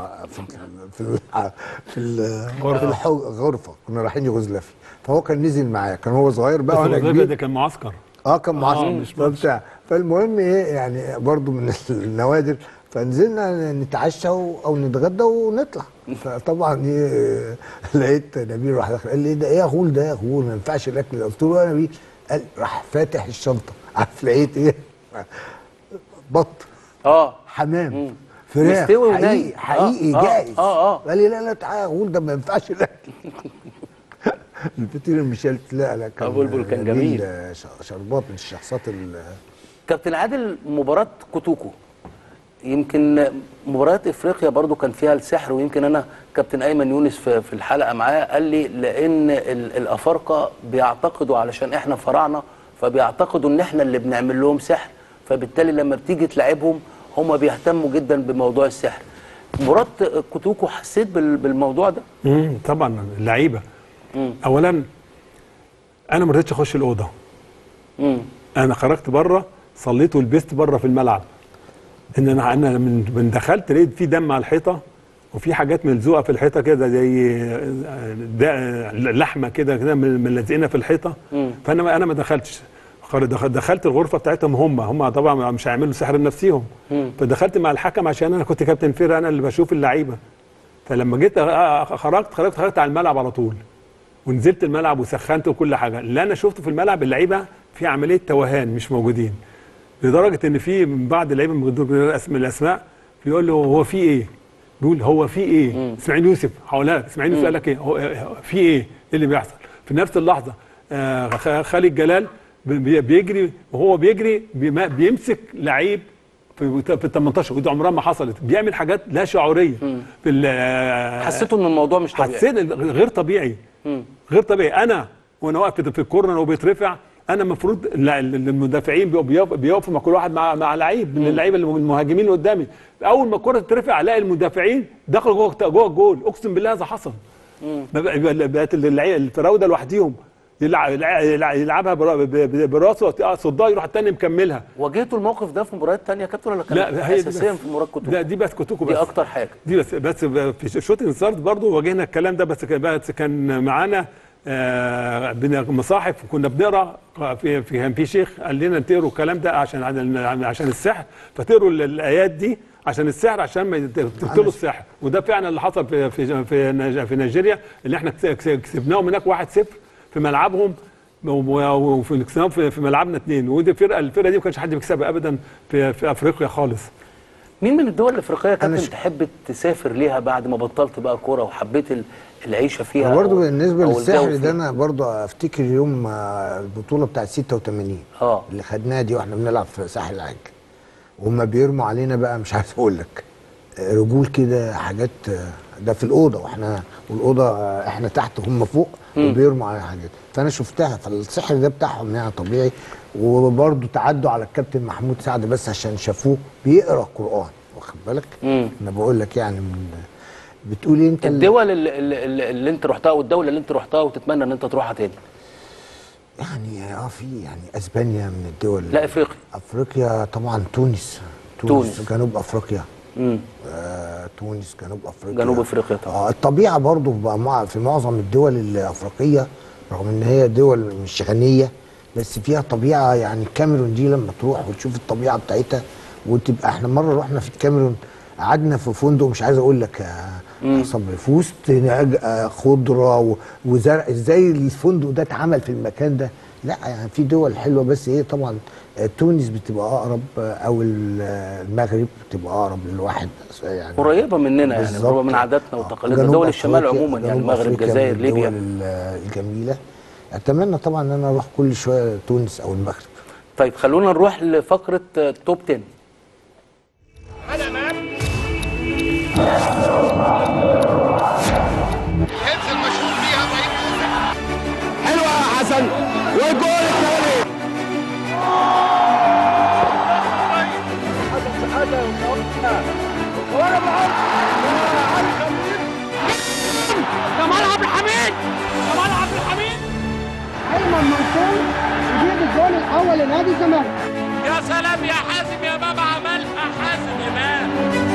في الغرفه، كنا رايحين يوغوسلافيا، فهو كان نزل معايا، كان هو صغير بقى وانا كبير. ده كان معسكر. كان معسكر مش بتاع. فالمهم ايه يعني برضو من النوادر، فنزلنا نتعشى او نتغدى ونطلع. فطبعا ايه لقيت نبيل راح داخل قال لي ده ايه يا غول ده يا غول ما ينفعش الاكل ده. قلت له يا نبيل، قال راح فاتح الشنطه، عارف لقيت ايه؟ بط، حمام، فراخ حقيقي جاهز. قال لي لا تعالى يا غول ده ما ينفعش الاكل. الفطير المشلت لا كان ابو البل كان جميل. شربات من الشخصيات. كابتن عادل، مباراه كوتوكو يمكن مباريات افريقيا برضو كان فيها السحر، ويمكن انا كابتن ايمن يونس في الحلقه معاه قال لي لان الافارقه بيعتقدوا علشان احنا فراعنه فبيعتقدوا ان احنا اللي بنعمل لهم سحر، فبالتالي لما بتيجي تلعبهم هم بيهتموا جدا بموضوع السحر. مباراه كوتوكو حسيت بالموضوع ده؟ طبعا اللعيبه اولا انا ما رضيتش اخش الاوضه. انا خرجت بره، صليت ولبست بره في الملعب. انا من دخلت لقيت في دم على الحيطه وفي حاجات ملزوقه في الحيطه كده زي لحمه كده ملزقينها في الحيطه. فانا ما دخلتش، دخلت الغرفه بتاعتهم هم طبعا مش هيعملوا سحر لنفسيهم. فدخلت مع الحكم عشان انا كنت كابتن فرقه، انا اللي بشوف اللعيبه. فلما جيت خرجت على الملعب على طول، ونزلت الملعب وسخنت وكل حاجه. اللي انا شفته في الملعب اللعيبه في عمليه توهان، مش موجودين، لدرجه ان في من بعض اللعيبه من الاسماء بيقول له هو في ايه؟ بيقول هو في ايه؟ اسماعيل يوسف هقولها لك، اسماعيل يوسف قال لك ايه؟ في ايه اللي بيحصل؟ في نفس اللحظه خالد جلال بيجري، وهو بيجري بيمسك لعيب في ال 18 ودي عمرها ما حصلت، بيعمل حاجات لا شعوريه. حسيتوا ان الموضوع مش طبيعي؟ حسيت غير طبيعي. غير طبيعي. انا وانا واقف في الكورنر وبيترفع، انا المفروض المدافعين بيقفوا مع كل واحد مع لعيب من اللعيبه المهاجمين اللي قدامي. اول ما الكره تترفع الاقي المدافعين دخلوا جوه الجول. اقسم بالله هذا حصل. بقت الفراوده لوحديهم يلعبها براسه صدها يروح الثاني مكملها. واجهتوا الموقف ده في مباريات ثانيه يا كابتن ولا كان اساسيا في مباراه كوتوكو؟ لا دي بس كوتوكو بس، دي اكتر حاجه. دي بس في شوتنج ستارز برضه واجهنا الكلام ده، بس كان معانا مصاحف كنا بنقرا في شيخ قال لنا تقروا الكلام ده عشان السحر، فتقروا الايات دي عشان السحر، عشان ما تقتلوا السحر. وده فعلا اللي حصل في نيجيريا، اللي احنا كسبناهم هناك 1-0 في ملعبهم، وفي ملعبنا 2. ودي الفرقه دي ما كانش حد بيكسبها ابدا في افريقيا خالص. مين من الدول الافريقيه كابتن تحب تسافر ليها بعد ما بطلت بقى كوره وحبيت العيشه فيها؟ برضه بالنسبه للسحر ده انا برضه افتكر يوم البطوله بتاعت 86 اللي خدناها دي واحنا بنلعب في ساحل العاج، وهم بيرموا علينا بقى مش عارف اقول لك رجول كده حاجات، ده في الاوضه والاوضه احنا تحت هم فوق وبيرموا على حاجات. فانا شفتها، فالسحر ده بتاعهم يعني طبيعي. وبرضه تعدوا على الكابتن محمود سعد بس عشان شافوه بيقرا القران، واخد بالك؟ انا بقول لك يعني بتقولي انت الدول اللي انت رحتها والدوله اللي انت رحتها وتتمنى ان انت تروحها تاني؟ يعني في يعني اسبانيا من الدول. لا افريقيا طبعا تونس جنوب افريقيا. تونس جنوب افريقيا طبعا. الطبيعه برضو في معظم الدول الافريقيه رغم ان هي دول مش غنيه بس فيها طبيعه. يعني الكاميرون دي لما تروح وتشوف الطبيعه بتاعتها وتبقى، احنا مره رحنا في الكاميرون قعدنا في فندق مش عايز اقول لك يا صبري، في وسط خضره وزرع. ازاي الفندق ده اتعمل في المكان ده؟ لا يعني في دول حلوه، بس ايه طبعا تونس بتبقى اقرب، او المغرب بتبقى اقرب للواحد يعني، قريبه مننا يعني، قريبه من عاداتنا وتقاليدنا، دول الشمال عموما يعني المغرب، الجزائر، ليبيا. الدول الجميله. اتمنى طبعا ان انا اروح كل شويه تونس او المغرب. طيب خلونا نروح لفقره توب 10. علامات الهيدز المشهور بيها ابراهيم يوسف. حلوه يا حسن، والجول الثاني. حسن شحاته وانا بعرف علي خليل. جمال عبد الحميد، جمال عبد الحميد. ايمن منصور يجيب الجول الاول لنادي الزمالك. يا سلام يا حازم يا بابا، عملها حازم امام.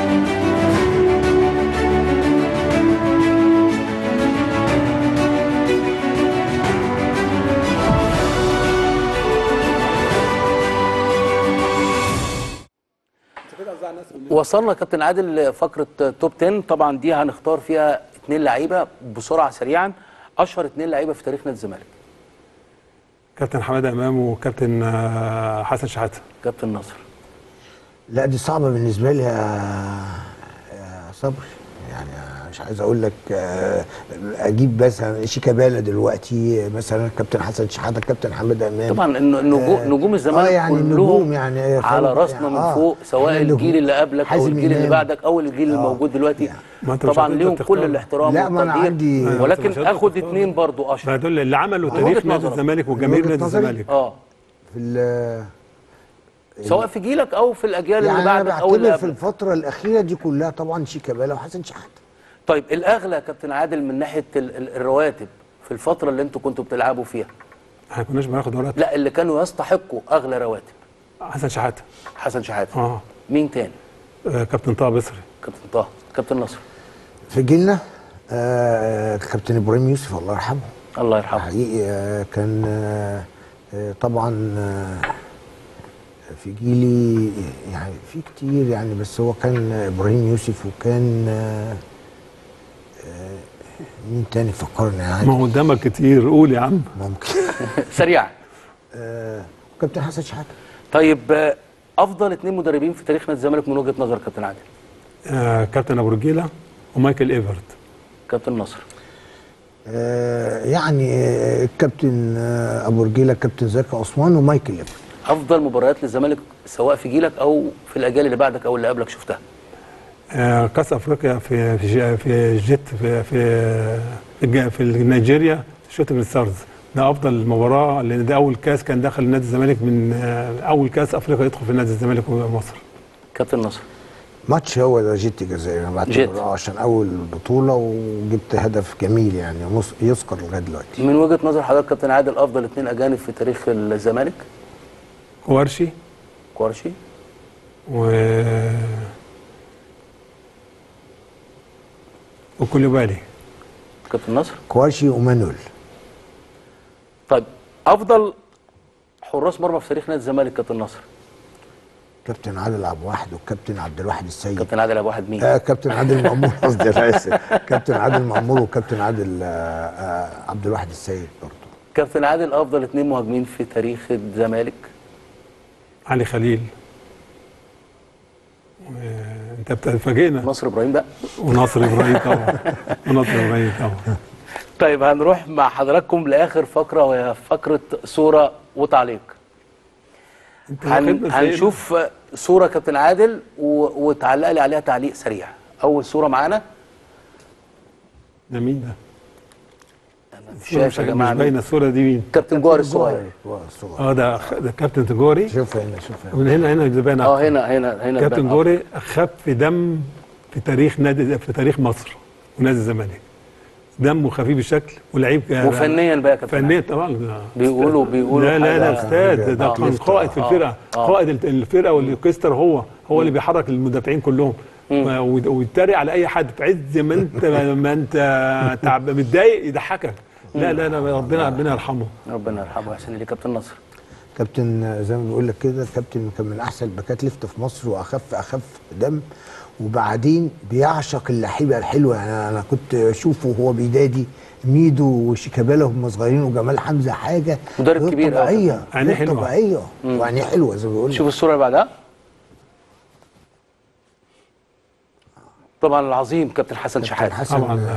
وصلنا كابتن عادل لفقره توب 10. طبعا دي هنختار فيها 2 لعيبه بسرعه سريعا، اشهر 2 لعيبه في تاريخ نادي الزمالك. كابتن حماده امام وكابتن حسن شحاته. كابتن نصر. لا دي صعبه بالنسبه لي يا صبري، يعني مش عايز اقول لك اجيب مثلا شيكابالا دلوقتي، مثلا كابتن حسن شحاته، كابتن حماده امام. طبعا نجوم الزمالك يعني كلهم يعني على راسنا من فوق، سواء الجيل اللي قبلك او الجيل اللي بعدك او الجيل الموجود دلوقتي. طبعا ليهم كل الاحترام لا ما انا عندي، ولكن اخد 2 برضو اشهر دول اللي عملوا تاريخ نادي الزمالك وجماهير نادي الزمالك. في سواء في جيلك او في الاجيال يعني اللي بعدك او اللي قبلك. في الفتره الاخيره دي كلها طبعا شيكابالا وحسن شحاته. طيب الاغلى كابتن عادل من ناحيه الرواتب في الفتره اللي انتوا كنتوا بتلعبوا فيها؟ احنا ما كناش بناخد رواتب. لا اللي كانوا يستحقوا اغلى رواتب. حسن شحاته. حسن شحاته. مين تاني؟ كابتن طه بصري. كابتن طه. كابتن نصر. في جيلنا كابتن ابراهيم يوسف الله يرحمه. الله يرحمه. حقيقي كان طبعا في جيلي يعني في كتير يعني، بس هو كان ابراهيم يوسف، وكان مين تاني فكرني يعني؟ ما هو قدامك كتير، قول يا عم. ممكن سريعا. كابتن حسن شحاته. طيب افضل 2 مدربين في تاريخ نادي الزمالك من وجهه نظر كابتن عادل؟ كابتن ابو رجيله ومايكل ايفرت. كابتن نصر. يعني الكابتن ابو رجيله، كابتن زكي عثمان، ومايكل ايفرت. افضل مباريات للزمالك سواء في جيلك او في الاجيال اللي بعدك او اللي قبلك شفتها؟ كاس افريقيا في جيت في نيجيريا، شوتنج ستارز. ده افضل مباراه، لان ده اول كاس كان دخل نادي الزمالك، من اول كاس افريقيا يدخل في نادي الزمالك ومصر. كابتن نصر. ماتش هو ده جيت الجزائر، انا بعتبره عشان اول بطوله وجبت هدف جميل يعني يذكر لغايه دلوقتي. من وجهه نظر حضرتك كابتن عادل افضل 2 اجانب في تاريخ الزمالك؟ كوارشي وكوليبالي. كابتن نصر. كوارشي ومانويل. طيب افضل حراس مرمى في تاريخ نادي الزمالك كابتن نصر؟ كابتن عادل عبد الواحد والكابتن عبد الواحد السيد. كابتن عادل عبد الواحد مين؟ كابتن عادل مأمور قصدي، انا اسف. كابتن عادل مأمور وكابتن عادل عبد الواحد السيد برضه. كابتن عادل افضل 2 مهاجمين في تاريخ الزمالك؟ علي خليل. انت بتفاجئنا. نصر ابراهيم بقى. ونصر ابراهيم طبعا. طيب هنروح مع حضراتكم لاخر فقره، وهي فقره صوره وتعليق. هنشوف صوره كابتن عادل وتعلق لي عليها تعليق سريع. اول صوره معانا. ده مين ده؟ شايف يا جماعه مش باينه الصوره دي مين؟ كابتن جوهري الصغير. ده كابتن تجوري. شوف هنا من هنا ده باين. هنا كابتن جوهري خف دم في تاريخ مصر ونادي الزمالك. دمه خفيف الشكل ولعيب وفنيا بقى كابتن. فنيا طبعا. بيقولوا لا استاذ، ده كان قائد في الفرقه. قائد الفرقه والكويستر هو اللي بيحرك المدافعين كلهم، ويتريق على اي حد في عز ما انت متضايق يضحكك. لا ربنا يرحمه. ربنا يرحمه. احسن لي كابتن نصر. كابتن زي ما بقول لك كده، كابتن كان من احسن الباكات ليفت في مصر، واخف دم، وبعدين بيعشق اللعيبه الحلوه. يعني انا كنت اشوفه وهو بيدادي ميدو وشيكابالا وهم صغيرين، وجمال حمزه، حاجه مدرب كبير طبيعيه، عينيه حلوه، طبيعيه وعينيه حلوه زي ما بيقول لك. شوف الصوره اللي بعدها. طبعا العظيم كابتن حسن شحاته، طبعا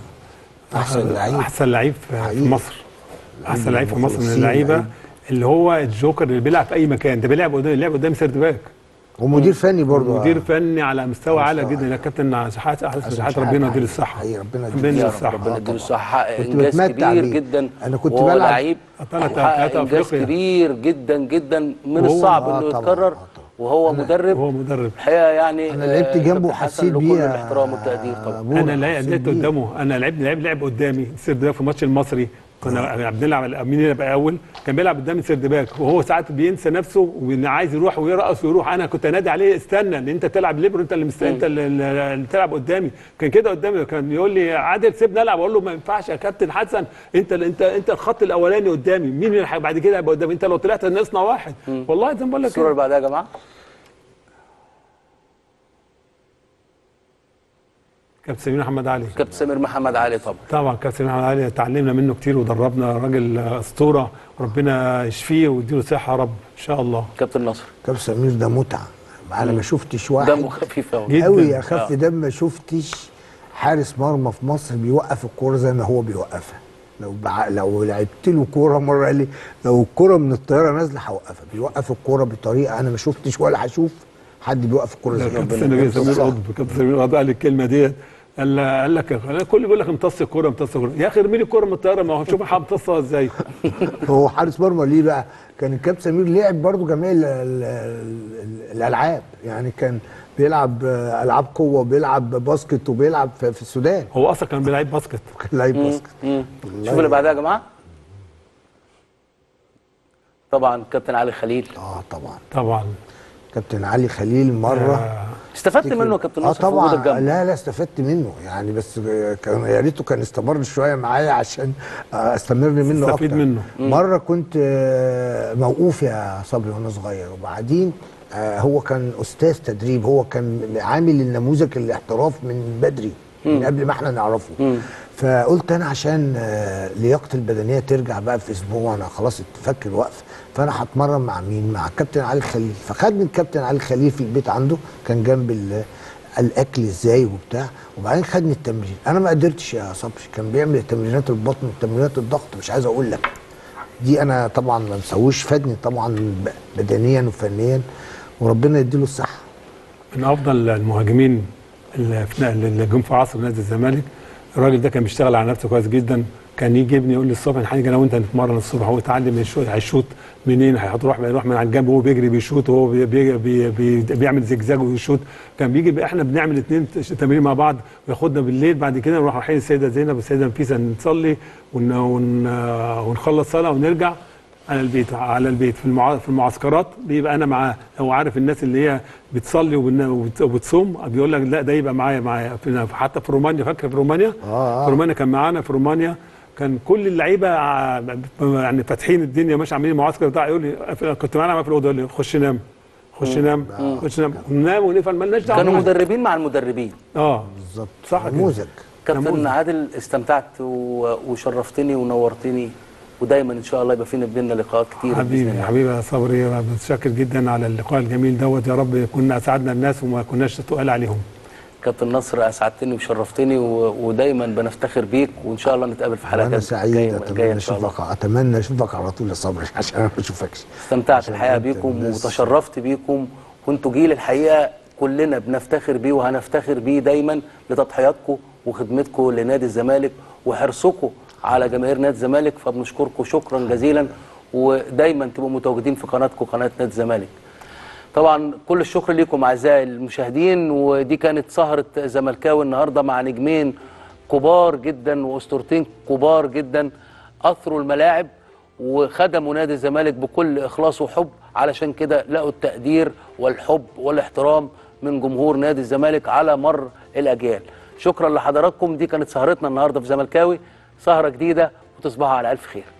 احسن لعيب في مصر، احسن لعيب في مصر من اللعيبه، اللي هو الجوكر اللي بيلعب في اي مكان. ده بيلعب قدام سيرد باك، ومدير فني برضه، مدير فني على مستوى عالي جدا. يا كابتن شحاته ربنا يديله الصحه، ربنا يديله الصحه. انجاز كبير جدا. انا كنت بلعب لعيب انجاز كبير جدا جدا، من الصعب انه يتكرر وهو مدرب الحقيقه. يعني انا لعبت جنبه وحسيت بيه كل الاحترام والتقدير طبعا. انا لعبت قدامه، انا لعب قدامي سيرد باك في ماتش المصري. كنا بنلعب مين اللي بقى اول، كان بيلعب قدامي سيرد باك، وهو ساعات بينسى نفسه وعايز يروح ويرقص ويروح. انا كنت انادي عليه استنى، ان انت تلعب ليبرو، انت اللي تلعب قدامي. كان كده قدامي، كان يقول لي عادل سيبني العب، اقول له ما ينفعش يا كابتن حسن، انت الخط الاولاني قدامي، مين اللي بعد كده هيبقى قدامي؟ انت لو طلعت ناقصنا واحد. والله زي ما بقول لك. الصوره اللي بعدها يا جماعه. كابتن سمير محمد علي. كابتن سمير محمد علي طبعا كابتن سمير محمد علي تعلمنا منه كتير ودربنا، راجل اسطوره، وربنا يشفيه ويديله صحه يا رب ان شاء الله. كابتن ناصر. كابتن سمير ده متعه، انا ما شفتش واحد دمه خفيف قوي اخف دم، ما شفتش حارس مرمى في مصر بيوقف الكوره زي ما هو بيوقفها. لو لعبت له كوره مره قال لي لو الكوره من الطياره نازله هوقفها، بيوقف الكوره بطريقه انا ما شفتش ولا هشوف حد بيوقف الكوره زي ما كابتن سمير قال الكلمه ديت، قال لك الكل بيقول لك امتص الكوره يا اخي ارمي لي الكوره من الطياره، ما هو شوف همتصها ازاي. هو حارس مرمى ليه بقى؟ كان الكابتن سمير لعب برضه جميع الالعاب، يعني كان بيلعب العاب قوه وبيلعب باسكت وبيلعب في السودان. هو اصلا كان بيلعب باسكت. كان لعيب باسكت. شوف اللي بعدها يا جماعه. طبعا كابتن علي خليل. طبعا كابتن علي خليل مره استفدت منه يا كابتن ناصر؟ طبعا. لا استفدت منه يعني، بس كان يا ريته كان استمر شويه معايا عشان استمر منه اكتر. منه. مره كنت موقوف يا صبري وانا صغير، وبعدين هو كان استاذ تدريب، هو كان عامل النموذج الاحتراف من بدري، من قبل ما احنا نعرفه. فقلت انا عشان لياقتي البدنيه ترجع بقى في اسبوع، انا خلاص اتفك الوقف، فانا هتمرن مع مين؟ مع الكابتن علي خليل. فخدني الكابتن علي خليل في البيت عنده، كان جنب الاكل ازاي وبتاع، وبعدين خدني التمرين. انا ما قدرتش يا صبري، كان بيعمل تمرينات البطن وتمرينات الضغط مش عايز اقول لك، دي انا طبعا ما مسويش، فادني طبعا بدنيا وفنيا، وربنا يديله الصحه. من افضل المهاجمين اللي جم في عصر نادي الزمالك. الراجل ده كان بيشتغل على نفسه كويس جدا، كان يجي ابني يقول لي الصبح هنيجي انا وانت نتمرن الصبح، هو يتعلم هيشوط منين، هيروح من على الجنب وهو بيجري بيشوط، وهو بيعمل زجزاج ويشوط. كان بيجي احنا بنعمل 2 تمارين مع بعض، وياخدنا بالليل، بعد كده نروح رايحين السيده زينب والسيده نفيسه نصلي ونخلص صلاه ونرجع على البيت. في المعسكرات بيبقى انا معاه، هو عارف الناس اللي هي بتصلي وبتصوم، بيقول لك لا ده يبقى معايا. حتى في رومانيا، فاكر في رومانيا؟ في رومانيا كان معانا، في رومانيا كان كل اللعيبه يعني فاتحين الدنيا، مش عاملين معسكر بتاع، يقول لي كنت معانا في الاوضه، يقول لي خش نام ننام ونقفل، مالناش دعوه. كانوا مدربين مع المدربين. بالظبط، صح. نموذج. كابتن عادل استمتعت وشرفتني ونورتني، ودايما ان شاء الله يبقى فينا بينا لقاءات كتير. حبيبي يا صبري، متشكر جدا على اللقاء الجميل دوت، يا رب كنا اسعدنا الناس وما كناش تقال عليهم. كابتن نصر اسعدتني وشرفتني، ودايما بنفتخر بيك، وان شاء الله نتقابل في حلقات انا سعيد، اتمنى اشوفك على طول يا صبري عشان انا ما اشوفكش. استمتعت الحقيقه بيكم وتشرفت بيكم، وانتوا جيل الحقيقه كلنا بنفتخر بيه وهنفتخر بيه دايما لتضحياتكم وخدمتكم لنادي الزمالك وحرصكم على جماهير نادي الزمالك، فبنشكركم شكرا جزيلا، ودايما تبقوا متواجدين في قناتكم، قناه نادي الزمالك. طبعا كل الشكر ليكم اعزائي المشاهدين، ودي كانت سهره زملكاوي النهارده مع نجمين كبار جدا واسطورتين كبار جدا اثروا الملاعب وخدموا نادي الزمالك بكل اخلاص وحب، علشان كده لقوا التقدير والحب والاحترام من جمهور نادي الزمالك على مر الاجيال. شكرا لحضراتكم، دي كانت سهرتنا النهارده في زملكاوي، سهره جديده وتصبحوا على الف خير.